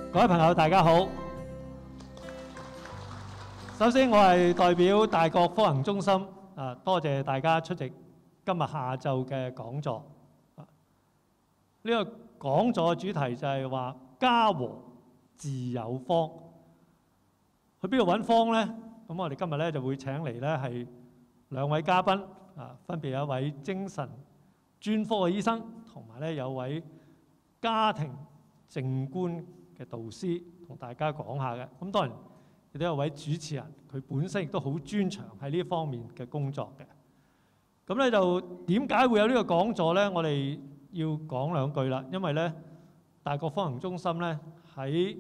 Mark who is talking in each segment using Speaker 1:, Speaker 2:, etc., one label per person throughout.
Speaker 1: 各位朋友，大家好。首先，我係代表大角科行中心多謝大家出席今日下晝嘅講座。呢個講座嘅主題就係話家和自有方。去邊度揾方呢？咁我哋今日咧就會請嚟咧係兩位嘉賓分別有一位精神專科嘅醫生，同埋咧有位家庭靜觀嘅導師同大家講下嘅。咁當然亦都有位主持人，佢本身亦都好專長喺呢方面嘅工作嘅。咁咧就點解會有呢個講座呢？我哋要講兩句啦，因為咧大角科行中心咧喺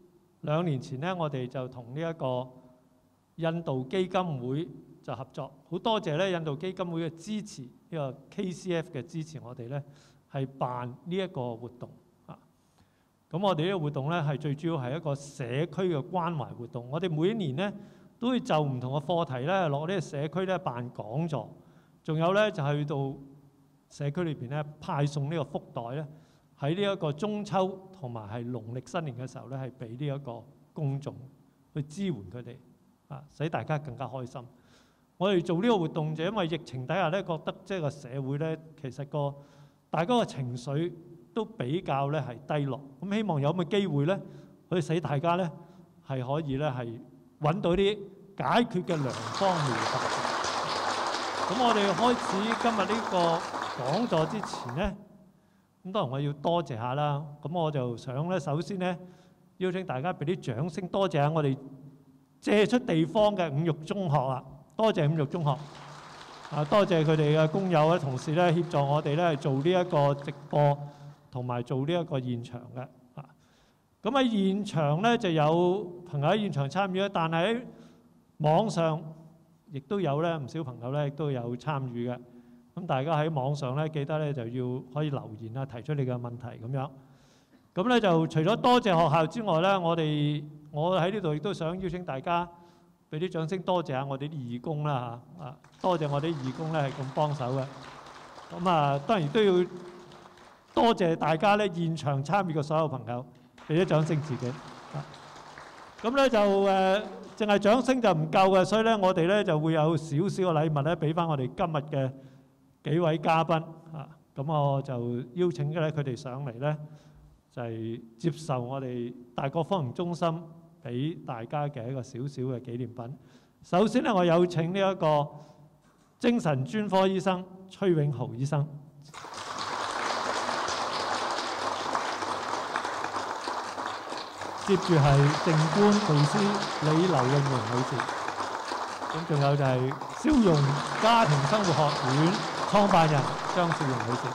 Speaker 1: 2年前咧，我哋就同呢一個印度基金會就合作，好多謝咧印度基金會嘅支持，呢個 KCF 嘅支持我哋咧係辦呢一個活動啊。咁我哋呢個活動咧係最主要係一個社區嘅關懷活動。我哋每一年咧都會就唔同嘅課題咧落呢個社區咧辦講座，仲有咧就去到社區裏邊咧派送呢個福袋咧。喺呢一個中秋同埋係農曆新年嘅時候咧，係俾呢一個公眾去支援佢哋使大家更加開心。我哋做呢個活動就因為疫情底下咧，覺得即係個社會咧，其實大家嘅情緒都比較咧係低落。咁希望有咁嘅機會咧，可以使大家咧係可以咧係揾到啲解決嘅良方妙法。咁我哋開始今日呢個講座之前咧。咁當然我要多謝下啦，咁我就想咧，首先咧邀請大家俾啲掌聲，多謝下我哋借出地方嘅五育中學啊，多謝五育中學多謝佢哋嘅工友咧、同事咧協助我哋咧做呢一個直播同埋做呢一個現場嘅咁喺現場咧就有朋友喺現場參與啦，但係喺網上亦都有咧唔少朋友咧亦都有參與嘅。咁大家喺網上咧，記得咧就要可以留言啊，提出你嘅問題咁樣。咁咧就除咗多謝學校之外咧，我喺呢度亦都想邀請大家俾啲掌聲，多謝下我哋啲義工啦嚇多謝我哋啲義工咧係咁幫手嘅。咁當然都要多謝大家咧現場參與嘅所有朋友，俾啲掌聲自己。咁咧就淨係掌聲就唔夠嘅，所以咧我哋咧就會有少少嘅禮物咧俾翻我哋今日嘅幾位嘉賓咁我就邀請咧佢哋上嚟咧，就係接受我哋大角科行中心俾大家嘅一個少少嘅紀念品。首先咧，我有請呢一個精神專科醫生崔永豪醫生，接住係靜觀導師李劉穎榮女士，咁仲有就係笑容家庭生活學院創辦人張笑容女士。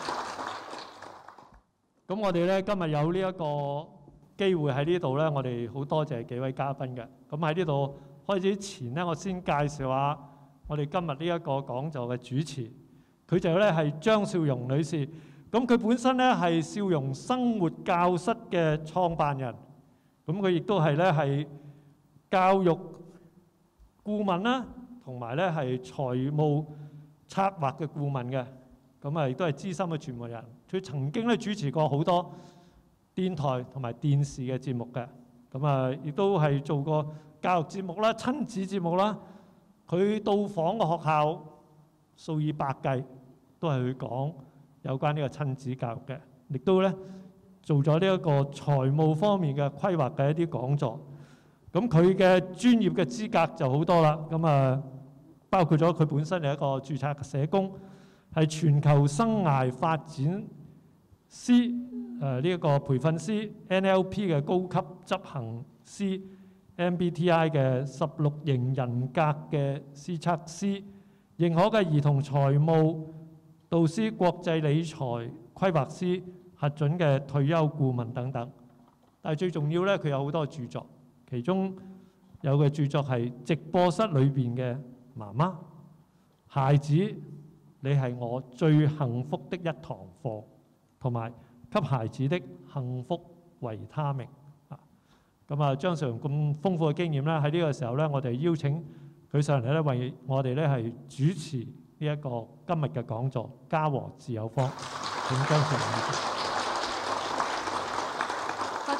Speaker 1: 咁我哋咧今日有呢一個機會喺呢度咧，我哋好多謝幾位嘉賓嘅。咁喺呢度開始之前咧，我先介紹下我哋今日呢一個講座嘅主持，佢就咧係張笑容女士。咁佢本身咧係笑容生活教室嘅創辦人，咁佢亦都係咧係教育顧問啦，同埋咧係財務策劃嘅顧問嘅，咁亦都係資深嘅傳媒人。佢曾經咧主持過好多電台同埋電視嘅節目嘅，咁亦都係做過教育節目啦、親子節目啦。佢到訪嘅學校數以百計，都係去講有關呢個親子教育嘅，亦都咧做咗呢一個財務方面嘅規劃嘅一啲講座。咁佢嘅專業嘅資格就好多啦，咁包括咗佢本身係一個註冊嘅社工，係全球生涯發展師呢一個培訓師 NLP 嘅高級執行師 MBTI 嘅16型人格嘅施測師，認可嘅兒童財務導師、國際理財規劃師、核准嘅退休顧問等等。但係最重要咧，佢有好多著作，其中有嘅著作係直播室裏邊嘅媽媽、孩子，你係我最幸福的一堂課，同埋給孩子的幸福維他命。咁張笑容咁豐富嘅經驗咧，喺呢個時候咧，我哋邀請佢上嚟咧，為我哋咧係主持呢一個今日嘅講座《家和自有方》。請張笑容。
Speaker 2: 多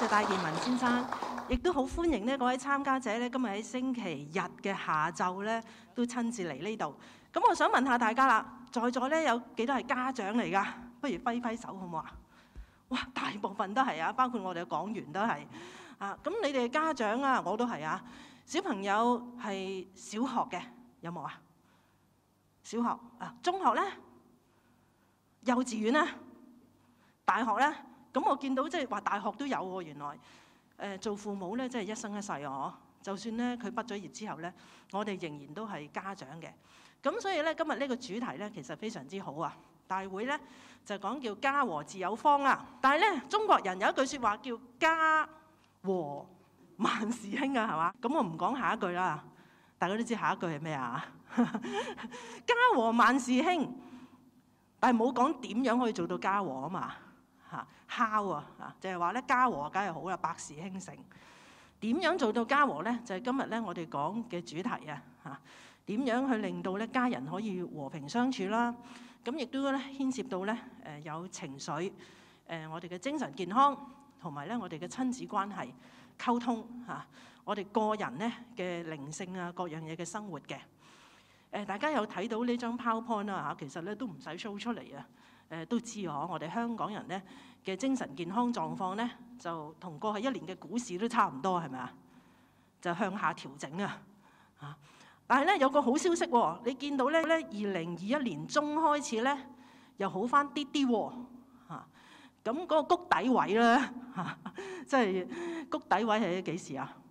Speaker 2: 謝戴建文先生，亦都好歡迎呢各位參加者咧，今日喺星期日嘅下晝咧都親自嚟呢度。咁我想問下大家啦，在座咧有幾多係家長嚟㗎？不如揮揮手好唔好啊？哇，大部分都係啊，包括我哋嘅講員都係啊。咁你哋家長啊，我都係啊。小朋友係小學嘅有冇啊？小學啊，中學咧，幼稚園咧，大學咧。咁我見到即係話大學都有喎，原來做父母咧，真係一生一世啊！就算咧佢畢咗業之後咧，我哋仍然都係家長嘅。咁所以咧，今日呢個主題咧其實非常之好啊！大會咧就講叫家和自有方啊。但係咧，中國人有一句説話叫家和萬事興啊，係嘛？咁我唔講下一句啦，大家都知下一句係咩啊？家和萬事興，但係冇講點樣可以做到家和啊嘛。how 啊，就係話咧家和梗係好啦，百事興盛。點樣做到家和咧？就係今日咧我哋講嘅主題啊！點樣去令到咧家人可以和平相處啦？咁亦都咧牽涉到咧有情緒，我哋嘅精神健康，同埋咧我哋嘅親子關係溝通嚇，我哋個人咧嘅靈性啊各樣嘢嘅生活嘅。大家有睇到呢張 PowerPoint 啦嚇，其實咧都唔使 show 出嚟啊！都知我哋香港人咧嘅精神健康狀況咧，就同過去一年嘅股市都差唔多，係咪啊？就向下調整啊！但係咧有個好消息喎，你見到咧2021年中開始咧又好翻啲啲喎嚇。咁嗰個谷底位咧嚇，即係谷底位係幾時啊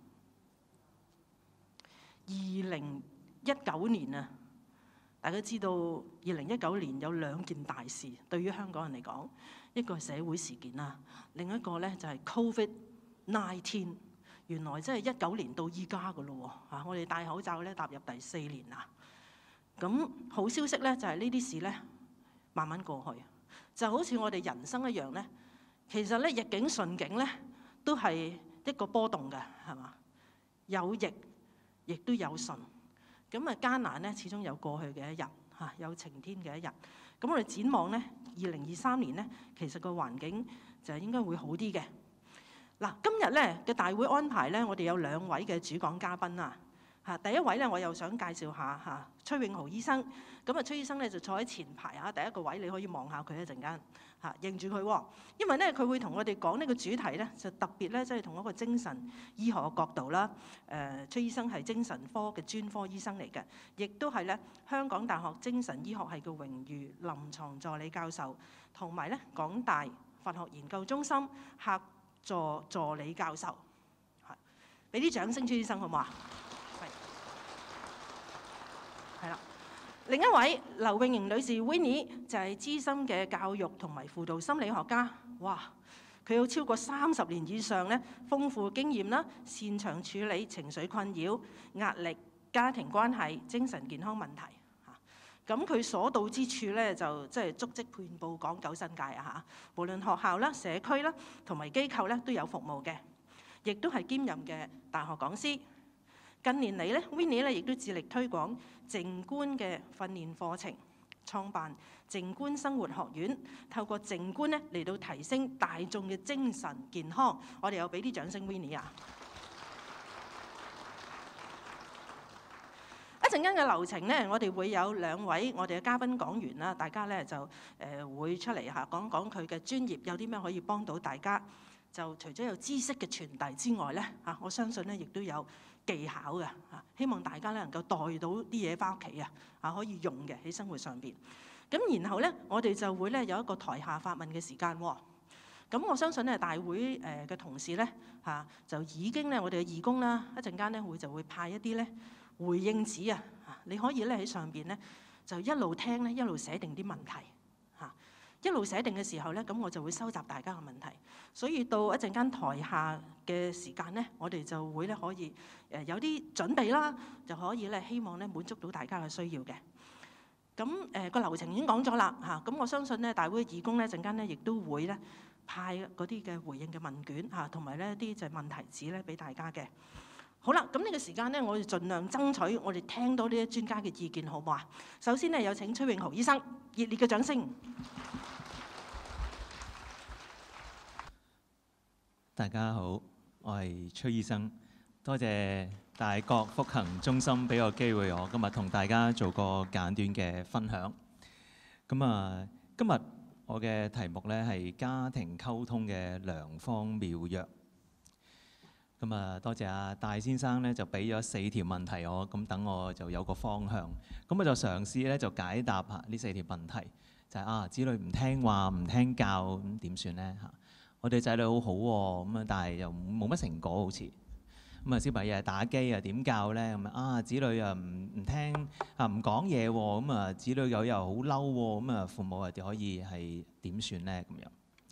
Speaker 2: ？2019年啊！大家知道2019年有兩件大事對於香港人嚟講，一個係社會事件啦，另一個咧就係 COVID-19。原來即係19年到依家噶咯喎，我哋戴口罩咧踏入第4年啦。咁好消息咧就係呢啲事咧慢慢過去，就好似我哋人生一樣咧，其實咧逆境順境咧都係一個波動嘅，係嘛？有逆亦都有順。咁啊艱難咧，始終有過去嘅一日嚇，有晴天嘅一日。咁我哋展望咧，2023年咧，其實個環境就應該會好啲嘅。嗱，今日咧嘅大會安排咧，我哋有2位嘅主講嘉賓啊。嚇，第一位咧，我又想介紹下嚇崔永豪醫生。咁啊，崔醫生咧就坐喺前排啊，第一個位你可以望下佢一陣間嚇，認住佢喎。因為咧佢會同我哋講呢個主題咧，就特別咧即係同一個精神醫學嘅角度啦。崔醫生係精神科嘅專科醫生嚟嘅，亦都係咧香港大學精神醫學系嘅榮譽臨床助理教授，同埋咧港大佛學研究中心客座助理教授。係，俾啲掌聲崔醫生好唔好啊？係啦，另一位劉穎瑩女士 Winnie 就係資深嘅教育同埋輔導心理學家。哇，佢有超過30年以上咧豐富經驗啦，擅長處理情緒困擾、壓力、家庭關係、精神健康問題嚇。咁佢所到之處咧就即係足跡遍佈港九新界啊嚇。無論學校啦、社區啦同埋機構咧都有服務嘅，亦都係兼任嘅大學講師。近年嚟咧 Winnie 咧亦都致力推廣靜觀嘅訓練課程，創辦靜觀生活學院，透過靜觀咧嚟到提升大眾嘅精神健康。我哋又俾啲掌聲 Winnie 啊！一陣間嘅流程咧，我哋會有2位我哋嘅嘉賓講員啦，大家咧就會出嚟嚇講講佢嘅專業有啲咩可以幫到大家。就除咗有知識嘅傳遞之外咧嚇，我相信咧亦都有技巧嘅嚇，希望大家咧能夠帶到啲嘢翻屋企啊嚇，可以用嘅喺生活上邊。咁然後咧，我哋就會咧有一個台下發問嘅時間喎。咁我相信咧大會嘅同事咧嚇就已經咧我哋嘅義工啦，一陣間咧就會派一啲咧回應紙啊嚇，你可以咧喺上邊咧就一路聽咧一路寫定啲問題嚇。一路寫定嘅時候咧，咁我就會收集大家嘅問題，所以到一陣間台下嘅時間咧，我哋就會咧可以有啲準備啦，就可以咧希望咧滿足到大家嘅需要嘅。咁個流程已經講咗啦嚇，咁我相信咧大會義工咧陣間咧亦都會咧派嗰啲嘅回應嘅問卷嚇，同埋咧啲就係問題紙咧俾大家嘅。好啦，咁呢個時間咧，我哋盡量爭取我哋聽到呢啲專家嘅意見，好唔好啊？首先咧有請崔永豪醫生，熱烈嘅掌聲。
Speaker 3: 大家好，我係崔醫生，多謝大覺福行中心俾個機會我今日同大家做個簡短嘅分享。今日我嘅題目咧係家庭溝通嘅良方妙藥。多謝阿戴先生咧就俾咗4條問題我，咁等我就有個方向。咁我就嘗試咧就解答下呢4條問題，就係子女唔聽話、唔聽教，咁點算咧嚇？我哋仔女好好喎，但係又冇乜成果好似。小朋友係打機點教咧？子女又唔聽唔講嘢喎，子女又好嬲喎，父母又可以係點算咧？咁樣。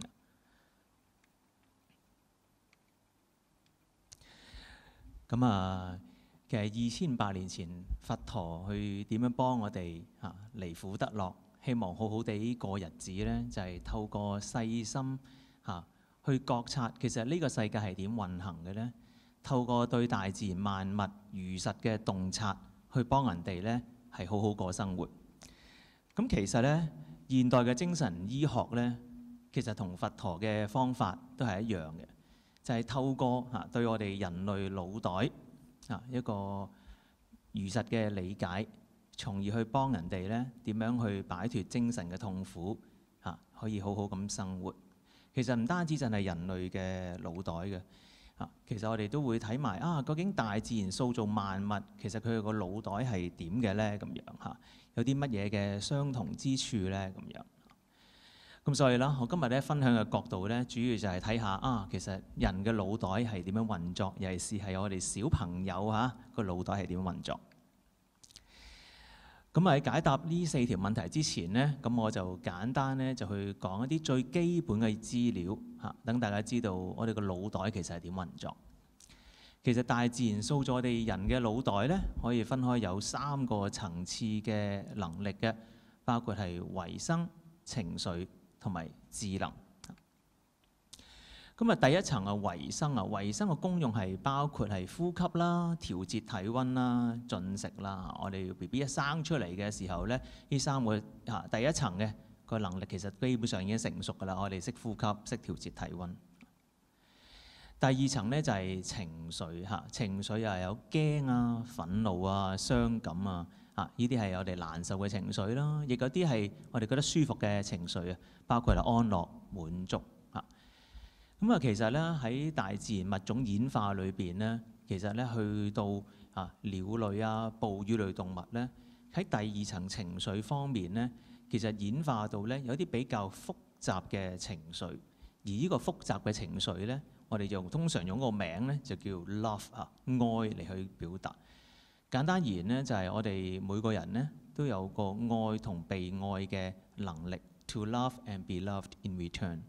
Speaker 3: 其實2500年前佛陀去點樣幫我哋離苦得樂，希望好好地過日子咧，就係透過細心去覺察，其實呢個世界係點運行嘅咧？透過對大自然萬物如實嘅洞察，去幫人哋咧係好好過生活。咁其實咧，現代嘅精神醫學咧，其實同佛陀嘅方法都係一樣嘅，就係透過對我哋人類腦袋一個如實嘅理解，從而去幫人哋咧點樣去擺脫精神嘅痛苦，可以好好咁生活。其實唔單止就係人類嘅腦袋嘅，其實我哋都會睇埋究竟大自然塑造萬物，其實佢個腦袋係點嘅咧？咁樣有啲乜嘢嘅相同之處咧？咁樣。咁所以啦，我今日咧分享嘅角度咧，主要就係睇下其實人嘅腦袋係點樣運作，尤其是係我哋小朋友個腦袋係點運作。咁喺解答呢4條問題之前呢，咁我就簡單咧就去講一啲最基本嘅資料等大家知道我哋個腦袋其實係點運作。其實大自然塑造我哋人嘅腦袋咧，可以分開有3個層次嘅能力嘅，包括係維生、情緒同埋智能。第一層維生維生嘅功用係包括係呼吸啦、調節體温啦、進食啦。我哋 BB 一生出嚟嘅時候咧，呢3個第一層嘅個能力其實基本上已經成熟㗎啦。我哋識呼吸、識調節體温。第二層咧就係情緒情緒又係有驚憤怒傷感呢啲係我哋難受嘅情緒啦，亦有啲係我哋覺得舒服嘅情緒包括係安樂、滿足。其實咧喺大自然物種演化裏邊咧，其實咧去到鳥類哺乳類動物咧，喺第2層情緒方面咧，其實演化到咧有啲比較複雜嘅情緒，而呢個複雜嘅情緒咧，我哋就通常用個名咧就叫 love 愛嚟去表達。簡單而言咧，就係我哋每個人咧都有個愛同被愛嘅能力 ，to love and be loved in return。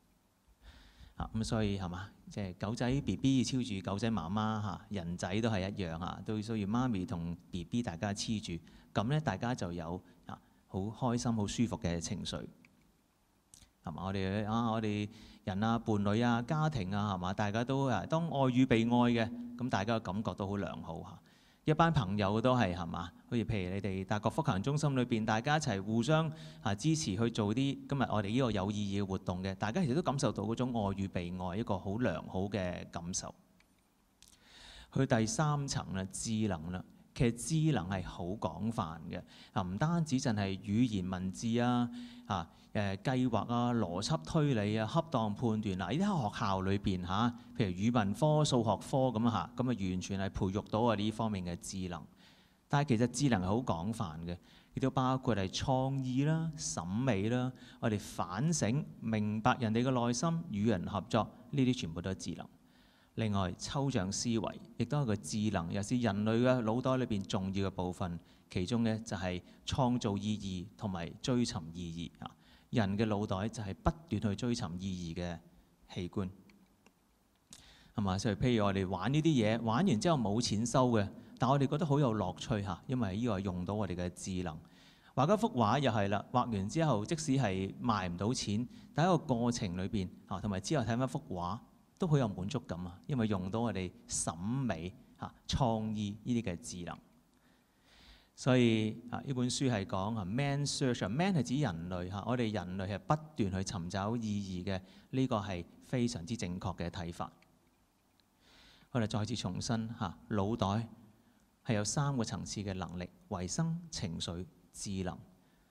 Speaker 3: 所以係嘛，即係狗仔 BB 超住狗仔媽媽人仔都係一樣都需要媽咪同 BB 大家黐住，咁咧大家就有好開心、好舒服嘅情緒，係嘛？我哋人伴侶家庭係嘛？大家都當愛與被愛嘅，咁大家嘅感覺都好良好一班朋友都係嘛？好似譬如你哋大覺福行中心裏邊，大家一齊互相支持去做啲今日我哋呢個有意義嘅活動嘅，大家其實都感受到嗰種愛與被愛一個好良好嘅感受。去第3層啦，智能啦，其實智能係好廣泛嘅唔單止淨係語言文字計劃邏輯推理恰當判斷呢啲喺學校裏邊譬如語文科、數學科咁完全係培育到我哋呢方面嘅智能。但係其實智能係好廣泛嘅，亦都包括係創意啦、審美啦，我哋反省、明白人哋嘅內心、與人合作，呢啲全部都係智能。另外抽象思維亦都係個智能，又是人類嘅腦袋裏邊重要嘅部分。其中咧就係創造意義同埋追尋意義人嘅腦袋就係不斷去追尋意義嘅器官，係嘛？所以譬如我哋玩呢啲嘢，玩完之後冇錢收嘅，但我哋覺得好有樂趣因為呢個係用到我哋嘅智能。畫一幅畫又係啦，畫完之後即使係賣唔到錢，但喺個過程裏邊同埋之後睇翻幅畫都好有滿足感因為用到我哋審美創意呢啲嘅智能。所以呢本書係講Man Search，Man 係指人類我哋人類係不斷去尋找意義嘅，呢個係非常之正確嘅睇法。我哋再次重申嚇，腦袋係有3個層次嘅能力：維生、情緒、智能。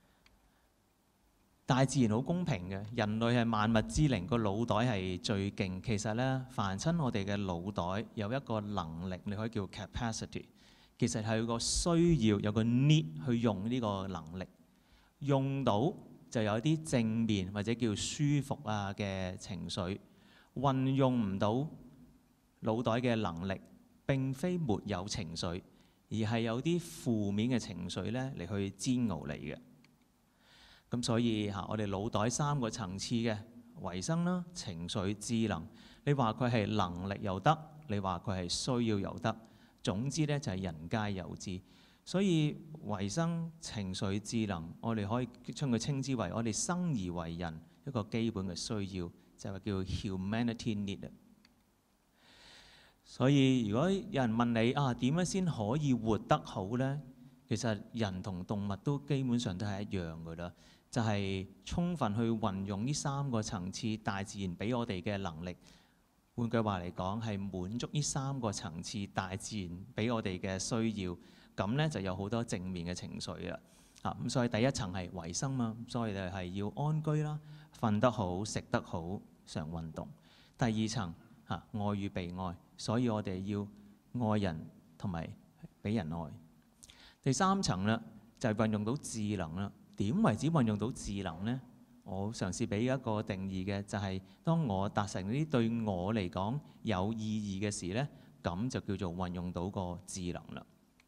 Speaker 3: 大自然好公平嘅，人類係萬物之靈，個腦袋係最勁。其實咧，凡親我哋嘅腦袋有一個能力，你可以叫 capacity， 其實係有個需要，有個 need 去用呢個能力。用到就有啲正面或者叫舒服啊嘅情緒，運用唔到腦袋嘅能力，並非沒有情緒，而係有啲負面嘅情緒咧嚟去煎熬你嘅。咁所以我哋腦袋3個層次嘅維生啦、情緒、智能，你話佢係能力又得，你話佢係需要又得，總之咧就係人皆有之。所以維生、情緒、智能，我哋可以將佢稱之為我哋生而為人一個基本嘅需要，就係叫 humanity need。所以如果有人問你點樣先可以活得好呢？其實人同動物都基本上都係一樣噶啦，就係充分去運用呢3個層次大自然俾我哋嘅能力。換句話嚟講，係滿足呢3個層次大自然俾我哋嘅需要。咁咧就有好多正面嘅情緒啦。咁所以第一層係維生嘛，所以係要安居啦，瞓得好、食得好、常運動。第2層愛與被愛，所以我哋要愛人同埋俾人愛。第3層啦就係運用到智能啦。點為止運用到智能呢？我嘗試俾一個定義嘅，就係當我達成呢啲對我嚟講有意義嘅事呢，咁就叫做運用到個智能啦。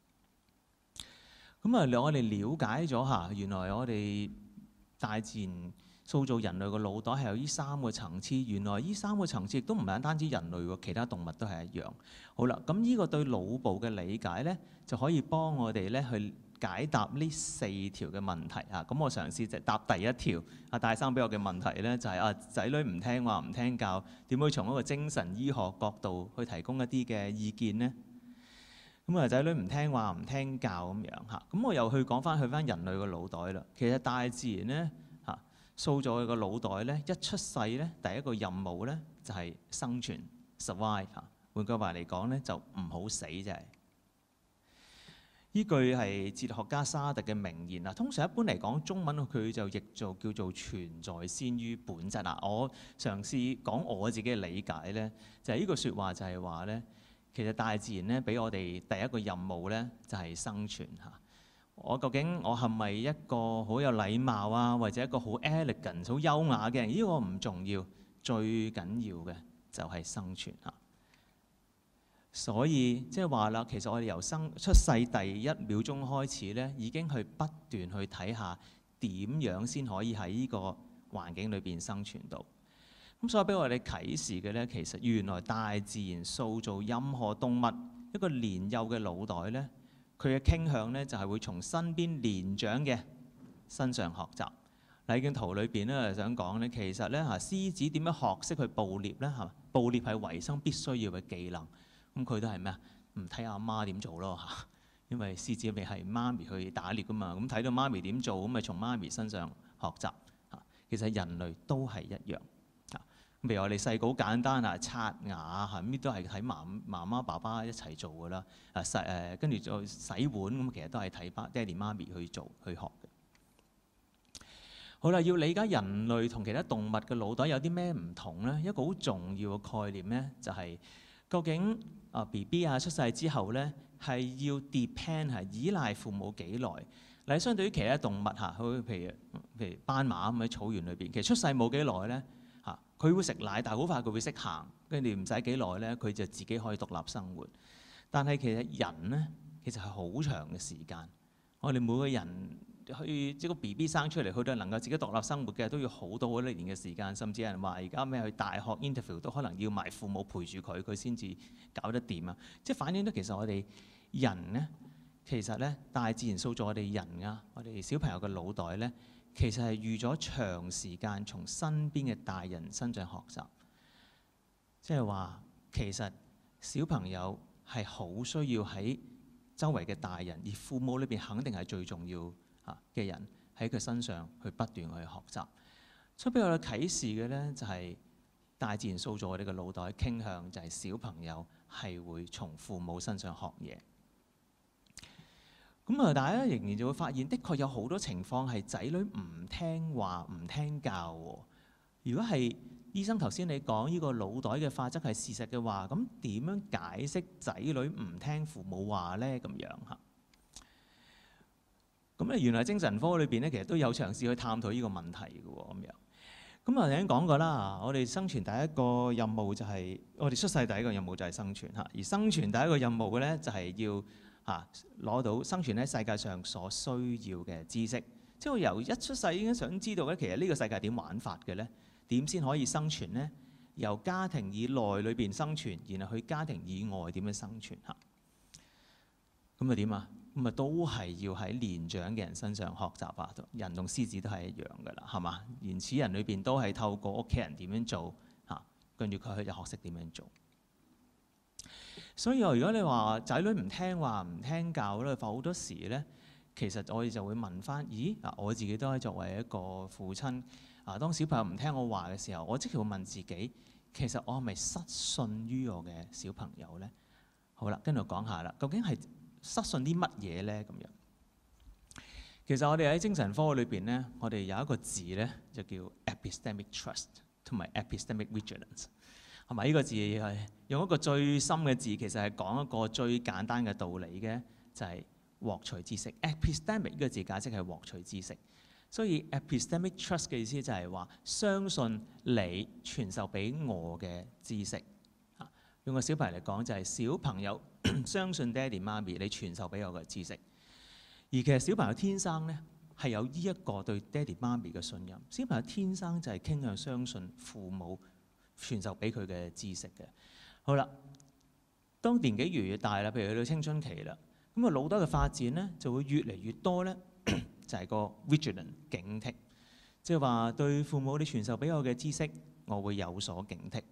Speaker 3: 咁我哋了解咗原來我哋大自然塑造人類個腦袋係有呢3個層次。原來呢3個層次亦都唔係單止人類喎，其他動物都係一樣。好啦，咁呢個對腦部嘅理解呢，就可以幫我哋咧去解答呢4條嘅問題啊。咁我嘗試就答第1條。戴生俾我嘅問題呢，就係仔女唔聽話唔聽教，點會從一個精神醫學角度去提供一啲嘅意見呢？咁仔女唔聽話唔聽教咁樣嚇，咁我又去翻人類個腦袋啦。其實大自然咧塑造佢個腦袋咧，一出世咧第一個任務咧就係生存 survive 嚇。換句話嚟講咧，就唔好死啫。呢句係哲學家沙特嘅名言啊。通常一般嚟講，中文佢就譯做叫做存在先於本質啊。我嘗試講我自己嘅理解咧，就係呢句説話就係話咧。其實大自然咧俾我哋第一個任務咧就係生存嚇。我究竟我係咪一個好有禮貌啊，或者一個好 elegant 好優雅嘅人？呢個唔重要，最緊要嘅就係生存嚇。所以即係話啦，其實我哋由出世第1秒鐘開始咧，已經去不斷去睇下點樣先可以喺呢個環境裏邊生存到。咁所以俾我哋啟示嘅咧，其實原來大自然塑造任何動物一個年幼嘅腦袋咧，佢嘅傾向咧就係會從身邊年長嘅身上學習。喺張圖裏邊咧想講咧，其實咧獅子點樣學識去捕獵咧？捕獵係維生必須要嘅技能。咁佢都係咩啊？唔睇阿媽點做咯嚇，因為獅子咪係媽咪去打獵噶嘛。咁睇到媽咪點做，咁咪從媽咪身上學習嚇。其實人類都係一樣。譬如我哋細個好簡單刷牙咁都係睇媽媽爸爸一齊做噶啦。跟住再洗碗咁，其實都係睇爹哋媽咪去做去學嘅。好啦，要理解人類同其他動物嘅腦袋有啲咩唔同呢？一個好重要嘅概念呢，就係究竟BB 出世之後呢，係要 depend 係依賴父母幾耐？嗱，相對於其他動物好譬如斑馬咁喺草原裏邊，其實出世冇幾耐呢。佢會食奶，但係好快佢會識行，跟住唔使幾耐咧，佢就自己可以獨立生活。但係其實人咧，其實係好長嘅時間。我哋每個人即個 BB 生出嚟，佢都能夠自己獨立生活嘅，都要好多年嘅時間。甚至有人話而家咩去大學 interview 都可能要埋父母陪住佢，佢先至搞得掂啊！即係反映到其實我哋人咧，其實咧大自然塑造我哋人啊，我哋小朋友嘅腦袋咧。其實係預咗長時間從身邊嘅大人身上學習，即係話其實小朋友係好需要喺周圍嘅大人，而父母裏邊肯定係最重要嘅人喺佢身上去不斷去學習。所以俾我哋啟示嘅咧就係大自然塑造我哋嘅腦袋傾向就係小朋友係會從父母身上學嘢。咁啊，大家仍然就會發現，的確有好多情況係仔女唔聽話、唔聽教喎。如果係醫生頭先你講呢個腦袋嘅法則係事實嘅話，咁點樣解釋仔女唔聽父母話呢？咁樣嚇。咁咧原來精神科裏邊咧，其實都有嘗試去探討呢個問題嘅喎，咁樣。咁啊，頭先講過啦，我哋生存第一個任務就係、我哋出世第一個任務就係生存嚇，而生存第一個任務嘅咧就係要攞到生存喺世界上所需要嘅知識。即係我由一出世已經想知道咧，其實呢個世界點玩法嘅咧？點先可以生存呢？由家庭以內裏邊生存，然後去家庭以外點樣生存嚇？咁啊點啊？咁啊都係要喺年長嘅人身上學習啊！人同獅子都係一樣㗎啦，係嘛？原始人裏邊都係透過屋企人點樣做嚇，跟住佢就學識點樣做。所以如果你話仔女唔聽話、唔聽教咧，好多時咧，其實我哋就會問翻：咦嗱，我自己都係作為一個父親當小朋友唔聽我話嘅時候，我即係會問自己，其實我係咪失信於我嘅小朋友咧？好啦，跟住講下啦，究竟係失信啲乜嘢咧？咁樣，其實我哋喺精神科裏邊咧，我哋有一個字咧，就叫 epistemic trust 同埋 epistemic vigilance， 係咪？呢個字係用一個最深嘅字，其實係講一個最簡單嘅道理嘅，就係獲取知識。epistemic 呢個字解釋係獲取知識，所以 epistemic trust 嘅意思就係話相信你傳授俾我嘅知識。用個小朋友嚟講，就係小朋友相信爹哋媽咪你傳授俾我嘅知識。而其實小朋友天生咧係有呢一個對爹哋媽咪嘅信任。小朋友天生就係傾向相信父母傳授俾佢嘅知識嘅。好啦，當年紀越嚟越大啦，譬如去到青春期啦，咁啊腦袋嘅發展咧就會越嚟越多咧，就係個 vigilant 警惕，即係話對父母你傳授俾我嘅知識，我會有所警惕。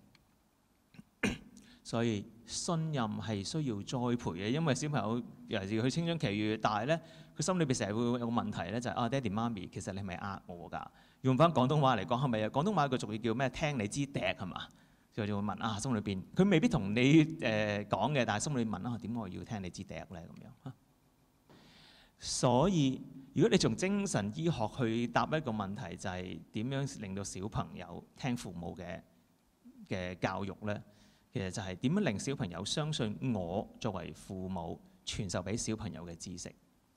Speaker 3: 所以信任係需要栽培嘅，因為小朋友尤其是佢青春期越大咧，佢心裏邊成日會有個問題咧，就係爹哋媽咪其實你係咪呃我㗎？用翻廣東話嚟講係咪啊？廣東話有個俗語叫咩？聽你支笛係嘛？就會問心裏邊佢未必同你講嘅，但係心裏問點解我要聽你支笛咧？咁樣。所以如果你從精神醫學去答一個問題，就係點樣令到小朋友聽父母嘅教育咧？其實就係點樣令小朋友相信我作為父母傳授俾小朋友嘅知識，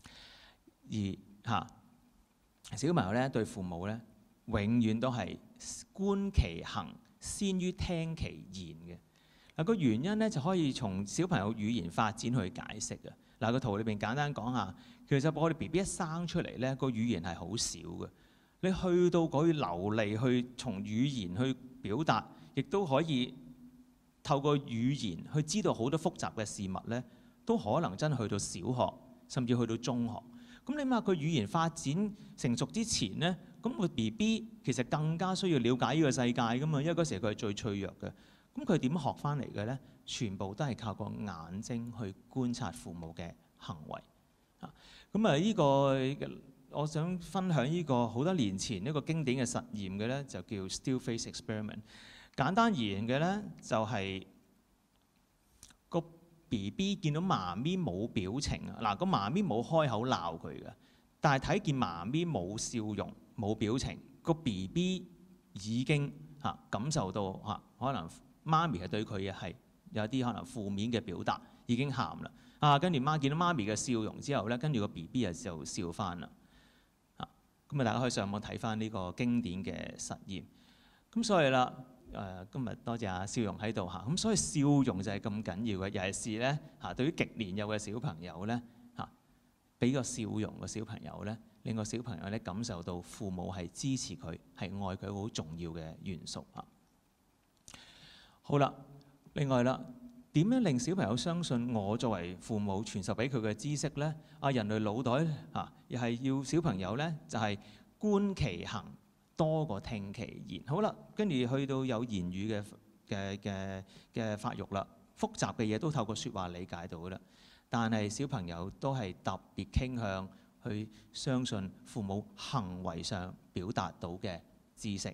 Speaker 3: 而小朋友咧對父母咧永遠都係觀其行先於聽其言嘅。嗱，個原因咧就可以從小朋友語言發展去解釋嘅。嗱，個圖裏邊簡單講下，其實我哋 BB 一生出嚟咧個語言係好少嘅，你去到嗰流利去從語言去表達，亦都可以透過語言去知道好多複雜嘅事物咧，都可能真係去到小學，甚至去到中學。咁你諗下佢語言發展成熟之前咧，咁個 BB 其實更加需要了解呢個世界噶嘛，因為嗰時佢係最脆弱嘅。咁佢點學翻嚟嘅咧？全部都係靠個眼睛去觀察父母嘅行為。呢個我想分享呢個好多年前一個經典嘅實驗嘅咧，就叫 Still Face Experiment。簡單而言嘅咧，就係個 BB 見到媽咪冇表情啊！嗱，個媽咪冇開口鬧佢嘅，但係睇見媽咪冇笑容、冇表情，個 BB 已經感受到可能媽咪係對佢係有啲可能負面嘅表達，已經喊啦。跟住見到媽咪嘅笑容之後咧，跟住個 BB 就笑翻啦。咁大家可以上網睇翻呢個經典嘅實驗。咁所以啦。今日多謝阿笑容喺度嚇，咁所以笑容就係咁緊要嘅，尤其是咧對於極年幼嘅小朋友咧俾個笑容個小朋友咧，令個小朋友咧感受到父母係支持佢，係愛佢好重要嘅元素嚇。好啦，另外啦，點樣令小朋友相信我作為父母傳授俾佢嘅知識咧？人類腦袋又係要小朋友咧就係觀其行多過聽其言。好啦，跟住去到有言語嘅發育啦，複雜嘅嘢都透過説話理解到啦。但係小朋友都係特別傾向去相信父母行為上表達到嘅知識。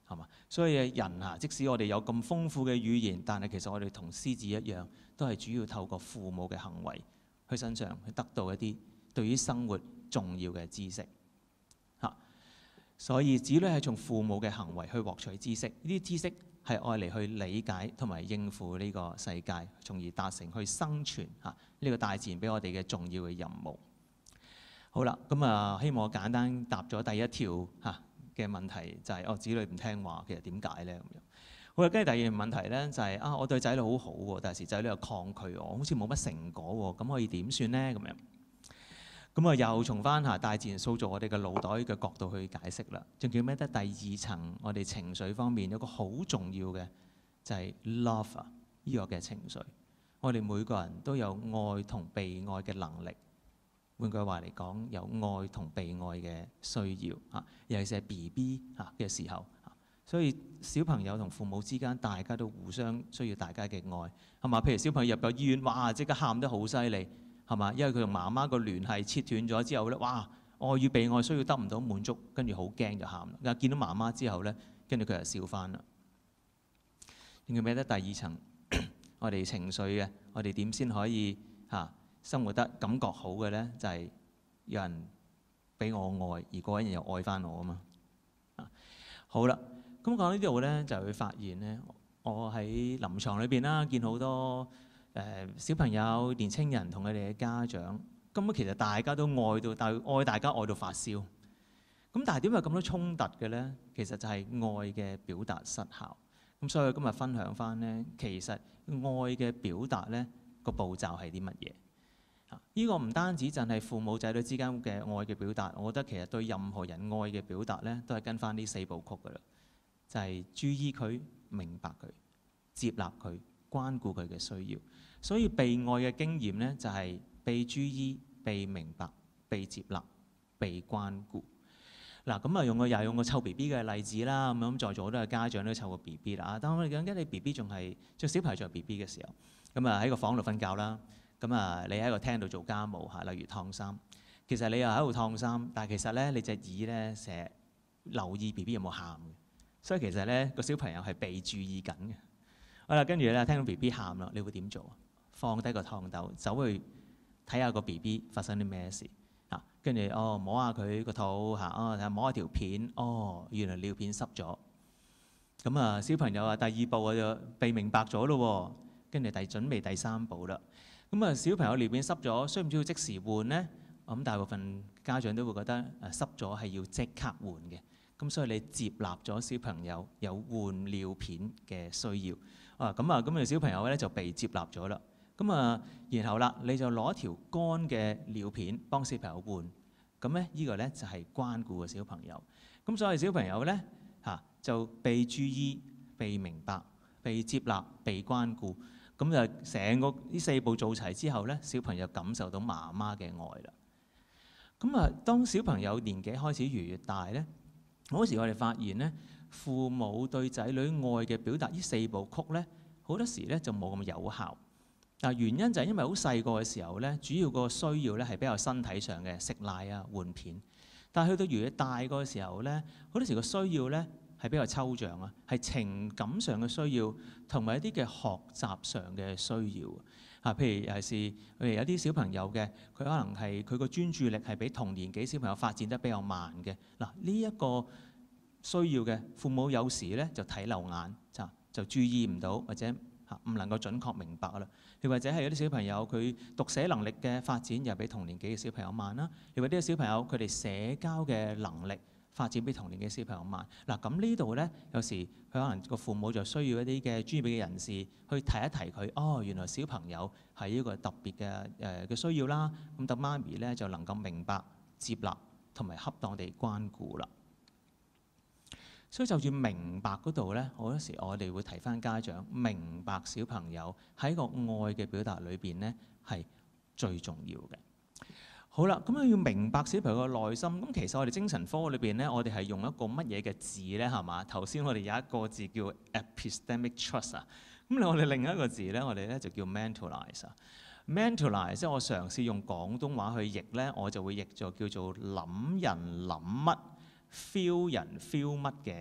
Speaker 3: 係嘛？所以人啊，即使我哋有咁豐富嘅語言，但係其實我哋同獅子一樣，都係主要透過父母嘅行為去身上去得到一啲對於生活重要嘅知識嚇。所以子女係從父母嘅行為去獲取知識，呢啲知識係愛嚟去理解同埋應付呢個世界，從而達成去生存嚇呢個大自然俾我哋嘅重要嘅任務。好啦，咁啊，希望我簡單答咗第一條嚇嘅問題，就係子女唔聽話，其實點解咧咁樣？好啦，跟住第二個問題咧就係我對仔女好好喎，但係時仔女又抗拒我，好似冇乜成果喎，咁可以點算咧咁樣？咁啊，又從翻大自然塑造我哋嘅腦袋嘅角度去解釋啦。仲叫咩？得第二層，我哋情緒方面有個好重要嘅就係 love 呢個嘅情緒。我哋每個人都有愛同被愛嘅能力。換句話嚟講，有愛同被愛嘅需要嚇，尤其是係 BB 嚇嘅時候嚇。所以小朋友同父母之間，大家都互相需要大家嘅愛，係嘛？譬如小朋友入咗醫院，哇！即刻喊得好犀利，係嘛？因為佢同媽媽個聯繫切斷咗之後咧，哇！愛與被愛需要得唔到滿足，跟住好驚就喊啦。見到媽媽之後咧，跟住佢就笑翻啦。仲記唔記得第二層？我哋情緒嘅，我哋點先可以生活得感覺好嘅咧？就係有人俾我愛，而嗰個人又愛翻我啊嘛。好啦，咁講到呢度咧，就會發現咧，我喺臨床裏邊啦，見好多小朋友、年青人同佢哋嘅家長，咁其實大家都愛到，愛大家愛到發燒。咁但係點解咁多衝突嘅咧？其實就係愛嘅表達失效。咁所以今日分享翻咧，其實愛嘅表達咧個步驟係啲乜嘢？呢個唔單止就係父母仔女之間嘅愛嘅表達，我覺得其實對任何人愛嘅表達咧，都係跟翻呢4部曲噶啦，就係注意佢、明白佢、接納佢、關顧佢嘅需要。所以被愛嘅經驗咧，就係被注意、被明白、被接納、被關顧。嗱，咁啊又係用個湊 B B 嘅例子啦，咁在座好多嘅家長都湊過 B B 啦。當我哋講緊你 B B 仲係小朋友仲係 B B 嘅時候，咁啊喺個房度瞓覺啦。咁啊，你喺個廳度做家務嚇，例如燙衫。其實你又喺度燙衫，但係其實咧，你隻耳咧成日留意 B B 有冇喊嘅。所以其實咧，個小朋友係被注意緊嘅。好啦，跟住咧聽到 B B 喊啦，你會點做啊？放低個燙斗，走去睇下個 B B 發生啲咩事嚇。跟住摸下佢個肚嚇，摸下條片，原來尿片濕咗。咁啊，小朋友啊，第2步就被明白咗咯喎。跟住準備第3步啦。咁啊，小朋友尿片濕咗，需唔需要即時換呢？咁大部分家長都會覺得濕咗係要即刻換嘅。咁所以你接納咗小朋友有換尿片嘅需要。咁小朋友咧就被接納咗啦。咁啊，然後啦，你就攞條乾嘅尿片幫小朋友換。咁咧呢個咧就係關顧嘅小朋友。咁所以小朋友咧就被注意、被明白、被接納、被關顧。咁就成個呢4步做齊之後咧，小朋友感受到媽媽嘅愛啦。咁啊，當小朋友年紀開始越大咧，嗰時我哋發現咧，父母對仔女愛嘅表達呢4部曲咧，好多時咧就冇咁有效。嗱，原因就係因為好細個嘅時候咧，主要個需要咧係比較身體上嘅，食奶啊、換片。但係去到越大個嘅時候咧，好多時個需要咧係比較抽象啊，係情感上嘅需要，同埋一啲嘅學習上嘅需要啊。譬如尤其是有啲小朋友嘅，佢可能係佢個專注力係比同年紀小朋友發展得比較慢嘅。嗱，呢一個需要嘅父母有時咧就睇漏眼，就注意唔到，或者唔能夠準確明白啦。又或者係有啲小朋友佢讀寫能力嘅發展又比同年紀嘅小朋友慢啦。又或者啲小朋友佢哋社交嘅能力發展比同年嘅小朋友慢。嗱，咁呢度咧，有時佢可能個父母就需要一啲嘅專業嘅人士去提一提佢。原來小朋友係一個特別嘅需要啦。咁等媽咪咧就能夠明白、接納同埋恰當地關顧啦。所以就住明白嗰度咧，好多時我哋會提翻家長明白小朋友喺個愛嘅表達裏邊咧係最重要嘅。好啦，咁要明白小朋友嘅內心。咁其實我哋精神科裏邊咧，我哋係用一個乜嘢嘅字咧？係嘛？頭先我哋有一個字叫 epistemic trust 啊。咁我哋另一個字咧，我哋咧就叫 mentalize 啊。mentalize 即係我嘗試用廣東話去譯咧，我就會譯咗叫做諗人諗乜 feel 人 feel 乜嘅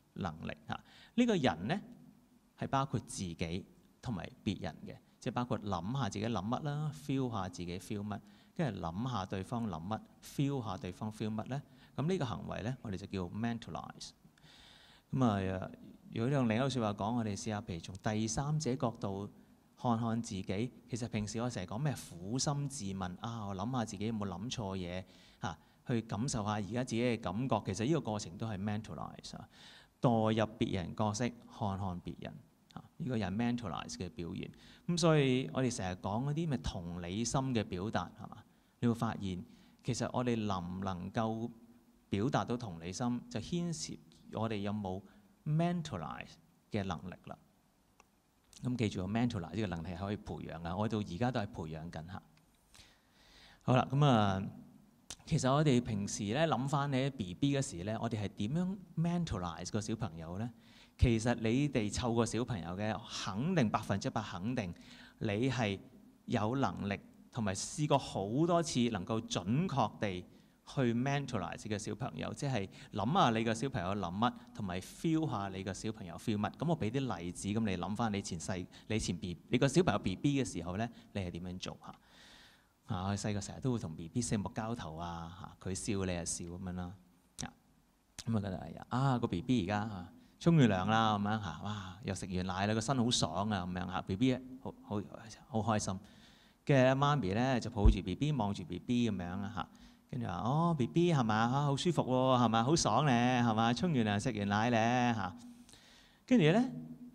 Speaker 3: 能力嚇。呢個人咧係包括自己同埋別人嘅，即係包括諗下自己諗乜啦 ，feel 下自己 feel 乜，跟住諗下對方諗乜 ，feel 下對方 feel 乜咧。咁呢個行為咧，我哋就叫 mentalize。咁啊，如果用另一個説話講，我哋試下譬如從第三者角度看看自己。其實平時我成日講咩苦心自問啊，我諗下自己有冇諗錯嘢嚇，去感受下而家自己嘅感覺。其實呢個過程都係 mentalize 啊，代入別人角色，看看別人嚇，呢個又係 mentalize 嘅表現。咁所以我哋成日講嗰啲咩同理心嘅表達係嘛？你會發現其實我哋能唔能夠表達到同理心，就牽涉我哋有冇 mentalize 嘅能力啦。咁記住個 mentalize 呢個能力係可以培養噶，我到而家都係培養緊嚇。好啦，咁啊，其實我哋平時咧諗翻你 BB 嗰時咧，我哋係點樣 mentalize 個小朋友咧？其實你哋湊個小朋友嘅，肯定100%肯定，你係有能力同埋試過好多次能夠準確地去 mentalize 嘅小朋友，即係諗下你個小朋友諗乜，同埋 feel 下你個小朋友 feel 乜。咁我俾啲例子，咁你諗翻你你個小朋友 BB 嘅時候咧，你係點樣做嚇？我細個成日都會同 BB 四目交投啊，佢笑你係笑咁樣啦。咁啊覺得啊個 BB 而家沖完涼啦咁樣嚇，哇又食完奶啦，個身好爽啊咁樣嚇 ，BB 好開心。跟住媽咪咧就抱住 BB 望住 BB 咁樣啊嚇。跟住話哦 BB 係嘛好舒服喎係嘛好爽咧係嘛沖完涼食完奶咧嚇，跟住咧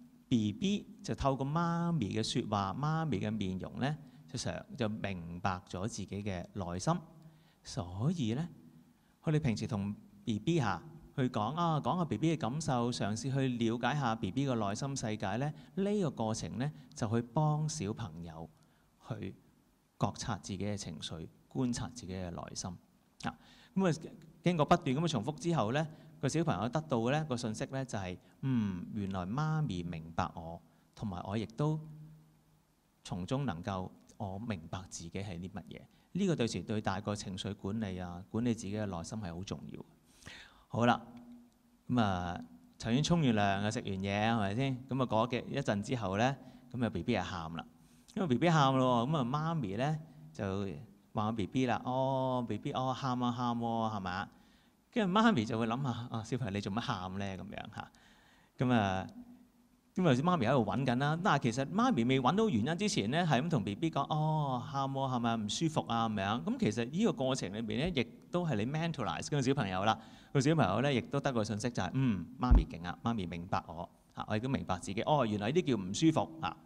Speaker 3: BB 就透過媽咪嘅説話、媽咪嘅面容咧就明白咗自己嘅內心，所以咧佢哋平時同 BB 去講講下 BB 嘅感受，嘗試去了解下 BB 嘅內心世界咧，呢個過程咧就去幫小朋友去覺察自己嘅情緒，觀察自己嘅內心。咁啊，經過不斷咁嘅重複之後咧，個小朋友得到嘅咧個信息咧就係原來媽咪明白我，同埋我亦都從中能夠我明白自己係啲乜嘢。呢個對大個情緒管理管理自己嘅內心係好重要。好啦，咁啊，頭先沖完涼食完嘢係咪先？咁啊過咗一陣之後咧，咁啊 BB 就喊啦，因為 BB 喊咯，咁啊媽咪咧就話我 BB 啦，BB 喊喎係咪？跟住媽咪就會諗下小朋友你做乜喊咧咁樣嚇，咁啊媽咪喺度揾緊啦。但係其實媽咪未揾到原因之前咧，係咁同 BB 講喊喎係咪唔舒服啊咁樣。咁其實呢個過程裏邊咧，亦都係你 mentalize 嗰個小朋友啦。個小朋友咧亦都得個信息就係媽咪勁啊，媽咪明白我嚇，我亦都明白自己原來呢啲叫唔舒服嚇。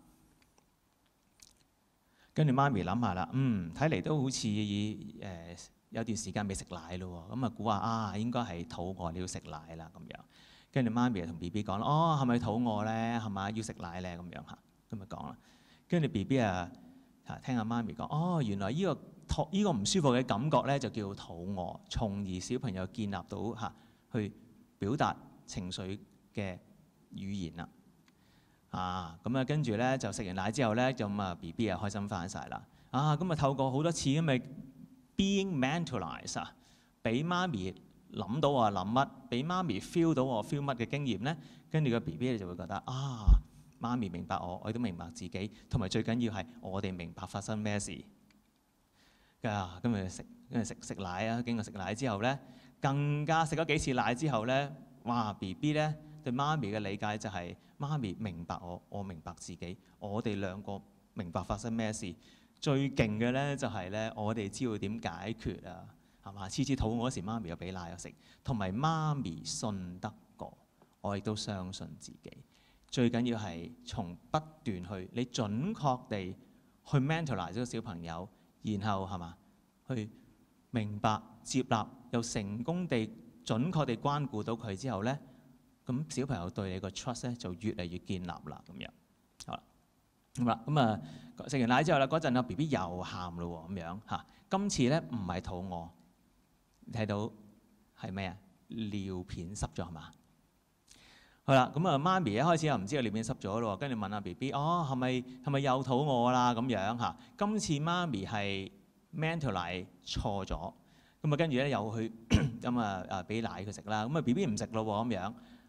Speaker 3: 跟住媽咪諗下啦，睇嚟都好似有段時間未食奶咯喎，咁啊估下應該係肚餓，你要食奶啦咁樣。跟住媽咪就同 BB 講啦，係咪肚餓咧？係咪要食奶咧？咁樣嚇，咁咪講啦。跟住 BB 聽下媽咪講，原來呢個唔舒服嘅感覺咧就叫肚餓，從而小朋友建立到去表達情緒嘅語言啦。咁啊跟住咧就食完奶之後咧，咁BB 又開心翻晒啦。咁啊透過好多次咁嘅 being mentalized 俾媽咪諗到我諗乜，俾媽咪 feel 到我 feel 乜嘅經驗咧，跟住個 BB 就會覺得媽咪明白我，我亦都明白自己，同埋最緊要係我哋明白發生咩事。跟住食奶啊，經過食奶之後咧，更加食咗幾次奶之後咧，哇 BB 咧對媽咪嘅理解就係媽咪明白我，我明白自己，我哋兩個明白發生咩事。最勁嘅咧就係咧，我哋知道點解決係嘛？次次肚餓嗰時，媽咪又俾奶我食，同埋媽咪信得過，我亦都相信自己。最緊要係從不斷去你準確地去 mentalize 個小朋友，然後係嘛去明白接納，又成功地準確地關顧到佢之後咧，咁小朋友對你個 trust 咧就越嚟越建立啦咁樣。好啦，咁食完奶之後啦，嗰陣BB 又喊咯喎咁樣嚇。今次咧唔係肚餓，你睇到係咩啊？尿片濕咗係嘛？好啦，咁媽咪一開始又唔知個尿片濕咗咯，跟住問下 BB，係咪又肚餓啦咁樣嚇？今次媽咪係 mentalize 錯咗，咁跟住咧又去俾奶佢食啦，咁BB 唔食咯喎咁樣，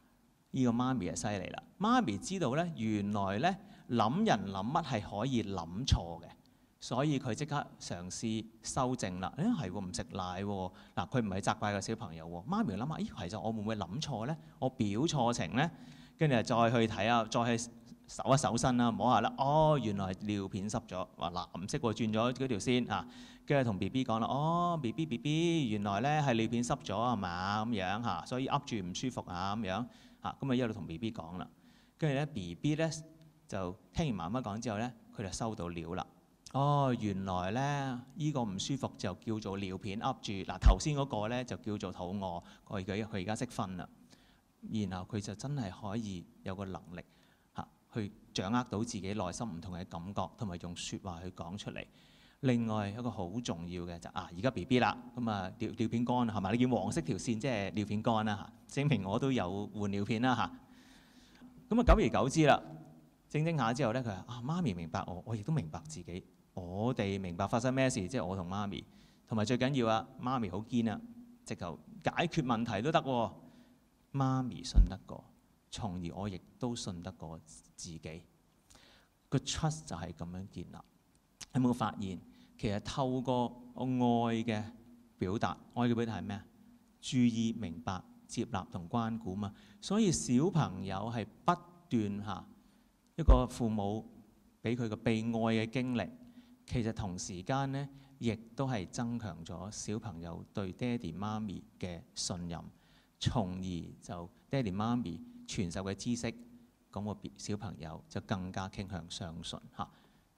Speaker 3: 呢個媽咪就犀利啦！媽咪知道咧，原來咧諗人諗乜係可以諗錯嘅，所以佢即刻嘗試修正啦。係喎，唔食奶喎。嗱，佢唔係責怪個小朋友喎。媽咪諗下，咦，其實我會唔會諗錯咧？我表錯情咧？跟住再去睇下，再去搜一搜身啦，摸下啦。哦，原來尿片濕咗，話藍色喎，轉咗嗰條線嚇。跟住同 B B 講啦，哦 B B， 原來咧係尿片濕咗係嘛咁樣嚇，所以噏住唔舒服啊咁樣嚇。咁啊一路同 B B 講啦。跟住咧 B B 咧就聽完媽媽講之後咧，佢就收到料啦。哦，原來咧依個唔舒服就叫做尿片噏住。嗱，頭先嗰個咧就叫做肚餓。佢而家識分啦。然後佢就真係可以有個能力嚇，去掌握到自己內心唔同嘅感覺，同埋用説話去講出嚟。另外一個好重要嘅就而家 B B 啦，咁啊尿片乾係咪？你見黃色條線即係尿片乾啦嚇，證明我都有換尿片啦嚇。咁啊久而久之啦，整下之後咧，佢話媽咪明白我，我亦都明白自己，我哋明白發生咩事，即係我同媽咪，同埋最緊要啊，媽咪好堅啊，直頭解決問題都得喎。媽咪信得過，從而我亦都信得過自己。個 trust 就係咁樣建立。有冇發現其實透過愛嘅表達，愛嘅表達係咩啊？注意、明白、接納同關顧嘛。所以小朋友係不斷一個父母俾佢個被愛嘅經歷，其實同時間呢，亦都係增強咗小朋友對爹哋媽咪嘅信任。從而就爹哋媽咪傳授嘅知識，咁個小朋友就更加傾向相信嚇。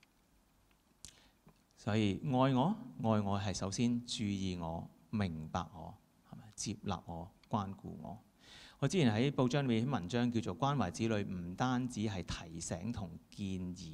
Speaker 3: 所以愛我係首先注意我、明白我，係咪接納我、關顧我？我之前喺報章裏面啲文章叫做關懷子女，唔單止係提醒同建議。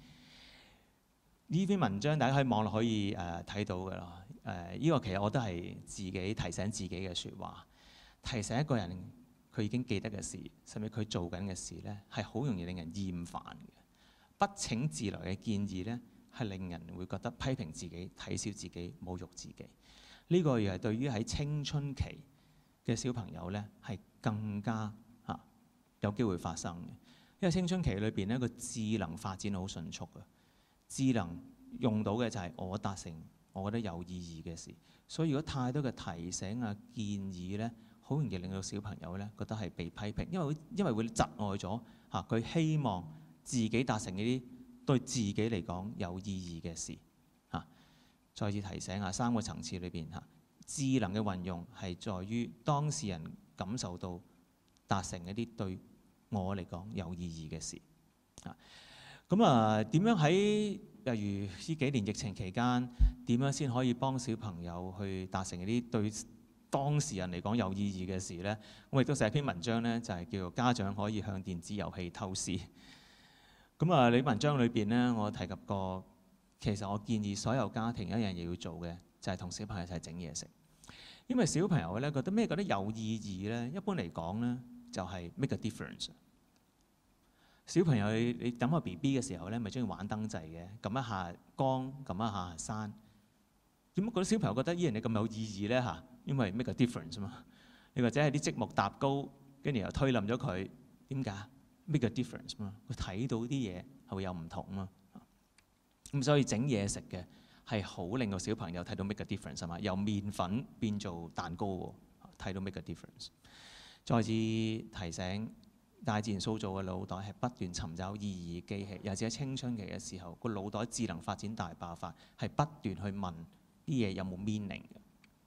Speaker 3: 呢篇文章大家喺網絡可以睇到㗎啦。呢個其實我都係自己提醒自己嘅説話。提醒一個人佢已經記得嘅事，甚至佢做緊嘅事呢，係好容易令人厭煩嘅。不請自來嘅建議呢，係令人會覺得批評自己、睇小自己、侮辱自己。呢個又係對於喺青春期嘅小朋友呢，係更加有機會發生嘅。因為青春期裏邊呢個智能發展好迅速嘅，智能用到嘅就係我達成我覺得有意義嘅事。所以如果太多嘅提醒建議呢，好容易令到小朋友咧覺得係被批評，因為會窒礙咗佢希望自己達成呢啲對自己嚟講有意義嘅事嚇。再次提醒3個層次裏邊智能嘅運用係在於當事人感受到達成一啲對我嚟講有意義嘅事嚇。咁點樣喺例如呢幾年疫情期間，點樣先可以幫小朋友去達成一啲對當事人嚟講有意義嘅事呢？我亦都寫篇文章呢，就係叫做家長可以向電子遊戲偷師。咁你文章裏邊呢，我提及過，其實我建議所有家庭一樣嘢要做嘅，就係同小朋友一齊整嘢食。因為小朋友咧覺得咩覺得有意義呢？一般嚟講呢，就係 make a difference。小朋友你等個 BB 嘅時候咧，咪中意玩燈掣嘅，撳一下光，撳一下閂。點解覺得小朋友覺得呢樣嘢咁有意義咧？因為 make a difference 嘛。你或者係啲積木搭高，跟住又推冧咗佢，點解 make a difference 嘛？佢睇到啲嘢係會有唔同嘛。咁所以整嘢食嘅係好令到小朋友睇到 make a difference 係嘛？由麵粉變做蛋糕喎，睇到 make a difference。再次提醒，大自然塑造嘅腦袋係不斷尋找意義嘅機器，尤其是喺青春期嘅時候，個腦袋智能發展大爆發，係不斷去問啲嘢有冇 meaning 嘅。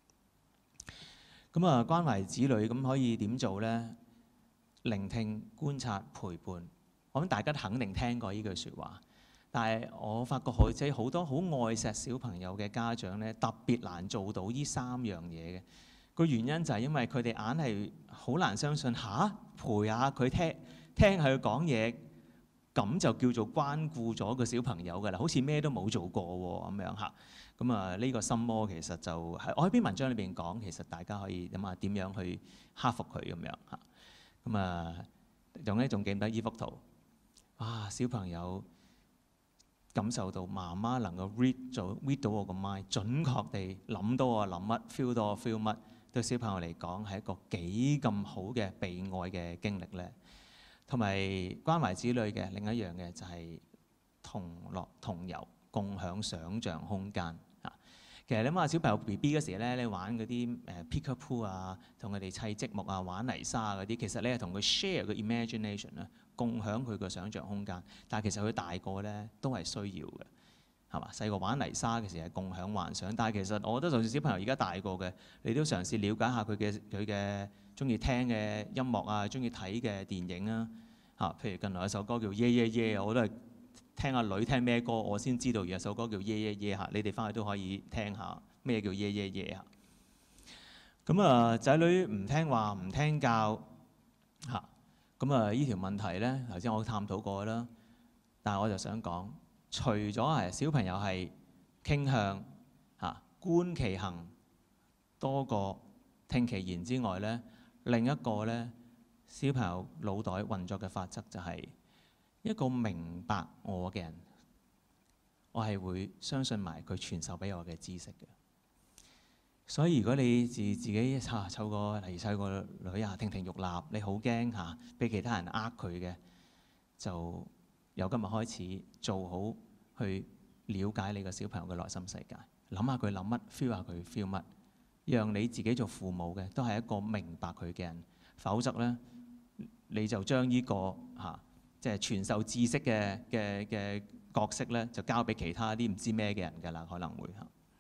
Speaker 3: 咁關懷子女咁可以點做呢？聆聽、觀察、陪伴。我諗大家肯定聽過呢句説話，但係我發覺好多好愛錫小朋友嘅家長呢，特別難做到呢3樣嘢嘅。個原因就係因為佢哋硬係好難相信陪下佢聽下佢講嘢，咁就叫做關顧咗個小朋友㗎啦，好似咩都冇做過喎咁樣嚇。咁呢個心魔其實就係我喺篇文章裏邊講，其實大家可以諗下點樣去克服佢咁樣嚇。仲記唔得依幅圖？小朋友感受到媽媽能夠 read 到我個 mind， 準確地諗到我諗乜 ，feel 到我 feel 乜，對小朋友嚟講係一個幾咁好嘅被愛嘅經歷咧。 同埋關懷子女嘅另一樣嘅就係同樂同遊，共享想像空間啊。其實你諗下小朋友 BB 嗰時咧，你玩嗰啲peekaboo 啊，同佢哋砌積木啊、玩泥沙啊嗰啲，其實你係同佢 share 個 imagination 啦，共享佢個想像空間。但係其實佢大個咧都係需要嘅。係嘛？細個玩泥沙嘅時係共享幻想，但係其實我覺得，就算小朋友而家大個嘅，你都嘗試了解下佢嘅中意聽嘅音樂啊，中意睇嘅電影啊嚇。譬如近來有首歌叫《耶耶耶》，我都係聽阿女聽咩歌，我先知道有首歌叫《耶耶耶》嚇。你哋翻去都可以聽下咩叫耶耶耶嚇。咁啊，仔女唔聽話唔聽教嚇，咁啊呢條問題咧，頭先我探討過啦，但係我就想講。除咗係小朋友係傾向觀其行多過聽其言之外咧，另一個咧小朋友腦袋運作嘅法則就係一個明白我嘅人，我係會相信埋佢傳授俾我嘅知識嘅。所以如果你自己湊個例如湊個女啊亭亭玉立，你好驚俾其他人呃佢嘅，就由今日開始做好去了解你個小朋友嘅內心世界，諗下佢諗乜 ，feel 下佢 feel 乜，讓你自己做父母嘅都係一個明白佢嘅人，否則咧你就將呢個即係傳授知識嘅角色咧，就交俾其他啲唔知咩嘅人㗎啦，可能會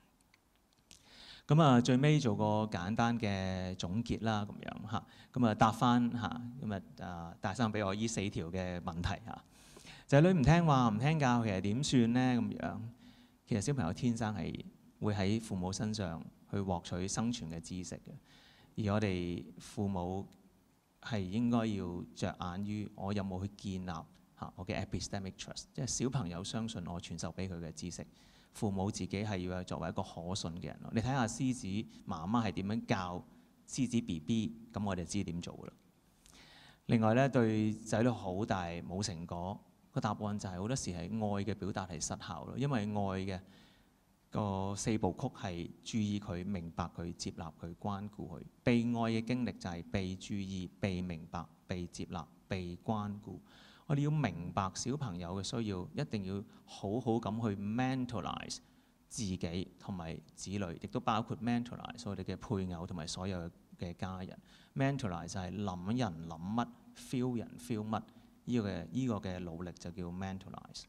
Speaker 3: 咁啊，最尾做個簡單嘅總結啦，咁樣咁啊答翻咁啊大生俾我呢4條嘅問題仔女唔聽話唔聽教，其實點算呢？咁樣其實小朋友天生係會喺父母身上去獲取生存嘅知識嘅，而我哋父母係應該要着眼於我有冇去建立我嘅 epistemic trust， 即係小朋友相信我傳授俾佢嘅知識，父母自己係要作為一個可信嘅人咯。你睇下獅子媽媽係點樣教獅子 BB， 咁我哋知點做啦。另外咧，對仔女好大冇成果。個答案就係好多時係愛嘅表達係失效咯，因為愛嘅個4部曲係注意佢、明白佢、接納佢、關顧佢。被愛嘅經歷就係被注意、被明白、被接納、被關顧。我哋要明白小朋友嘅需要，一定要好好咁去 mentalize 自己同埋子女，亦都包括 mentalize 我哋嘅配偶同埋所有嘅家人。mentalize 就係諗人諗乜 ，feel 人 feel 乜。呢個嘅努力就叫 mentalize。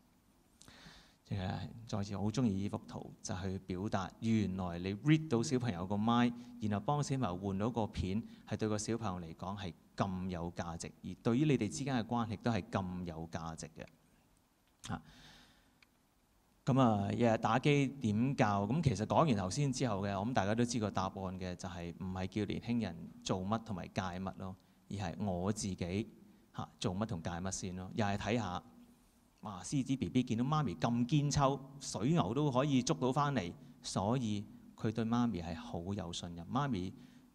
Speaker 3: 再次我好中意呢幅圖，就係去表達原來你 read 到小朋友個 mind， 然後幫小朋友換到個片，係對個小朋友嚟講係咁有價值，而對於你哋之間嘅關係都係咁有價值嘅。咁啊，日日打機點教？咁其實講完頭先之後嘅，我諗大家都知個答案嘅，就係唔係叫年輕人做乜同埋戒乜咯，而係我自己。做乜同戒乜先咯？又係睇下，哇！獅子 BB 見到媽咪咁堅抽，水牛都可以捉到翻嚟，所以佢對媽咪係好有信任。媽咪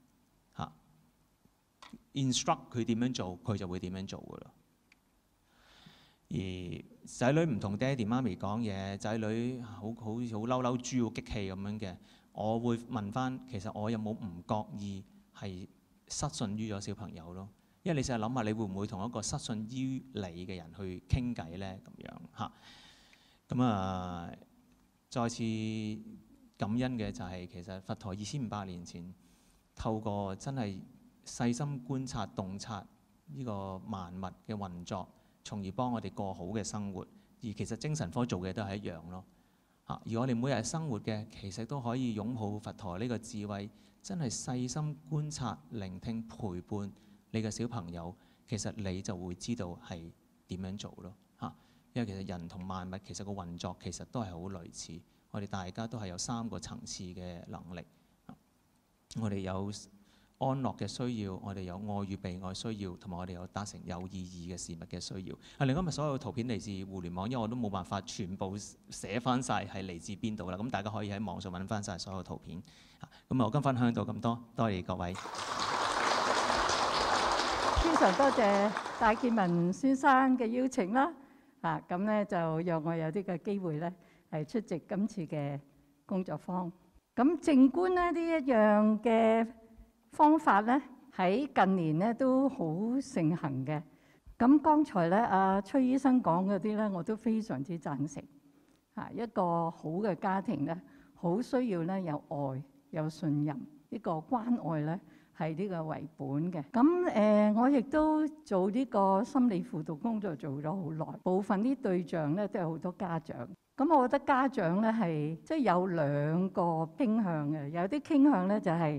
Speaker 3: instruct 佢點樣做，佢就會點樣做噶啦。而仔女唔同爹哋媽咪講嘢，仔女好嬲豬好激氣咁樣嘅，我會問翻，其實我有冇唔覺意係失信於咗小朋友咯？因為你成日諗下，你會唔會同一個失信於你嘅人去傾偈咧？咁樣咁啊，再次感恩嘅就係其實佛陀2500年前透過真係細心觀察、洞察呢個萬物嘅運作，從而幫我哋過好嘅生活。而其實精神科做嘅都係一樣咯。而我哋每日生活嘅其實都可以擁抱佛陀呢個智慧，真係細心觀察、聆聽、陪伴你嘅小朋友，其實你就會知道係點樣做咯。因為其實人同萬物其實個運作其實都係好類似，我哋大家都係有3個層次嘅能力。我哋有安樂嘅需要，我哋有愛與被愛需要，同埋我哋有達成有意義嘅事物嘅需要。另外今日所有圖片嚟自互聯網，因為我都冇辦法全部寫翻晒係嚟自邊度啦。咁大家可以喺網上揾翻晒所有圖片。咁我今分享到咁多，多謝各位。
Speaker 4: 非常多謝戴建文先生嘅邀請啦。咁咧就讓我有啲嘅機會咧係出席今次嘅工作坊。咁靜觀咧呢一樣嘅方法咧喺近年咧都好盛行嘅。 咁剛才咧，阿崔醫生講嗰啲咧，我都非常之贊成。一個好嘅家庭咧，好需要咧有愛、有信任，呢個關愛咧係呢個為本嘅。咁我亦都做呢個心理輔導工作做咗好耐，部分啲對象咧都係好多家長。咁我覺得家長咧係即係有兩個傾向嘅，有啲傾向咧就係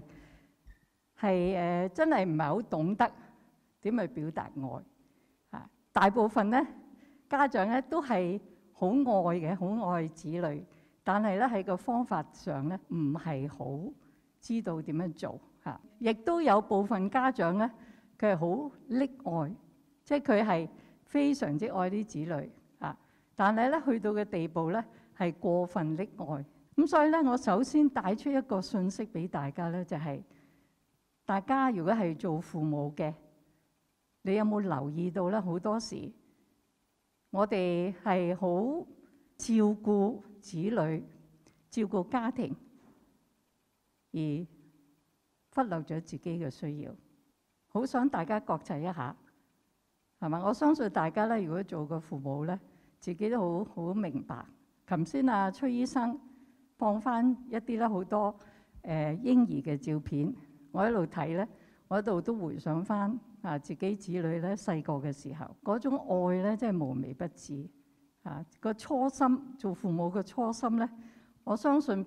Speaker 4: 真係唔係好懂得點去表達愛。大部分咧家長咧都係好愛嘅，好愛子女，但係咧喺個方法上咧唔係好知道點樣做嚇。亦都有部分家長咧，佢係好溺愛，即係佢係非常之愛啲子女嚇，但係咧去到嘅地步咧係過分溺愛。咁所以咧，我首先帶出一個訊息俾大家咧，就係大家如果係做父母嘅，你有冇留意到咧？好多時我哋係好照顧子女、照顧家庭，而忽略咗自己嘅需要。好想大家覺察一下，係嘛？我相信大家咧，如果做個父母咧，自己都好明白。頭先啊，崔醫生放翻一啲咧好多嬰兒嘅照片，我喺度睇咧，我喺度都回想翻。自己子女咧細個嘅時候，嗰種愛咧真係無微不至。個初心，做父母嘅初心咧，我相信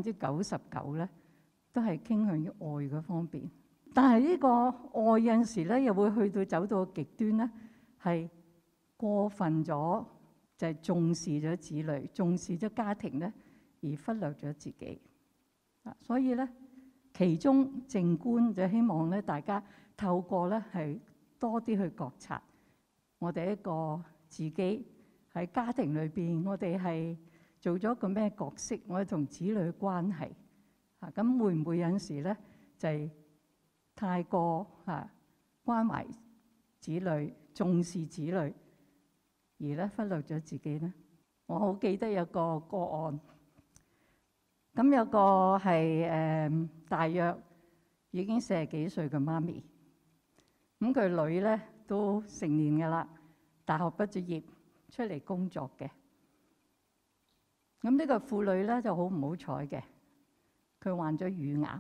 Speaker 4: 99%咧都係傾向於愛嗰方面。但係呢個愛有陣時咧，又會去到走到極端咧，係過分咗，就係重視咗子女，重視咗家庭咧，而忽略咗自己。所以咧，其中靜觀就希望咧大家透過咧係多啲去覺察我哋一個自己喺家庭裏邊，我哋係做咗個咩角色？我哋同子女嘅關係咁會唔會有陣時咧就係太過關懷子女、重視子女，而咧忽略咗自己咧？我好記得有個個案，咁有個係大約已經40幾歲嘅媽咪。咁佢女咧都成年㗎啦，大學畢咗業出嚟工作嘅。咁呢個婦女咧就好唔好彩嘅，佢患咗乳癌。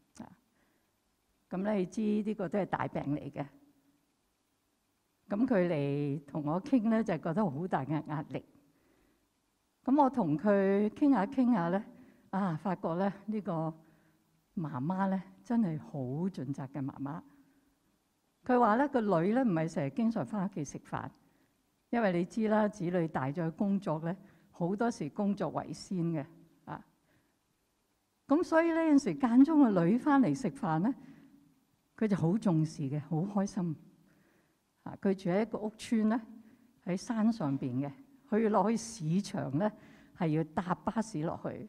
Speaker 4: 咁咧你知呢個都係大病嚟嘅。咁佢嚟同我傾咧，就覺得好大嘅壓力。咁我同佢傾下咧，發覺咧呢個媽媽咧真係好盡責嘅媽媽。佢話咧個女咧唔係成日經常翻屋企食飯，因為你知啦，子女大咗工作咧，好多時工作為先嘅咁所以呢，有陣時間中個女翻嚟食飯咧，佢就好重視嘅，好開心。佢住喺一個屋村咧，喺山上邊嘅，佢要落去市場咧，係要搭巴士落去。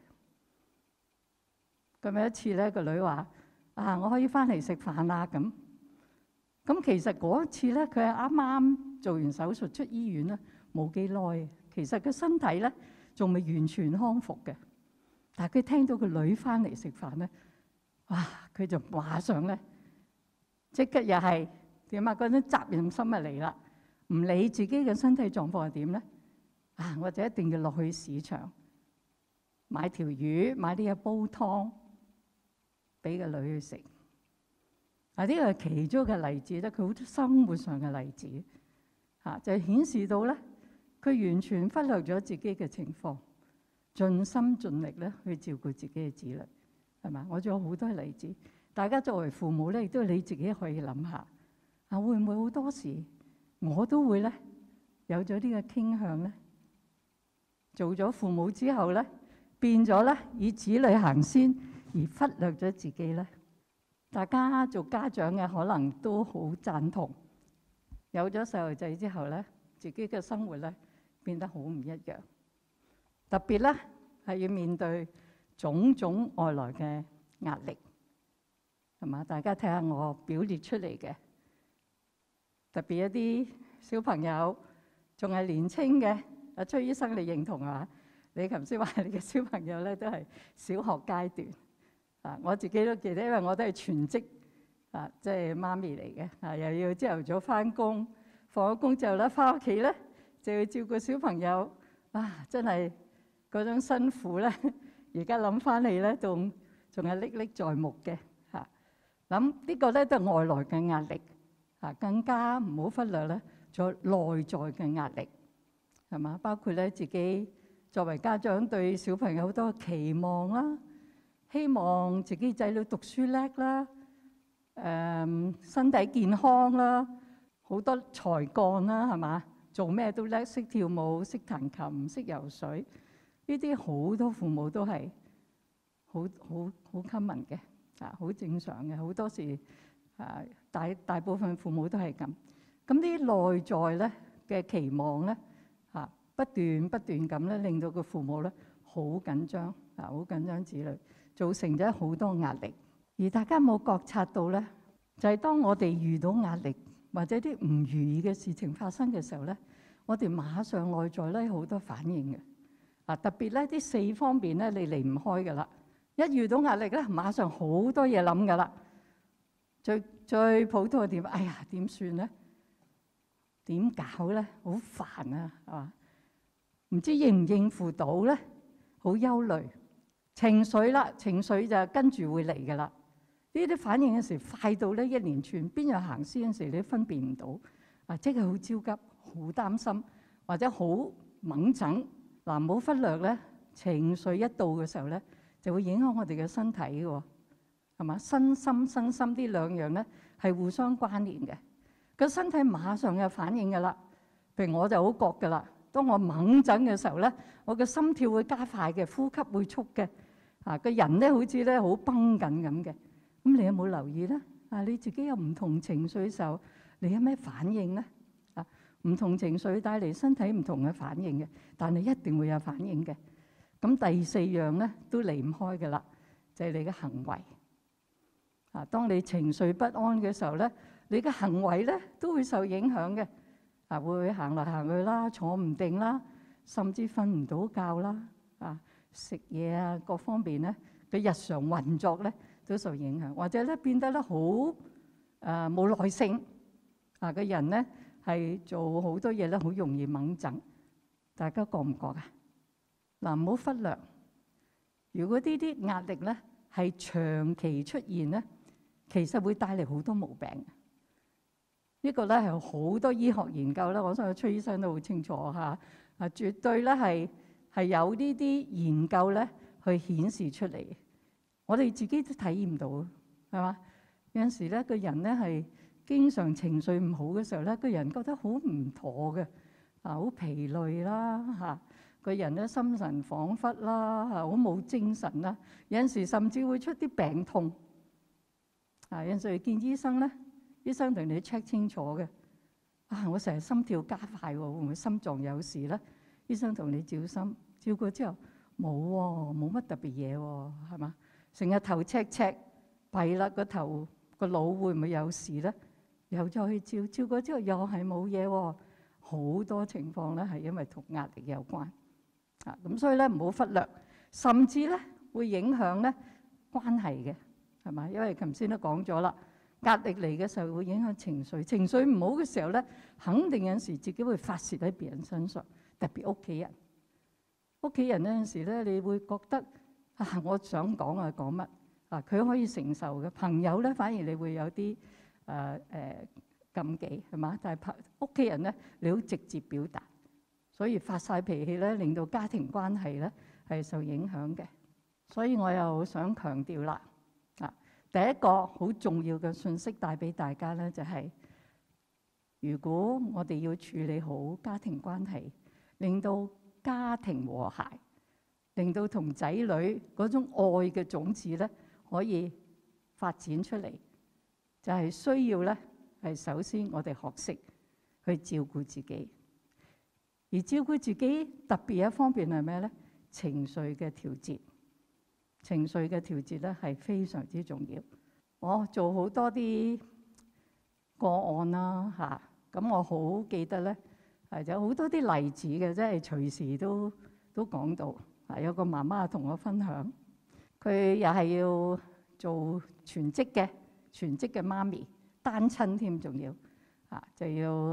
Speaker 4: 咁有一次咧，個女話：我可以翻嚟食飯啦咁。咁其實嗰一次咧，佢係啱啱做完手術出醫院咧，冇幾耐。其實佢身體咧仲未完全康復嘅，但係佢聽到個女翻嚟食飯咧，哇！佢就馬上咧即刻又係點啊？嗰種責任心就嚟啦，唔理自己嘅身體狀況係點咧，我就一定要落去市場買條魚，買啲嘢煲湯俾個女去食。呢個係其中嘅例子咧，佢好多生活上嘅例子就顯示到咧，佢完全忽略咗自己嘅情況，盡心盡力咧去照顧自己嘅子女，係嘛？我仲有好多例子，大家作為父母咧，亦都你自己可以諗下會唔會好多時我都會咧有咗呢個傾向咧，做咗父母之後咧變咗咧以子女行先，而忽略咗自己咧。大家做家長嘅可能都好贊同，有咗細路仔之後咧，自己嘅生活咧變得好唔一樣。特別咧係要面對種種外來嘅壓力，係嘛？大家睇下我表列出嚟嘅，特別一啲小朋友仲係年青嘅。阿崔醫生，你認同啊？你頭先話你嘅小朋友咧都係小學階段。我自己都記得，因為我都係全職即係媽咪嚟嘅，又要朝頭早翻工， 放咗工之後咧，翻屋企咧就要照顧小朋友，啊，真係嗰種辛苦咧，而家諗翻嚟咧，仲係歷歷在目嘅嚇。咁呢個咧都係外來嘅壓力嚇，更加唔好忽略咧，仲有內在嘅壓力係嘛？包括咧自己作為家長對小朋友好多期望啦，希望自己仔女讀書叻啦，身體健康啦，好多才幹啦，係嘛？做咩都叻，識跳舞、識彈琴、識游水，呢啲好多父母都係好 common 嘅，啊，好正常嘅。好多時啊，大部分父母都係咁。咁啲內在咧嘅期望咧，啊，不斷咁咧，令到個父母咧好緊張，啊，好緊張子女，造成咗好多壓力。而大家冇覺察到咧，就係當我哋遇到壓力或者啲唔如意嘅事情發生嘅時候咧，我哋馬上內在咧好多反應嘅。啊，特別咧啲4方面咧，你離唔開㗎啦。一遇到壓力咧，馬上好多嘢諗㗎啦。最普通係點？哎呀，點算咧？點搞咧？好煩啊，係嘛？唔知應唔應付到咧？好憂慮。情緒啦，情緒就跟住會嚟㗎啦。呢啲反應嘅時快到咧一連串，邊有行先嗰時你都分辨唔到。啊，即係好焦急、好擔心，或者好掹整。嗱，唔好忽略咧，情緒一到嘅時候咧，就會影響我哋嘅身體嘅喎，係嘛？身心呢兩樣咧係互相關聯嘅。個身體馬上有反應㗎啦。譬如我就好覺㗎啦，當我掹整嘅時候咧，我嘅心跳會加快嘅，呼吸會速嘅，啊，個人咧好似咧好繃緊咁嘅。咁你有冇留意咧？啊，你自己有唔同情緒嘅時候，你有咩反應咧？啊，唔同情緒帶嚟身體唔同嘅反應嘅，但係一定會有反應嘅。咁第4樣咧都離唔開嘅啦，就係你嘅行為。啊，當你情緒不安嘅時候咧，你嘅行為咧都會受影響嘅。啊，會行嚟行去啦，坐唔定啦，甚至瞓唔到覺啦。啊，食嘢啊，各方面咧嘅日常運作咧都受影響，或者咧變得咧好冇耐性。啊，個人咧係做好多嘢咧好容易掹整。大家覺唔覺啊？嗱，唔好忽略，如果呢啲壓力咧係長期出現咧，其實會帶嚟好多毛病。呢個咧係好多醫學研究啦，我相信崔醫生都好清楚嚇。啊，絕對咧係有呢啲研究咧去顯示出嚟。我哋自己都體驗到，係嘛？有陣時咧，個人咧係經常情緒唔好嘅時候咧，個人覺得好唔妥嘅，啊，好疲累啦嚇。個人咧心神恍惚啦，好冇精神啦。有陣時甚至會出啲病痛。啊，有陣時去見醫生咧，醫生同你 check 清楚嘅。啊，我成日心跳加快喎，會唔會心臟有事咧？醫生同你照心，照過之後冇喎，冇乜特別嘢喎，係嘛？成日頭赤赤，弊啦，個頭個腦會唔會有事咧？又再去照，照過之後又係冇嘢喎。好多情況咧係因為同壓力有關。啊，咁所以咧唔好忽略，甚至咧會影響咧關係嘅，係嘛？因為頭先都講咗啦，壓力嚟嘅時候會影響情緒，情緒唔好嘅時候咧，肯定有陣時自己會發泄喺別人身上，特別屋企人。屋企人有陣時咧，你會覺得啊，我想講啊講乜啊，佢可以承受嘅。朋友咧，反而你會有啲禁忌，係嘛？但係屋企人咧，你好直接表達。所以發晒脾氣咧，令到家庭關係咧係受影響嘅。所以我又想強調啦，啊，第一個好重要嘅信息帶俾大家咧，就係如果我哋要處理好家庭關係，令到家庭和諧，令到同仔女嗰種愛嘅種子咧可以發展出嚟，就係需要咧係首先我哋學識去照顧自己。而照顧自己特別一方面係咩咧？情緒嘅調節，情緒嘅調節咧係非常之重要。我做好多啲個案啦嚇，咁我好記得咧係有好多啲例子嘅，即係隨時都講到。啊，有個媽媽同我分享，佢又係要做全職嘅媽咪，單親添，仲要啊就要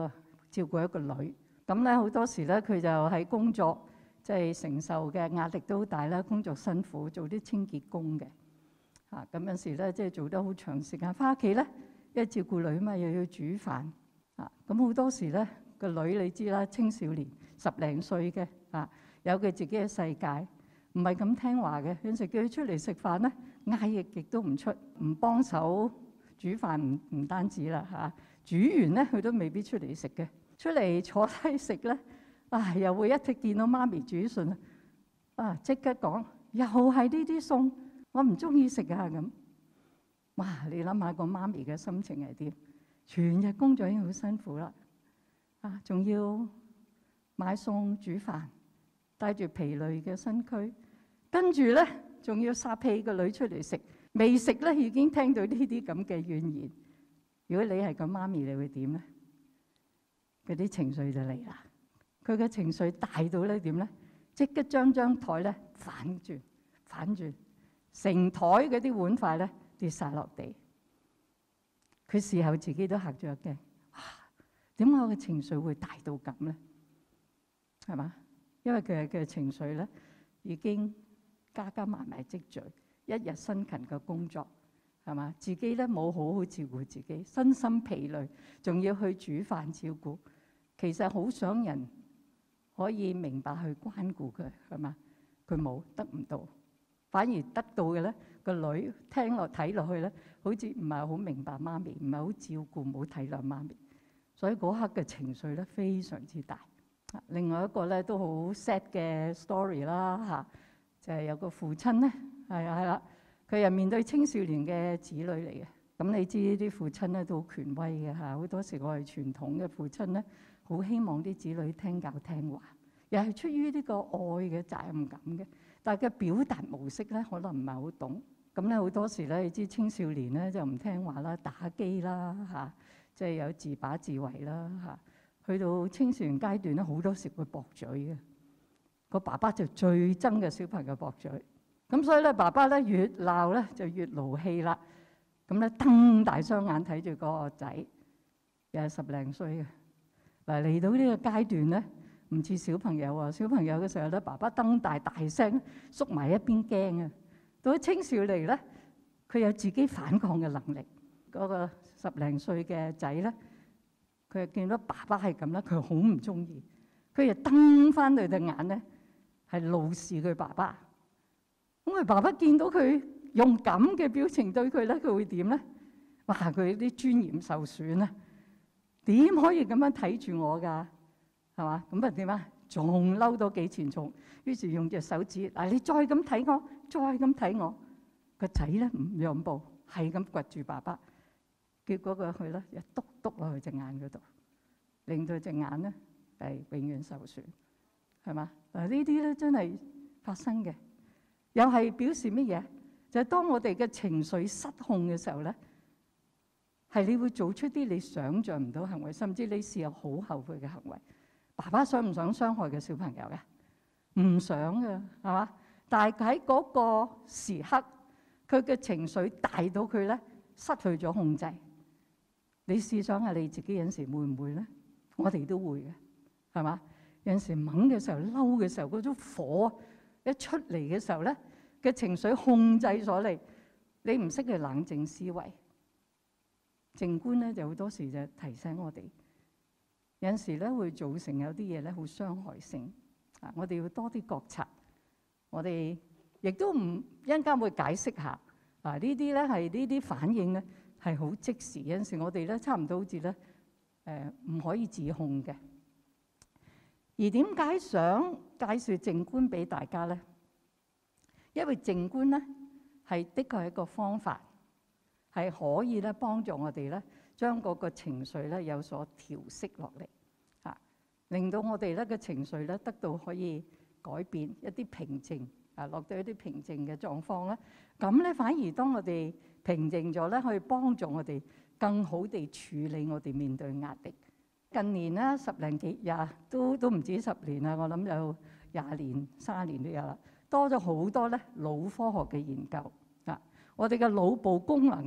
Speaker 4: 照顧一個女。咁咧好多時咧，佢就喺工作即係承受嘅壓力都好大啦，工作辛苦，做啲清潔工嘅。咁有時咧，即係做得好長時間，翻屋企咧，因為照顧女嘛，又要煮飯。咁好多時咧，個女你知啦，青少年10零歲嘅，有佢自己嘅世界，唔係咁聽話嘅。有時叫佢出嚟食飯咧，嗌亦都唔出，唔幫手煮飯唔單止啦，煮完咧佢都未必出嚟食嘅。出嚟坐低食咧，又會一見到媽咪煮餸即刻講又係呢啲餸，我唔中意食啊咁。哇！你諗下個媽咪嘅心情係點？全日工作已經好辛苦啦，仲要買餸煮飯，帶住疲累嘅身軀，跟住咧仲要撒氣個女出嚟食，未食咧已經聽到呢啲咁嘅怨言。如果你係個媽咪，你會點咧？嗰啲情緒就嚟啦。佢嘅情緒大到咧點咧？即刻將台咧反轉，成台嗰啲碗筷咧跌晒落地。佢事後自己都嚇咗一驚，點解我嘅情緒會大到咁咧？係嘛？因為佢嘅情緒咧已經加埋積聚，一日辛勤嘅工作係嘛？自己咧冇好好照顧自己，身心疲累，仲要去煮飯照顧。其實好想人可以明白去關顧佢，係嘛？佢冇得唔到，反而得到嘅咧，個女聽落睇落去咧，好似唔係好明白媽咪，唔係好照顧，冇體諒媽咪，所以嗰刻嘅情緒咧非常之大。另外一個咧都好 sad 嘅 story 啦，就係有個父親咧，係啦，佢又面對青少年嘅子女嚟嘅。咁你知啲父親咧都好權威嘅嚇，好多時我係傳統嘅父親咧，好希望啲子女聽教聽話，又係出於呢個愛嘅責任感嘅，但係嘅表達模式咧可能唔係好懂。咁咧好多時咧，你知青少年咧就唔聽話啦，打機啦即係有自把自為啦去到青少年階段咧，好多時會駁嘴嘅。個爸爸就最憎嘅小朋友駁嘴，咁所以咧爸爸咧越鬧咧就越勞氣啦。咁咧瞪大雙眼睇住個仔，又係10零歲嘅。嗱，嚟到呢個階段咧，唔似小朋友啊。小朋友嘅時候咧，爸爸瞪大聲縮埋一邊驚啊。到咗青少年咧，佢有自己反抗嘅能力。嗰個10零歲嘅仔咧，佢又見到爸爸係咁啦，佢好唔中意，佢又瞪翻佢隻眼咧，係怒視佢爸爸。咁佢爸爸見到佢用咁嘅表情對佢咧，佢會點咧？哇！佢啲尊嚴受損啊！點可以咁樣睇住我㗎？係嘛？咁啊點啊？仲嬲多幾錢重，於是用隻手指嗱，你再咁睇我，再咁睇我。個仔咧唔讓步，係咁掘住爸爸。結果佢咧又篤落去隻眼嗰度，令到隻眼咧係永遠受損，係嘛？嗱，呢啲咧真係發生嘅，又係表示乜嘢？就係當我哋嘅情緒失控嘅時候咧，係你會做出啲你想像唔到行為，甚至你事後好後悔嘅行為。爸爸想唔想傷害嘅小朋友嘅？唔想嘅，係嘛？但係喺嗰個時刻，佢嘅情緒大到佢咧失去咗控制。你試想下你自己有陣時會唔會咧？我哋都會嘅，係嘛？有陣時猛嘅時候、嬲嘅時候，嗰種火一出嚟嘅時候咧，嘅情緒控制咗你，你唔識去冷靜思維。靜觀咧就好多時就提醒我哋，有陣時咧會造成有啲嘢咧好傷害性啊！我哋要多啲覺察，我哋亦都唔一陣間會解釋下啊！呢啲咧係呢啲反應咧係好即時，有陣時我哋咧差唔多好似咧唔可以自控嘅。而點解想介紹靜觀俾大家咧？因為靜觀咧係的確係一個方法。係可以咧幫助我哋咧將嗰個情緒咧有所調息落嚟，令到我哋咧嘅情緒咧得到可以改變一啲平靜，落到一啲平靜嘅狀況咧。咁咧反而當我哋平靜咗咧，可以幫助我哋更好地處理我哋面對壓力。近年咧10零幾廿都唔止10年啦，我諗有20年、30年都有啦，多咗好多咧腦科學嘅研究。我哋嘅腦部功能咧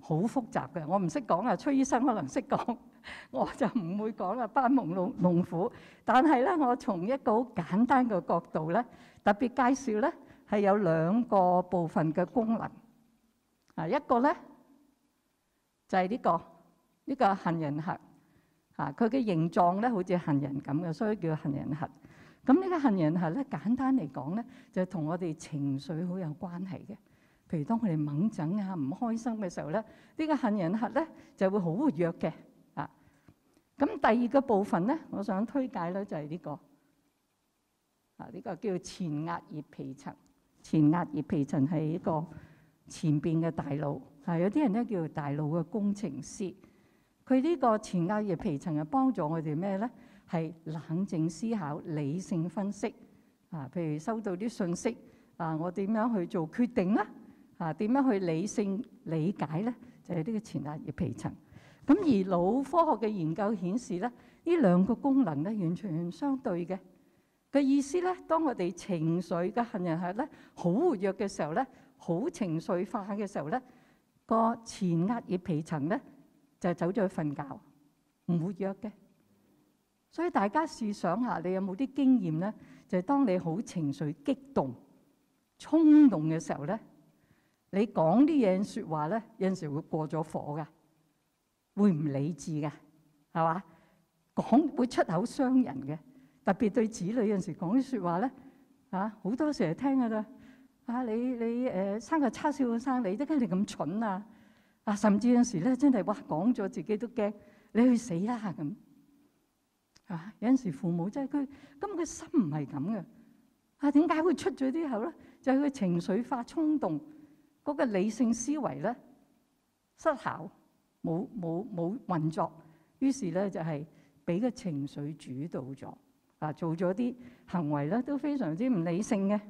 Speaker 4: 好複雜嘅，我唔識講啊，崔醫生可能識講，我就唔會講啦，班門弄斧。但係咧，我從一個好簡單嘅角度咧，特別介紹咧係有2個部分嘅功能。一個咧就係呢個杏仁核，佢嘅形狀咧好似杏仁咁嘅，所以叫杏仁核。咁呢個杏仁核咧，簡單嚟講咧，就同我哋情緒好有關係嘅。譬如當我哋掹整啊、唔開心嘅時候咧，呢個杏仁核咧就會好活躍嘅。咁第2個部分咧，我想推介咧就係呢個。呢個叫前額葉皮層。前額葉皮層係一個前邊嘅大腦，有啲人咧叫大腦嘅工程師。佢呢個前額葉皮層係幫助我哋咩咧？係冷靜思考、理性分析。譬如收到啲信息，我點樣去做決定咧？點樣去理性理解咧？就係呢個前額葉皮層。咁而腦科學嘅研究顯示咧，呢2個功能咧完全相對嘅。嘅意思咧，當我哋情緒嘅杏仁核咧好活躍嘅時候咧，好情緒化嘅時候咧，個前額葉皮層咧就走咗去瞓覺，唔活躍嘅。所以大家試想下，你有冇啲經驗咧？就係當你好情緒激動、衝動嘅時候咧，你講啲嘢説話咧，有陣時會過咗火㗎，會唔理智㗎，係嘛？講會出口傷人嘅。特別對子女有陣時講啲説話咧，好多時係聽㗎啦。你生個叉燒生你，點解你咁蠢啊？甚至有陣時咧，真係哇講咗自己都驚，你去死啦咁。有陣時父母真係佢根本個心唔係咁嘅。點解會出咗啲口咧？就係佢情緒化衝動，嗰個理性思維咧失效，冇運作，於是咧就係俾個情緒主導咗。做咗啲行為咧，都非常之唔理性嘅。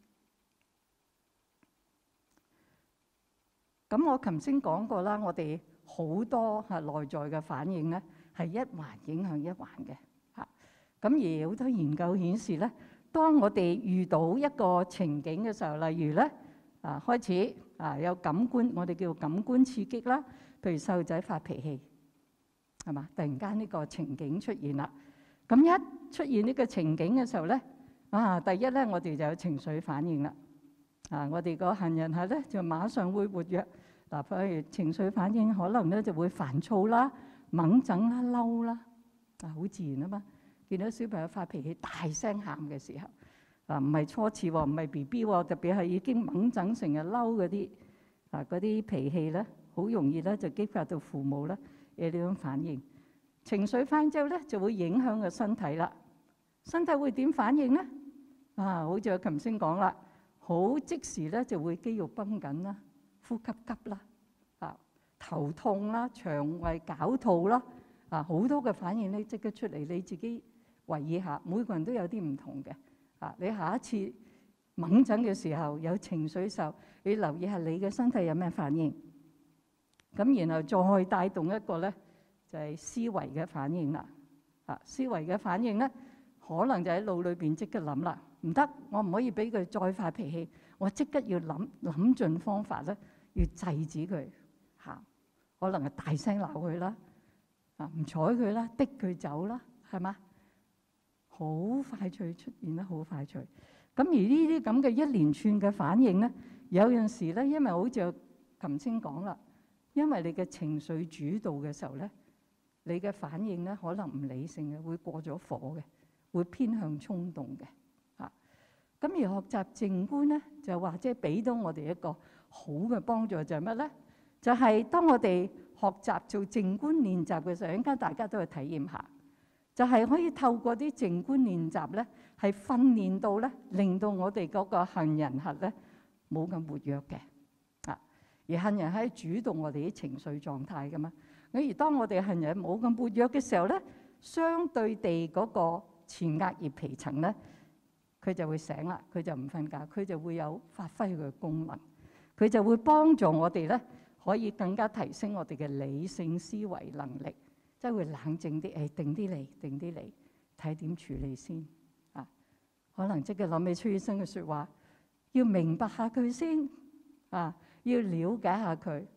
Speaker 4: 咁我頭先講過啦，我哋好多內在嘅反應咧，係一環影響一環嘅。咁而好多研究顯示咧，當我哋遇到一個情景嘅時候，例如咧開始有感官，我哋叫感官刺激啦，譬如細路仔發脾氣，係嘛？突然間呢個情景出現啦。咁一出現呢個情景嘅時候咧，第一咧我哋就有情緒反應啦。我哋個杏仁核咧就馬上會活躍。譬如情緒反應可能咧就會煩躁啦、掹整啦、嬲啦，好自然啊嘛。見到小朋友發脾氣、大聲喊嘅時候，唔係初次喎，唔係 BB 喎，特別係已經掹整成日嬲嗰啲脾氣咧，好容易咧就激發到父母咧有呢種反應。情緒翻之後咧，就會影響個身體啦。身體會點反應咧？好似我頭先講啦，好即時咧就會肌肉繃緊啦、呼吸急啦、頭痛啦、腸胃絞痛啦，好多嘅反應咧即刻出嚟。你自己留意下，每個人都有啲唔同嘅。你下一次掹緊嘅時候有情緒時候，你留意下你嘅身體有咩反應。咁然後再帶動一個咧。就係思維嘅反應啦，思維嘅反應咧，可能就喺腦裏邊即刻諗啦，唔得，我唔可以俾佢再發脾氣，我即刻要諗盡方法咧，要制止佢，可能係大聲鬧佢啦，唔睬佢啦，逼佢走啦，係嘛？好快脆出現得好快脆。咁而呢啲咁嘅一連串嘅反應咧，有陣時咧，因為好似我頭先講啦，因為你嘅情緒主導嘅時候咧。你嘅反應咧可能唔理性嘅，會過咗火嘅，會偏向衝動嘅。咁而學習靜觀咧，就或者俾到我哋一個好嘅幫助就係乜咧？就係當我哋學習做靜觀練習嘅時候，應該大家都去體驗下，就係可以透過啲靜觀練習咧，係訓練到咧，令到我哋嗰個杏仁核咧冇咁活躍嘅。而杏仁核係主導我哋啲情緒狀態噶嘛。而當我哋杏仁冇咁活躍嘅時候咧，相對地嗰個前額葉皮層咧，佢就會醒啦，佢就唔瞓覺，佢就會有發揮佢嘅功能，佢就會幫助我哋咧，可以更加提升我哋嘅理性思維能力，即係會冷靜啲，定啲嚟，睇點處理先。可能即刻諗起崔醫生嘅説話，要明白下佢先，要了解下佢。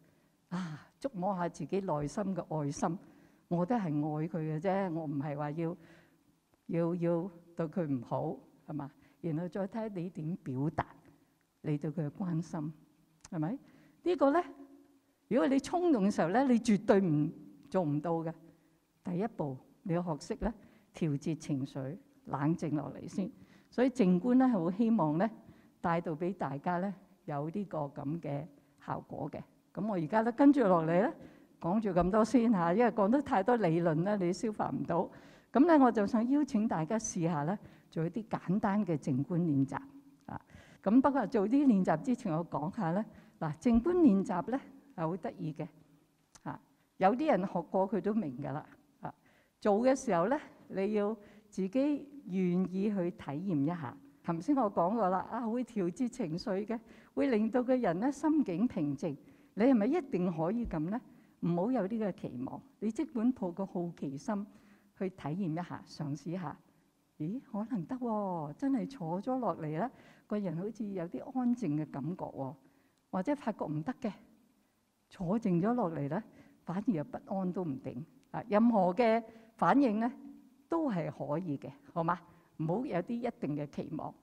Speaker 4: 觸摸下自己內心嘅愛心，我都係愛佢嘅啫，我唔係話要對佢唔好，係嘛？然後再睇下你點表達你對佢嘅關心，係咪？呢個咧，如果你衝動嘅時候咧，你絕對做唔到嘅。第一步你要學識咧調節情緒，冷靜落嚟先。所以靜觀咧係好希望咧帶到俾大家咧有呢個咁嘅效果嘅。咁我而家咧跟住落嚟咧講住咁多先嚇，因為講得太多理論咧，你消化唔到。咁咧我就想邀請大家試下咧做一啲簡單嘅靜觀練習啊。咁不過做啲練習之前，我講下咧嗱，靜觀練習咧係好得意嘅嚇。有啲人學過佢都明㗎啦嚇。做嘅時候咧，你要自己願意去體驗一下。頭先我講過啦，會調節情緒嘅，會令到個人咧心境平靜。你係咪一定可以咁咧？唔好有呢個期望。你即管抱個好奇心去體驗一下，嘗試下。咦，可能得喎！真係坐咗落嚟咧，個人好似有啲安靜嘅感覺喎。或者發覺唔得嘅，坐靜咗落嚟咧，反而又不安都唔定。任何嘅反應咧都係可以嘅，好嗎？唔好有啲一定嘅期望。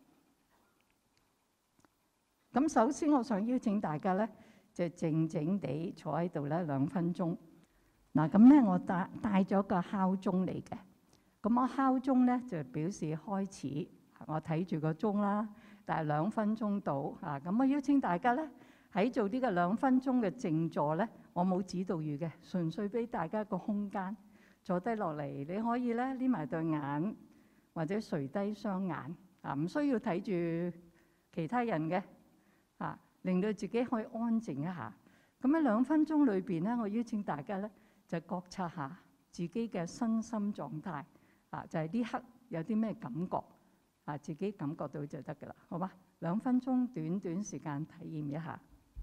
Speaker 4: 咁首先我想邀請大家咧，就靜靜地坐喺度咧2分鐘。嗱，咁咧我帶咗個敲鐘嚟嘅。咁我敲鐘咧就表示開始。我睇住個鐘啦，但係2分鐘到啊。咁我邀請大家咧喺做呢個2分鐘嘅靜坐咧，我冇指導語嘅，純粹俾大家個空間坐低落嚟。你可以咧眯埋對眼，或者垂低雙眼啊，唔需要睇住其他人嘅啊，令到自己可以安靜一下。咁喺2分鐘裏邊咧，我邀請大家咧就覺察下自己嘅身心狀態啊，就係呢刻有啲咩感覺啊，自己感覺到就得㗎啦，好嗎？2分鐘短短時間體驗一下。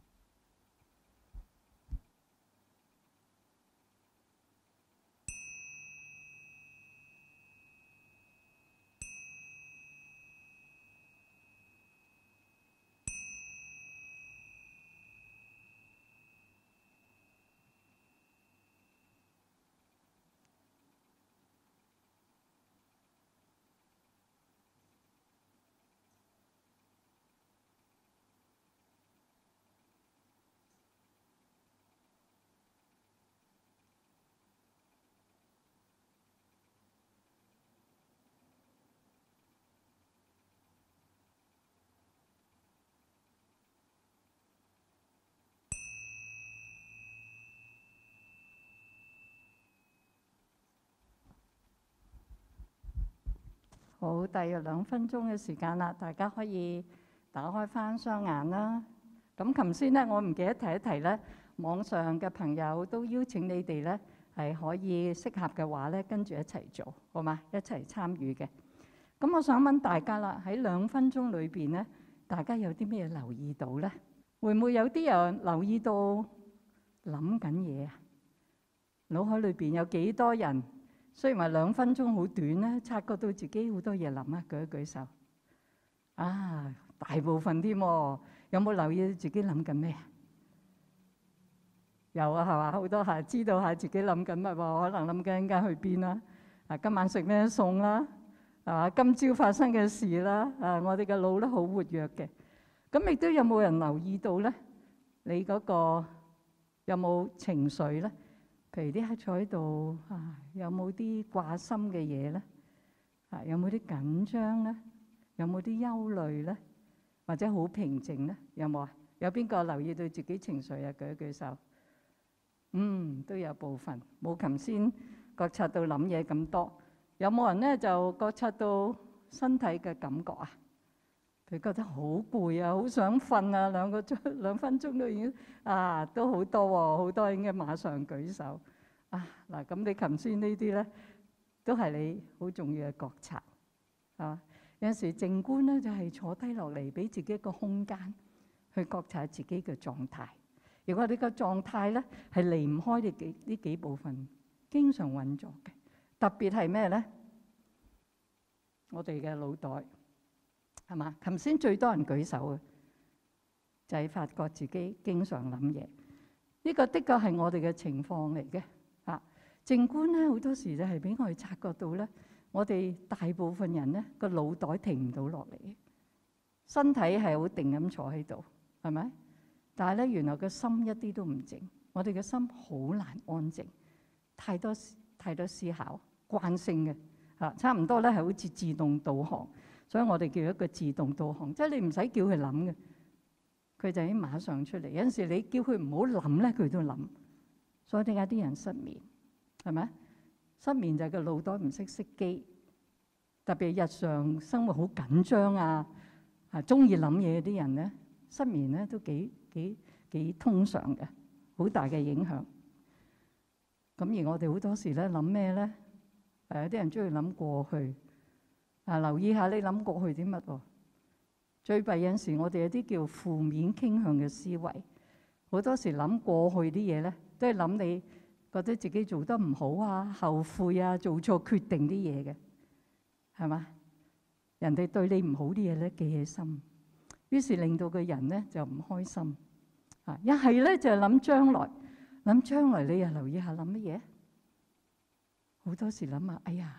Speaker 4: 好，大約2分鐘嘅時間啦，大家可以打開翻雙眼啦。咁頭先咧，我唔記得提一提咧，網上嘅朋友都邀請你哋咧係可以適合嘅話咧，跟住一齊做，好嘛？一齊參與嘅。咁我想問大家啦，喺2分鐘裏邊咧，大家有啲咩留意到咧？會唔會有啲人留意到諗緊嘢啊？腦海裏邊有幾多人？雖然話2分鐘好短咧，察覺到自己好多嘢諗啊，舉一舉手。啊，大部分添喎，有冇留意到自己諗緊咩啊？有啊，係嘛？好多係知道下自己諗緊乜喎，可能諗緊間去邊啦，啊今晚食咩餸啦，係嘛？今朝發生嘅事啦，啊我哋嘅腦咧好活躍嘅。咁亦都有冇人留意到咧？你嗰個有冇情緒咧？譬如啲黑坐喺度啊，有冇啲掛心嘅嘢咧？啊，有冇啲緊張咧？有冇啲憂慮咧？或者好平靜咧？有冇啊？有邊個留意到自己情緒啊？舉一舉手。都有部分冇頭先覺察到諗嘢咁多。有冇人咧就覺察到身體嘅感覺啊？佢覺得好攰啊，好想瞓啊，2分鐘都已經都好多喎，好多應該馬上舉手嗱。咁你頭先呢啲咧都係你好重要嘅覺察，係嘛？有陣時靜觀咧就係坐低落嚟，俾自己一個空間去覺察自己嘅狀態。如果你個狀態咧係離唔開呢幾部分，經常運作嘅，特別係咩咧？我哋嘅腦袋。係嘛？頭先最多人舉手嘅，就係發覺自己經常諗嘢。 呢個的確係我哋嘅情況嚟嘅嚇。靜觀咧好多時就係俾我哋察覺到咧，我哋大部分人咧個腦袋停唔到落嚟，身體係好定咁坐喺度，係咪？但係咧原來個心一啲都唔靜，我哋嘅心好難安靜，太多思考，慣性嘅嚇，差唔多咧係好似自動導航，所以我哋叫一個自動導航，即係你唔使叫佢諗嘅。佢就已經馬上出嚟。有陣時你叫佢唔好諗咧，佢都諗。所以點解啲人失眠？係咪？失眠就係個腦袋唔識熄機，特別日常生活好緊張啊，中意諗嘢啲人咧，失眠咧都幾通常嘅，好大嘅影響。咁而我哋好多時咧諗咩咧？有啲人中意諗過去。留意下你諗過去啲乜喎？最弊有陣時，我哋有啲叫負面傾向嘅思維，好多時諗過去啲嘢咧，都係諗你覺得自己做得唔好啊、後悔啊、做錯決定啲嘢嘅，係嘛？人哋對你唔好啲嘢咧，記喺心，於是令到個人咧就唔開心。一係咧就係諗將來，諗將來你又留意下諗乜嘢？好多時諗下，哎呀，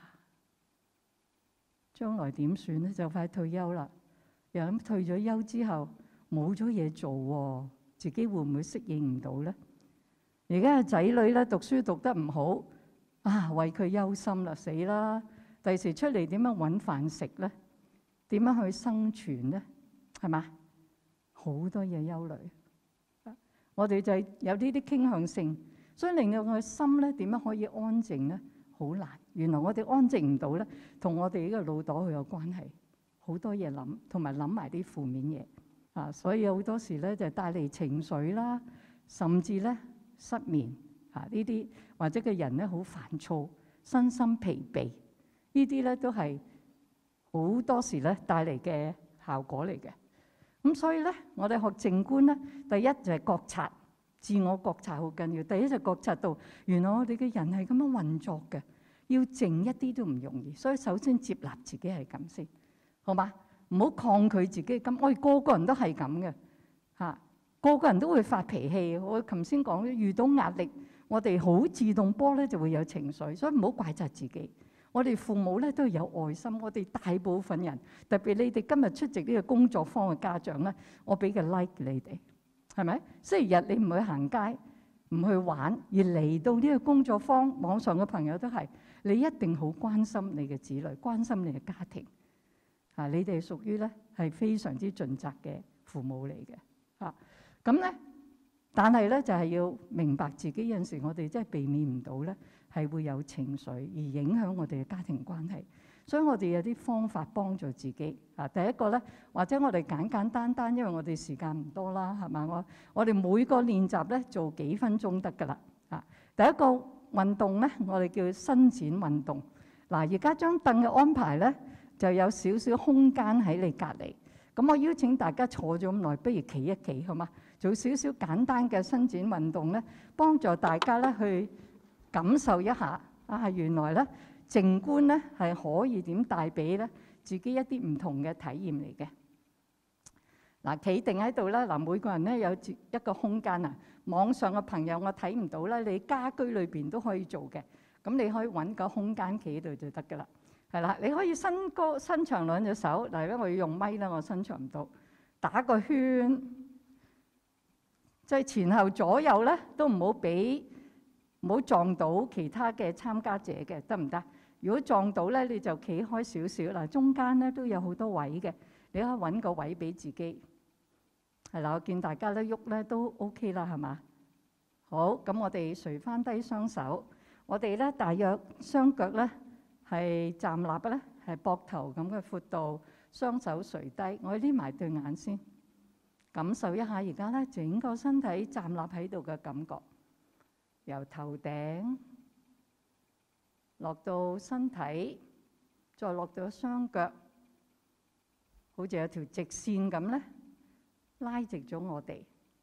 Speaker 4: 將來點算咧？就快退休啦。又諗退咗休之後冇咗嘢做喎，自己會唔會適應唔到咧？而家嘅仔女咧讀書讀得唔好為佢憂心啦，死啦！第時出嚟點樣揾飯食咧？點樣去生存咧？係嘛？好多嘢憂慮。我哋就係有呢啲傾向性，所以令到我嘅心咧點樣可以安靜咧？好難。原來我哋安靜唔到咧，同我哋呢個腦袋好有關係。好多嘢諗，同埋諗埋啲負面嘢所以好多時咧就帶嚟情緒啦，甚至咧失眠呢啲，或者個人咧好煩躁、身心疲憊，呢啲咧都係好多時咧帶嚟嘅效果嚟嘅。咁所以咧，我哋學靜觀咧，第一就係覺察，自我覺察好緊要。第一就覺察到原來我哋嘅人係咁樣運作嘅，要靜一啲都唔容易。所以首先接納自己係咁先。好嘛？唔好抗拒自己咁，我哋個個人都係咁嘅個個人都會發脾氣。我頭先講遇到壓力，我哋好自動波咧就會有情緒，所以唔好怪責自己。我哋父母咧都係有愛心，我哋大部分人，特別你哋今日出席呢個工作坊嘅家長咧，我俾個 like 你哋，係咪？星期日你唔去行街，唔去玩，而嚟到呢個工作坊，網上嘅朋友都係，你一定好關心你嘅子女，關心你嘅家庭。你哋屬於咧係非常之盡責嘅父母嚟嘅咁咧，但係咧就係要明白自己有陣時我哋真係避免唔到咧，係會有情緒而影響我哋嘅家庭關係。所以我哋有啲方法幫助自己第一個咧，或者我哋簡單，因為我哋時間唔多啦，係嘛？我哋每個練習咧做幾分鐘得㗎啦第一個運動咧，我哋叫伸展運動。而家張凳嘅安排咧，就有少少空間喺你隔離，咁我邀請大家坐咗咁耐，不如企一企好嘛？做少少簡單嘅伸展運動咧，幫助大家咧去感受一下原來咧靜觀咧係可以點帶俾咧自己一啲唔同嘅體驗嚟嘅。企定喺度啦，每個人咧有一個空間網上嘅朋友我睇唔到啦，你家居裏邊都可以做嘅，咁你可以揾個空間企喺度就得㗎啦。係啦，你可以伸長兩隻手，但係咧我要用咪啦，我伸長唔到。打個圈，即係前後左右咧都唔好撞到其他嘅參加者嘅，得唔得？如果撞到咧，你就企開少少。中間咧都有好多位嘅，你可以揾個位俾自己。係啦，我見大家咧喐咧都 OK 啦，係嘛？好，咁我哋垂翻低雙手，我哋咧大約雙腳咧係站立嘅咧，係膊頭咁嘅闊度，雙手垂低。我哋匿埋對眼先，感受一下而家咧整個身體站立喺度嘅感覺，由頭頂落到身體，再落到雙腳，好似有條直線咁咧，拉直咗我哋。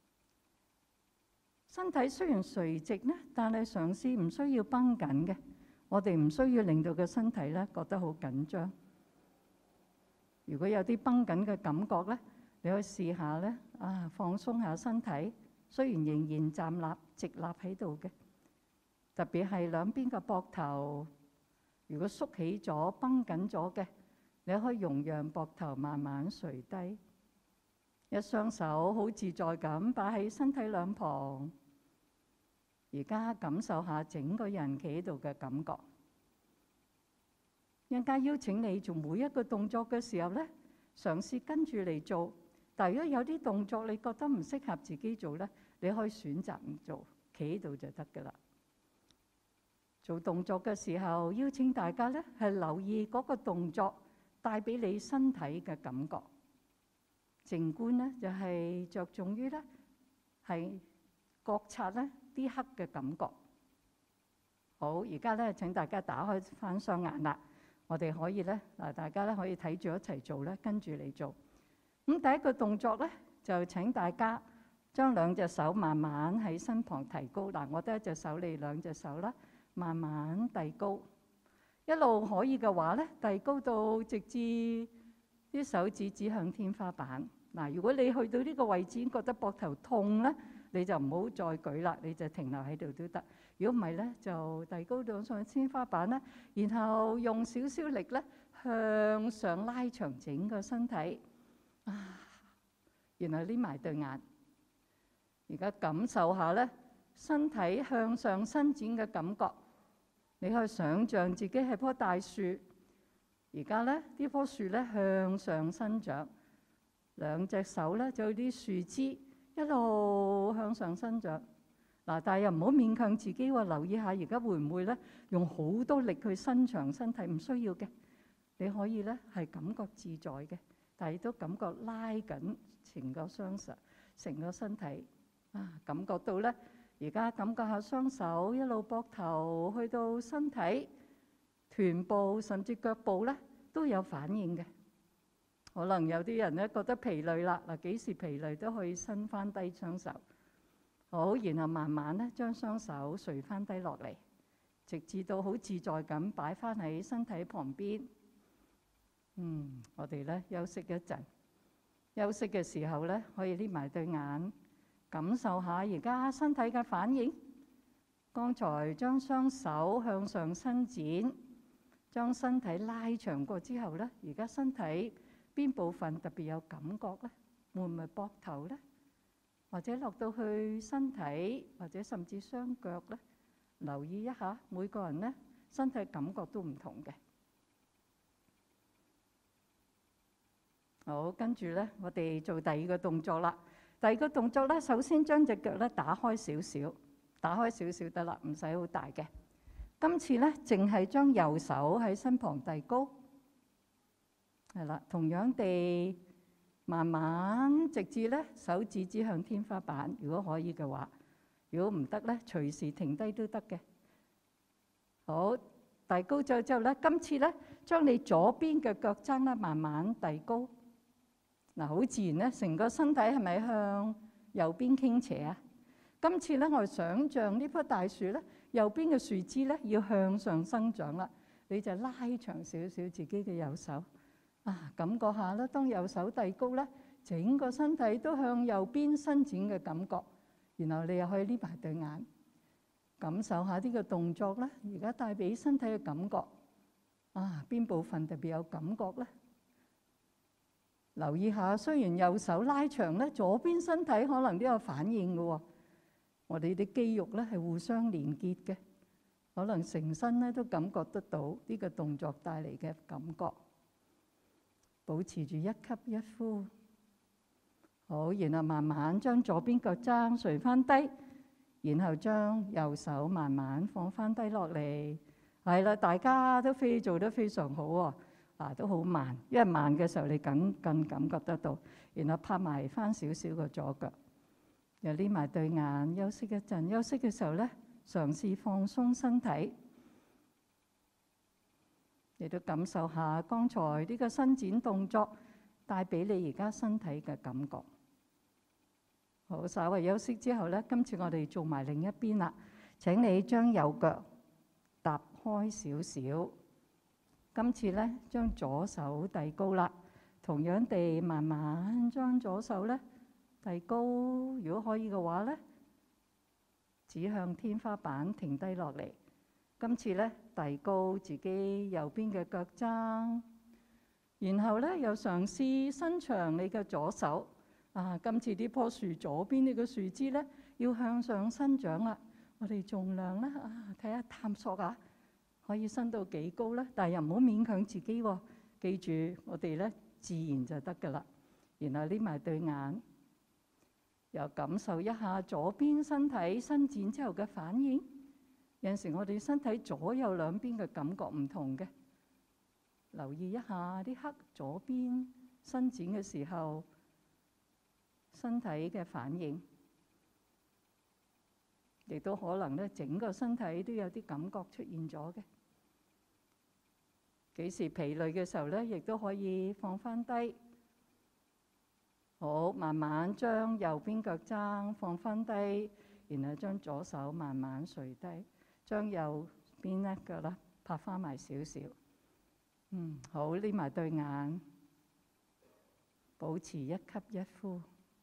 Speaker 4: 身體雖然垂直咧，但係嘗試唔需要繃緊嘅。我哋唔需要令到個身體咧覺得好緊張。如果有啲繃緊嘅感覺咧，你可以試下咧放鬆下身體， 雖然仍然站立直立喺度嘅，特別係兩邊嘅膊頭，如果縮起咗、繃緊咗嘅，你可以容讓膊頭慢慢垂低，一雙手好自在咁擺喺身體兩旁。而家感受下整個人企喺度嘅感覺。一陣間邀請你做每一個動作嘅時候咧，嘗試跟住嚟做。但如果有啲動作你覺得唔適合自己做咧，你可以選擇唔做，企喺度就得㗎啦。做動作嘅時候，邀請大家咧係留意嗰個動作帶俾你身體嘅感覺。靜觀咧就係着重於咧係覺察咧啲刻嘅感覺。好，而家咧請大家打開翻雙眼啦。我哋可以咧大家咧可以睇住一齊做咧，跟住嚟做。咁第一個動作咧，就請大家將兩隻手慢慢喺身旁提高。我得一隻手，你兩隻手啦，慢慢遞高。一路可以嘅話咧，遞高到直至啲手指指向天花板。如果你去到呢個位置覺得膊頭痛咧，你就唔好再舉啦，你就停留喺度都得。如果唔係咧，就遞高到上天花板啦，然後用少少力咧向上拉長整個身體。然後眯埋對眼。而家感受下咧，身體向上伸展嘅感覺。你可以想像自己係棵大樹。而家咧，呢棵樹咧向上生長，兩隻手咧就有啲樹枝一路向上生長。但係又唔好勉強自己喎，留意下而家會唔會咧用好多力去伸長身體，唔需要嘅。你可以咧係感覺自在嘅，但係都感覺拉緊成個雙手、成個身體。感覺到咧，而家感覺下雙手一路膊頭去到身體、臀部甚至腳部咧都有反應嘅。可能有啲人咧覺得疲累啦，幾時疲累都可以伸翻低雙手。好，然後慢慢咧將雙手垂翻低落嚟，直至到好自在咁擺翻喺身體旁邊。我哋咧休息一陣。休息嘅時候咧，可以眯埋對眼，感受下而家身體嘅反應。剛才將雙手向上伸展，將身體拉長過之後咧，而家身體邊部分特別有感覺咧？會唔會膊頭咧？或者落到去身體，或者甚至雙腳咧？留意一下，每個人咧身體感覺都唔同嘅。好，跟住咧，我哋做第二個動作啦。第二個動作咧，首先將隻腳咧打開少少，打開少少得啦，唔使好大嘅。今次咧，淨係將右手喺身旁遞高，係啦，同樣地。慢慢直至咧手指指向天花板，如果可以嘅話，如果唔得咧，隨時停低都得嘅。好，遞高咗之後咧，今次咧將你左邊嘅腳踭咧慢慢遞高。好自然咧，成個身體係咪向右邊傾斜啊？今次咧，我想像呢棵大樹咧，右邊嘅樹枝咧要向上生長啦，你就拉長少少自己嘅右手。感覺下啦，當右手遞高咧，整個身體都向右邊伸展嘅感覺。然後你又可以眯埋對眼，感受下呢個動作咧，而家帶俾身體嘅感覺。邊部分特別有感覺咧？留意下，雖然右手拉長咧，左邊身體可能都有反應嘅喎。我哋啲肌肉咧係互相連結嘅，可能成身咧都感覺得到呢個動作帶嚟嘅感覺。保持住一吸一呼，好，然後慢慢將左邊腳踭垂翻低，然後將右手慢慢放翻低落嚟。係啦，大家都做得非常好喎，都好慢，因為慢嘅時候你更感覺得到。然後拍埋翻少少個左腳，又眯埋對眼，休息一陣。休息嘅時候咧，嘗試放鬆身體。你都感受下剛才呢個伸展動作帶俾你而家身體嘅感覺。好，稍為休息之後咧，今次我哋做埋另一邊啦。請你將右腳踏開少少。今次咧，將左手遞高啦，同樣地慢慢將左手咧遞高，如果可以嘅話咧，指向天花板停低落嚟。今次咧遞高自己右邊嘅腳踭，然後咧又嘗試伸長你嘅左手。今次呢棵樹左邊呢個樹枝咧要向上生長啦。我哋盡量咧睇下探索下可以伸到幾高咧，但係又唔好勉強自己喎。記住我哋咧自然就得㗎啦。然後瞇埋對眼，又感受一下左邊身體伸展之後嘅反應。有陣時我哋身體左右兩邊嘅感覺唔同嘅，留意一下呢刻左邊伸展嘅時候身體嘅反應，亦都可能咧整個身體都有啲感覺出現咗嘅。幾時疲累嘅時候咧，亦都可以放翻低。好，慢慢將右邊腳踭放翻低，然後將左手慢慢垂低，將右邊咧腳啦拍翻埋少少。好，瞇埋對眼，保持一吸一呼。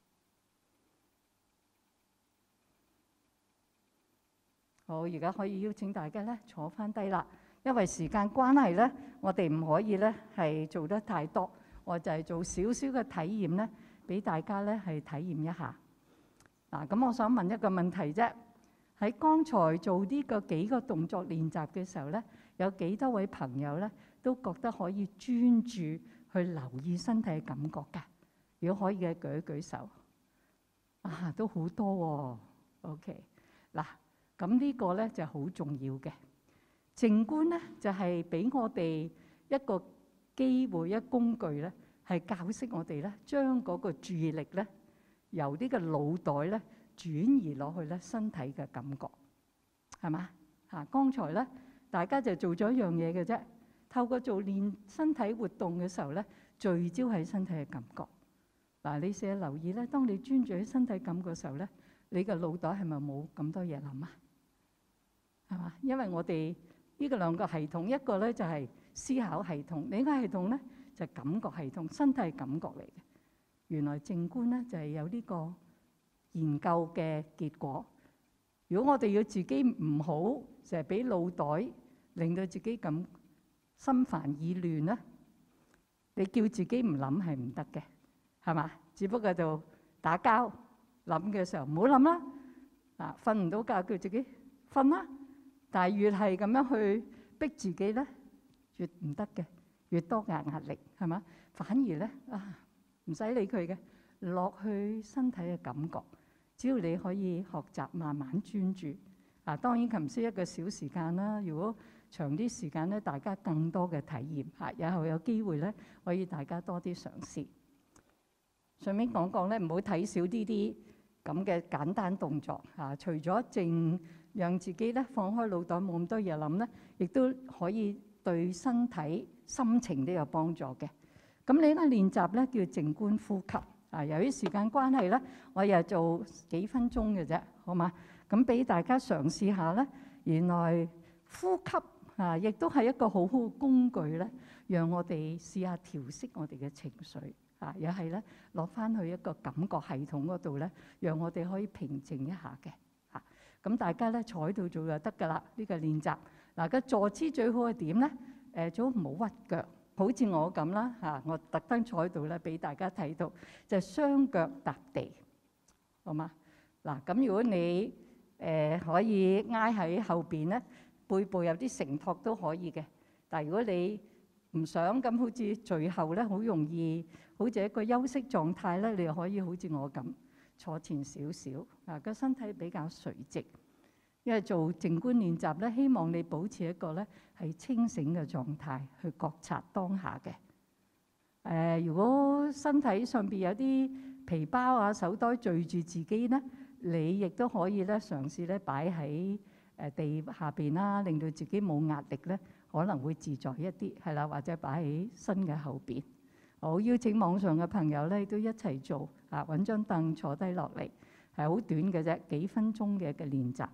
Speaker 4: 好，而家可以邀請大家咧坐翻低啦。因為時間關係咧，我哋唔可以咧係做得太多，我就係做少少嘅體驗咧，俾大家咧係體驗一下。咁我想問一個問題啫。喺剛才做呢個幾個動作練習嘅時候咧，有幾多位朋友咧都覺得可以專注去留意身體嘅感覺㗎？如果可以嘅，舉一舉手。都好多喎。OK， 咁呢個咧就好重要嘅。靜觀咧就係俾我哋一個機會、一工具咧，係教識我哋咧，將嗰個注意力咧由呢個腦袋咧轉移落去咧身體嘅感覺，係嘛？剛才咧大家就做咗一樣嘢嘅啫，透過做練身體活動嘅時候咧，聚焦喺身體嘅感覺。你試下留意咧，當你專注喺身體感覺嘅時候咧，你嘅腦袋係咪冇咁多嘢諗啊？係嘛？因為我哋呢個兩個系統，一個咧就係思考系統，另一個系統咧就係感覺系統，身體係感覺嚟嘅。原來靜觀咧就係有呢個研究嘅結果。如果我哋要自己唔好成日俾腦袋令到自己咁心煩意亂咧，你叫自己唔諗係唔得嘅，係嘛？只不過就打交諗嘅時候唔好諗啦。瞓唔到覺叫自己瞓啦。但係越係咁樣去逼自己咧，越唔得嘅，越多壓力，係嘛？反而咧唔使理佢嘅，落去身體嘅感覺。只要你可以學習慢慢專注。當然琴師一個小時間啦，如果長啲時間咧，大家更多嘅體驗。以後有機會咧，可以大家多啲嘗試。順便講講咧，唔好睇少呢啲咁嘅簡單動作。除咗靜，讓自己咧放開腦袋，冇咁多嘢諗咧，亦都可以對身體、心情都有幫助嘅。咁你呢個練習咧叫靜觀呼吸。由於時間關係咧，我又做幾分鐘嘅啫，好嘛？咁俾大家嘗試下咧，原來呼吸亦都係一個好好嘅工具咧，讓我哋試下調適我哋嘅情緒。又係咧落翻去一個感覺系統嗰度咧，讓我哋可以平靜一下嘅。咁大家咧坐喺度做就得㗎啦。呢個練習個坐姿最好係點咧？最好唔好屈腳，好似我咁啦。我特登坐喺度咧，俾大家睇到就係雙腳踏地，好嘛？咁如果你可以挨喺後邊咧，背部有啲承托都可以嘅。但係如果你唔想咁，好似最後咧好容易，好似一個休息狀態咧，你又可以好似我咁坐前少少，個身體比較垂直。因為做靜觀練習咧，希望你保持一個咧係清醒嘅狀態去覺察當下嘅。如果身體上邊有啲皮包手袋聚住自己咧，你亦都可以咧嘗試咧擺喺地下邊啦，令到自己冇壓力咧，可能會自在一啲，係啦，或者擺喺身嘅後邊。好，邀請網上嘅朋友咧都一齊做，揾張凳坐低落嚟，係好短嘅啫，幾分鐘嘅練習。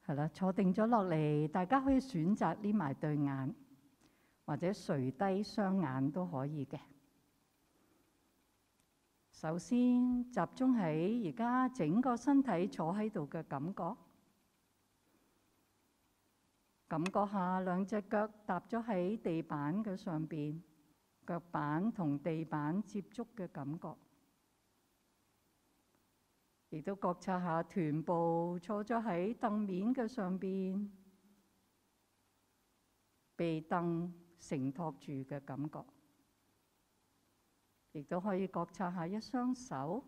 Speaker 4: 係啦，坐定咗落嚟，大家可以選擇瞇埋對眼，或者垂低雙眼都可以嘅。首先集中喺而家整個身體坐喺度嘅感覺，感覺下兩隻腳踏咗喺地板嘅上邊，腳板同地板接觸嘅感覺，亦都覺察下臀部坐咗喺凳面嘅上邊，被凳承托住嘅感覺。亦都可以覺察下一雙手，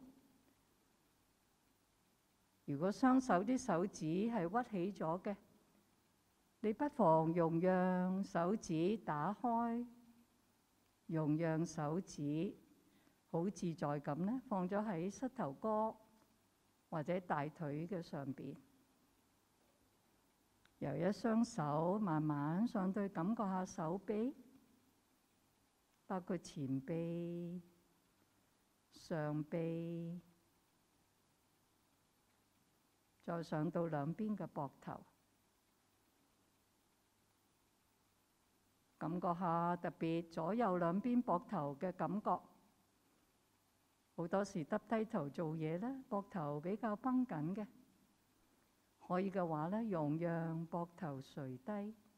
Speaker 4: 如果雙手啲手指係屈起咗嘅，你不妨容讓手指打開，容讓手指好自在咁呢放咗喺膝頭哥或者大腿嘅上邊，由一雙手慢慢上到感覺下手臂，包括前臂、上臂，再上到兩邊嘅膊頭，感覺下特別左右兩邊膊頭嘅感覺。好多時耷低頭做嘢呢，膊頭比較繃緊嘅，可以嘅話呢，容讓膊頭垂低，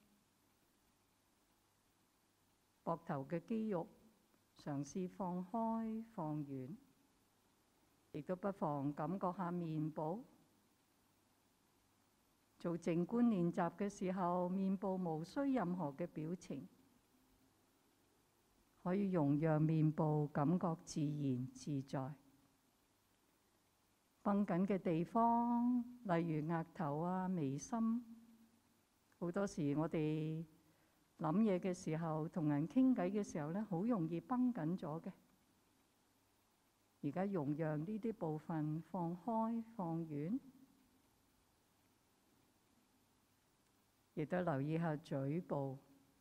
Speaker 4: 膊頭嘅肌肉嘗試放開放軟，亦都不妨感覺下面部。做靜觀練習嘅時候，面部無需任何嘅表情，可以容讓面部感覺自然自在。繃緊嘅地方，例如額頭啊、眉心，好多時我哋諗嘢嘅時候，同人傾偈嘅時候呢，好容易繃緊咗嘅。而家容讓呢啲部分放開放軟，亦都留意下嘴部，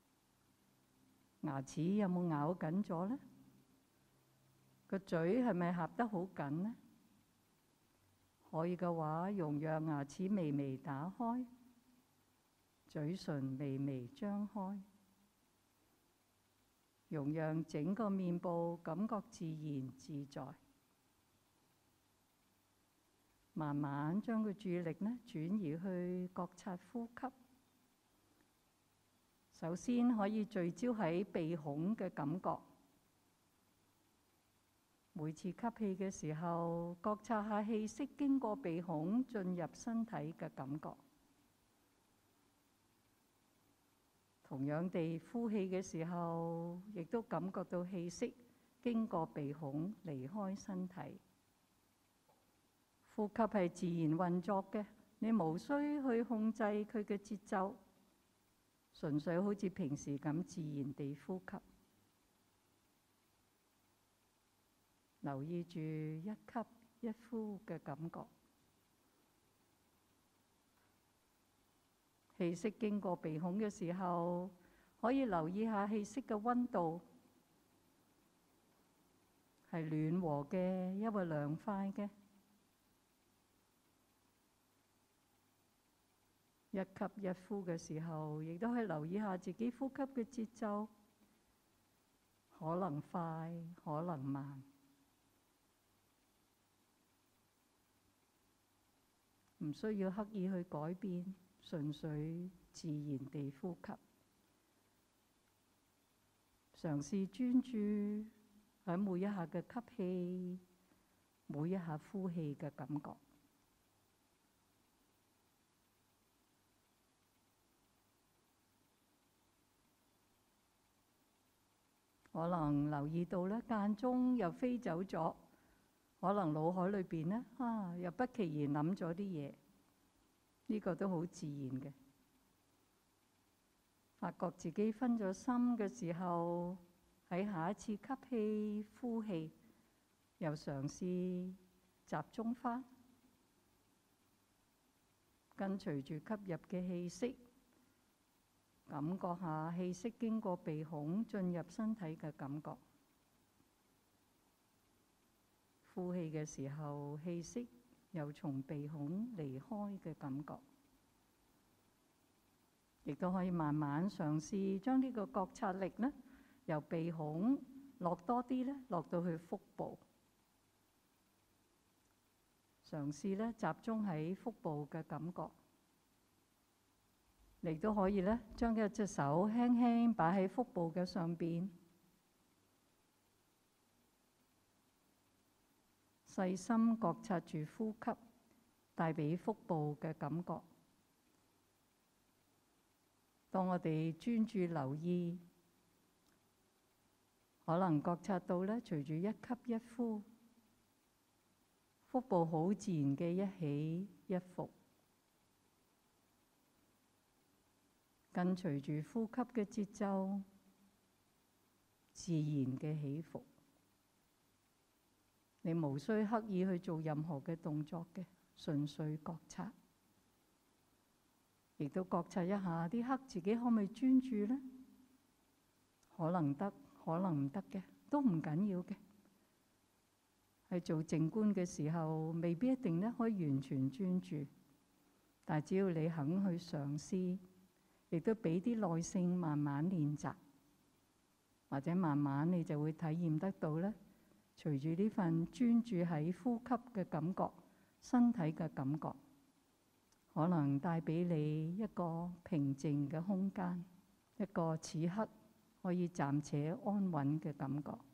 Speaker 4: 牙齒有冇咬緊咗呢？個嘴係咪合得好緊呢？可以嘅話，容讓牙齒微微打開，嘴唇微微張開，容讓整個面部感覺自然自在。慢慢將個注意力呢轉移去覺察呼吸。首先可以聚焦喺鼻孔嘅感覺。每次吸氣嘅時候，覺察下氣息經過鼻孔進入身體嘅感覺。同樣地，呼氣嘅時候，亦都感覺到氣息經過鼻孔離開身體。呼吸係自然運作嘅，你無需去控制佢嘅節奏，純粹好似平時咁自然地呼吸。留意住一吸一呼嘅感覺，氣息經過鼻孔嘅時候，可以留意下氣息嘅溫度，係暖和嘅，抑或涼快嘅。一吸一呼嘅時候，亦都可以留意下自己呼吸嘅節奏，可能快，可能慢。唔需要刻意去改變，純粹自然地呼吸。嘗試專注喺每一下嘅吸氣，每一下呼氣嘅感覺。可能留意到咧，間中又飛走咗。可能腦海裏邊呢，又不其然諗咗啲嘢，呢個都好自然嘅。發覺自己分咗心嘅時候，喺下一次吸氣、呼氣，又嘗試集中返，跟隨住吸入嘅氣息，感覺下氣息經過鼻孔進入身體嘅感覺。呼氣嘅時候，氣息又從鼻孔離開嘅感覺。 亦都可以慢慢嘗試將呢個覺察力咧，由鼻孔落多啲咧，落到去腹部，嘗試咧集中喺腹部嘅感覺。你都可以咧，將一隻手輕輕擺喺腹部嘅上邊，細心覺察住呼吸帶俾腹部嘅感覺。當我哋專注留意，可能覺察到咧，隨住一吸一呼，腹部好自然嘅一起一伏。跟隨住呼吸嘅節奏，自然嘅起伏，你無需刻意去做任何嘅動作嘅，純粹覺察，亦都覺察一下呢刻自己可唔可以專注呢？可能得，可能唔得嘅，都唔緊要嘅。喺做靜觀嘅時候，未必一定咧可以完全專注，但係只要你肯去嘗試。亦都俾啲耐性慢慢練習，或者慢慢你就會體驗得到咧。隨住呢份專注喺呼吸嘅感覺、身體嘅感覺，可能帶俾你一個平靜嘅空間，一個此刻可以暫且安穩嘅感覺。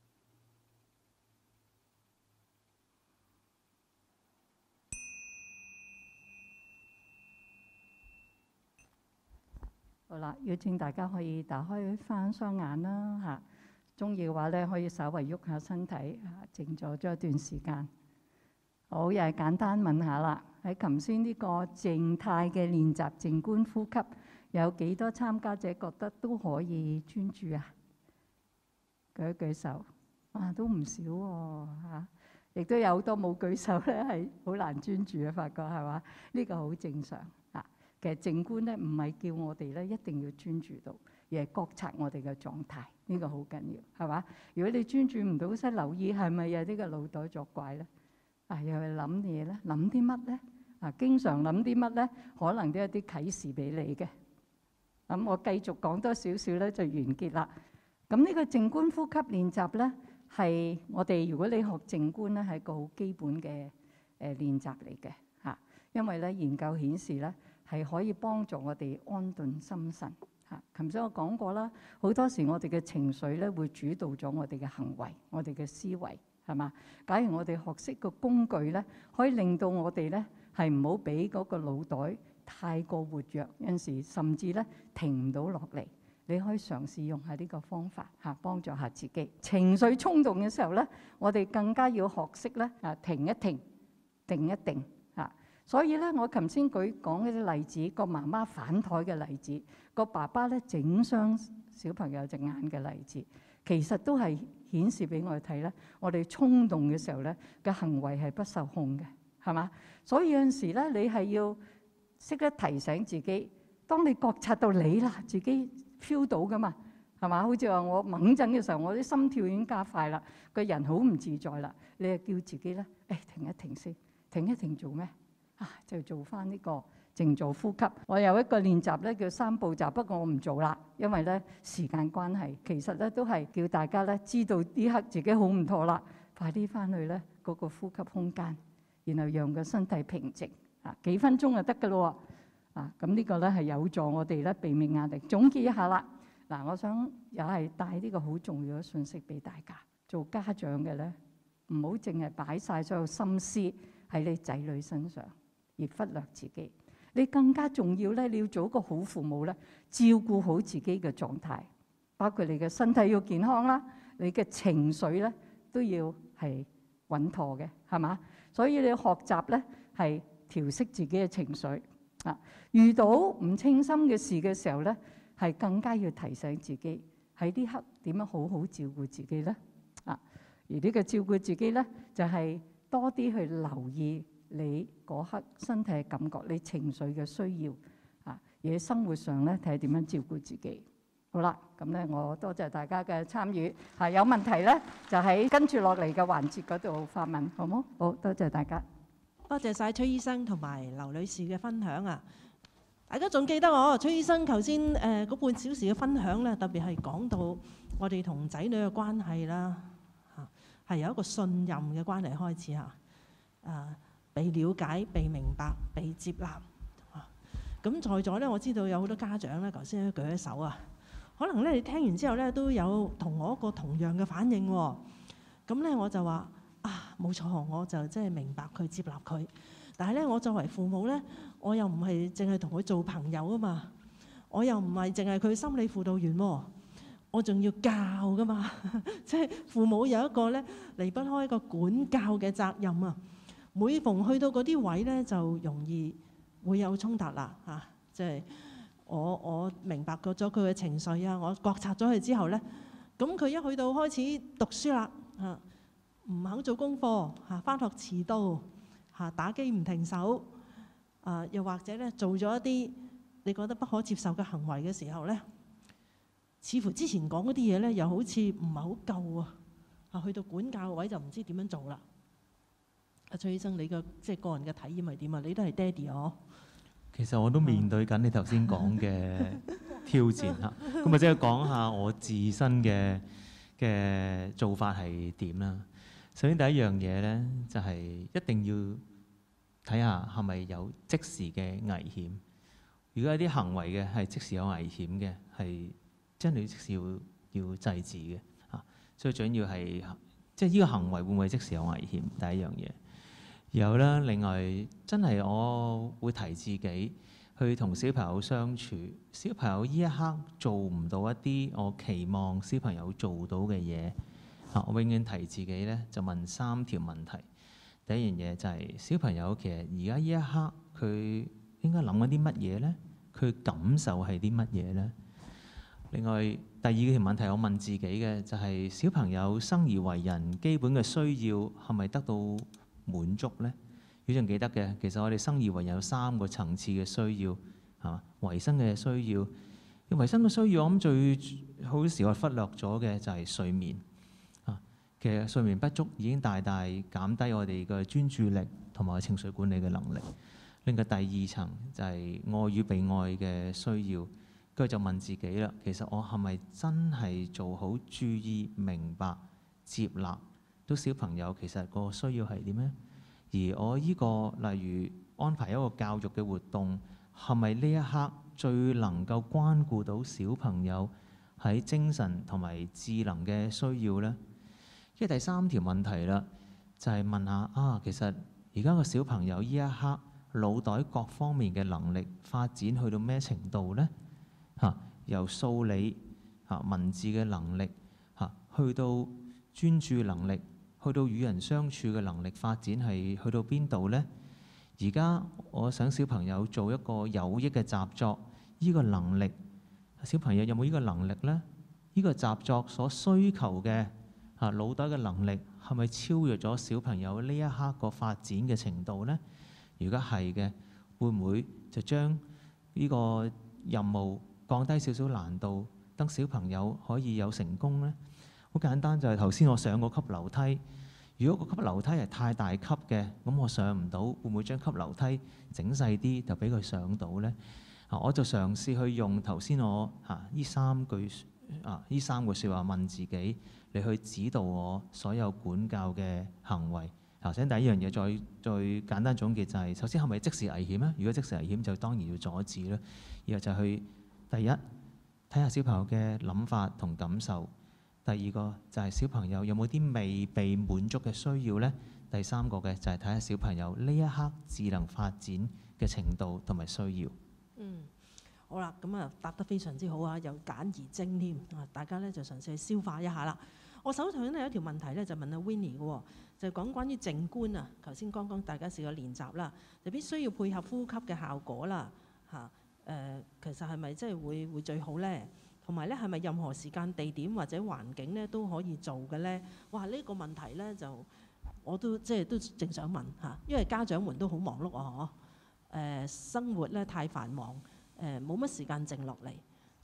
Speaker 4: 好啦，邀請大家可以打開翻雙眼啦嚇。中意嘅話咧，可以稍為喐下身體嚇，靜坐咗一段時間。好，又係簡單問下啦。喺頭先呢個靜態嘅練習靜觀呼吸，有幾多參加者覺得都可以專注啊？舉一舉手，都唔少喎嚇。亦都有好多冇舉手咧，係好難專注嘅，發覺係嘛？呢個好正常嚇。其實靜觀咧，唔係叫我哋咧一定要專注到，而係覺察我哋嘅狀態，呢個好緊要，係嘛？如果你專注唔到，識留意係咪有啲個腦袋作怪咧？又係諗嘢咧，諗啲乜咧？經常諗啲乜咧？可能都有啲啟示俾你嘅。咁我繼續講多少少咧，就完結啦。咁呢個靜觀呼吸練習咧，係我哋如果你學靜觀咧，係一個好基本嘅練習嚟嘅嚇。因為咧研究顯示咧，係可以幫助我哋安頓心神嚇。頭先我講過啦，好多時我哋嘅情緒咧會主導咗我哋嘅行為，我哋嘅思維係嘛？假如我哋學識個工具咧，可以令到我哋咧係唔好俾嗰個腦袋太過活躍，有陣時甚至咧停唔到落嚟。你可以嘗試用下呢個方法嚇，幫助下自己。情緒衝動嘅時候咧，我哋更加要學識咧停一停，定一定嚇。所以咧，我頭先講嗰啲例子，個媽媽反台嘅例子，個爸爸咧整傷小朋友隻眼嘅例子，其實都係顯示俾我哋睇咧，我哋衝動嘅時候咧嘅行為係不受控嘅，係嘛？所以有陣時咧，你係要識得提醒自己，當你覺察到你啦，自己 feel 到噶嘛，係嘛？好似話我猛震嘅時候，我啲心跳已經加快啦，個人好唔自在啦，你係叫自己咧，停一停先，停一停做咩？就做翻呢個靜坐呼吸。我有一個練習咧叫3步驟，不過我唔做啦，因為咧時間關係。其實咧都係叫大家咧知道呢刻自己好唔妥啦，快啲翻去咧嗰個呼吸空間，然後讓個身體平靜幾分鐘就得㗎咯喎。咁呢個咧係有助我哋咧避免壓力。總結一下啦，我想又係帶呢個好重要嘅信息俾大家。做家長嘅咧，唔好淨係擺晒所有心思喺你仔女身上，而忽略自己。你更加重要咧，你要做一個好父母咧，照顧好自己嘅狀態，包括你嘅身體要健康啦，你嘅情緒咧都要係穩妥嘅，係嘛？所以你要學習咧係調適自己嘅情緒。遇到唔稱心嘅事嘅時候咧，係更加要提醒自己喺呢刻點樣好好照顧自己咧。而呢個照顧自己咧，就係多啲去留意你嗰刻身體嘅感覺，你情緒嘅需要而喺生活上咧睇下點樣照顧自己。好啦，咁咧我多謝大家嘅參與。有問題咧就喺跟住落嚟嘅環節嗰度發問，好冇？好多謝大家。
Speaker 2: 多謝晒崔醫生同埋劉女士嘅分享啊！ 大家仲記得崔醫生頭先嗰半小時嘅分享咧，特別係講到我哋同仔女嘅關係啦，係由一個信任嘅關係開始嚇，被了解、被明白、被接納。咁在座咧，我知道有好多家長咧，頭先都舉咗手啊，可能咧你聽完之後咧都有同我一個同樣嘅反應喎。咁咧我就話冇錯，我就即係明白佢、接納佢。但係咧，我作為父母咧，我又唔係淨係同佢做朋友啊嘛，我又唔係淨係佢心理輔導員喎，我仲要教噶嘛，即係父母有一個咧離不開一個管教嘅責任啊。每逢去到嗰啲位咧，就容易會有衝突啦嚇。即係我明白咗佢嘅情緒啊，我覺察咗佢之後咧，咁佢一去到開始讀書啦嚇，唔肯做功課嚇，返學遲到。打機唔停手，又或者咧做咗一啲你覺得不可接受嘅行為嘅時候咧，似乎之前講嗰啲嘢咧，又好似唔係好夠啊！去到管教位就唔知點樣做啦。崔醫生，你嘅即係個人嘅體驗係點啊？你都係爹哋哦。
Speaker 3: 其實我都面對緊你頭先講嘅挑戰嚇，咁啊即係講下我自身嘅做法係點啦。首先第一樣嘢咧，就係一定要睇下係咪有即時嘅危險。如果有啲行為嘅係即時有危險嘅，係真係即時要制止嘅嚇。所以最緊要係即係呢個行為會唔會即時有危險？第一樣嘢。然後咧，另外真係我會提自己去同小朋友相處。小朋友呢一刻做唔到一啲我期望小朋友做到嘅嘢。我永遠提自己咧，就問3條問題。第一樣嘢就係小朋友其實而家呢一刻佢應該諗緊啲乜嘢咧？佢感受係啲乜嘢咧？另外第二條問題我問自己嘅就係小朋友生而為人基本嘅需要係咪得到滿足咧？如果仲記得嘅，其實我哋生而為人有3個層次嘅需要，係嘛？維生嘅需要，維生嘅需要我諗最好時我忽略咗嘅就係睡眠。其實睡眠不足已經大大減低我哋嘅專注力同埋情緒管理嘅能力。另外第二層就係愛與被愛嘅需要，跟住就問自己啦，其實我係咪真係做好注意、明白、接納到小朋友其實個需要係點呢？而我呢個例如安排一個教育嘅活動，係咪呢一刻最能夠關顧到小朋友喺精神同埋智能嘅需要呢？跟住第3條問題啦，就係問下其實而家個小朋友呢一刻腦袋各方面嘅能力發展去到咩程度呢？由數理文字嘅能力去到專注能力，去到與人相處嘅能力發展係去到邊度呢？而家我想小朋友做一個有益嘅習作，呢個能力小朋友有冇呢個能力呢？呢個習作所需求嘅腦袋嘅能力係咪超越咗小朋友呢一刻個發展嘅程度呢？如果係嘅，會唔會就將呢個任務降低少少難度，等小朋友可以有成功呢？好簡單，就係頭先我上個級樓梯，如果個級樓梯係太大級嘅，咁我上唔到，會唔會將級樓梯整細啲就俾佢上到呢？我就嘗試去用頭先我呢3句説話問自己，你去指導我所有管教嘅行為。頭先第一樣嘢再簡單總結就係，首先係咪即時危險咧？如果即時危險，就當然要阻止啦。然後就去第一睇下小朋友嘅諗法同感受。第二個就係小朋友有冇啲未被滿足嘅需要呢？第3個嘅就係睇下小朋友呢一刻智能發展嘅程度同埋需要。
Speaker 2: 好啦，咁答得非常之好啊，又簡而精添啊！大家咧就嘗試去消化一下啦。我手頭咧有一條問題咧，就問阿 Winnie 嘅，就講關於靜觀啊。頭先剛剛大家試過練習啦，就必須要配合呼吸嘅效果啦。其實係咪即係會最好咧？同埋咧係咪任何時間、地點或者環境咧都可以做嘅咧？哇！呢個問題咧就我都都正想問嚇，因為家長們都好忙碌啊，生活咧太繁忙。冇乜時間靜落嚟，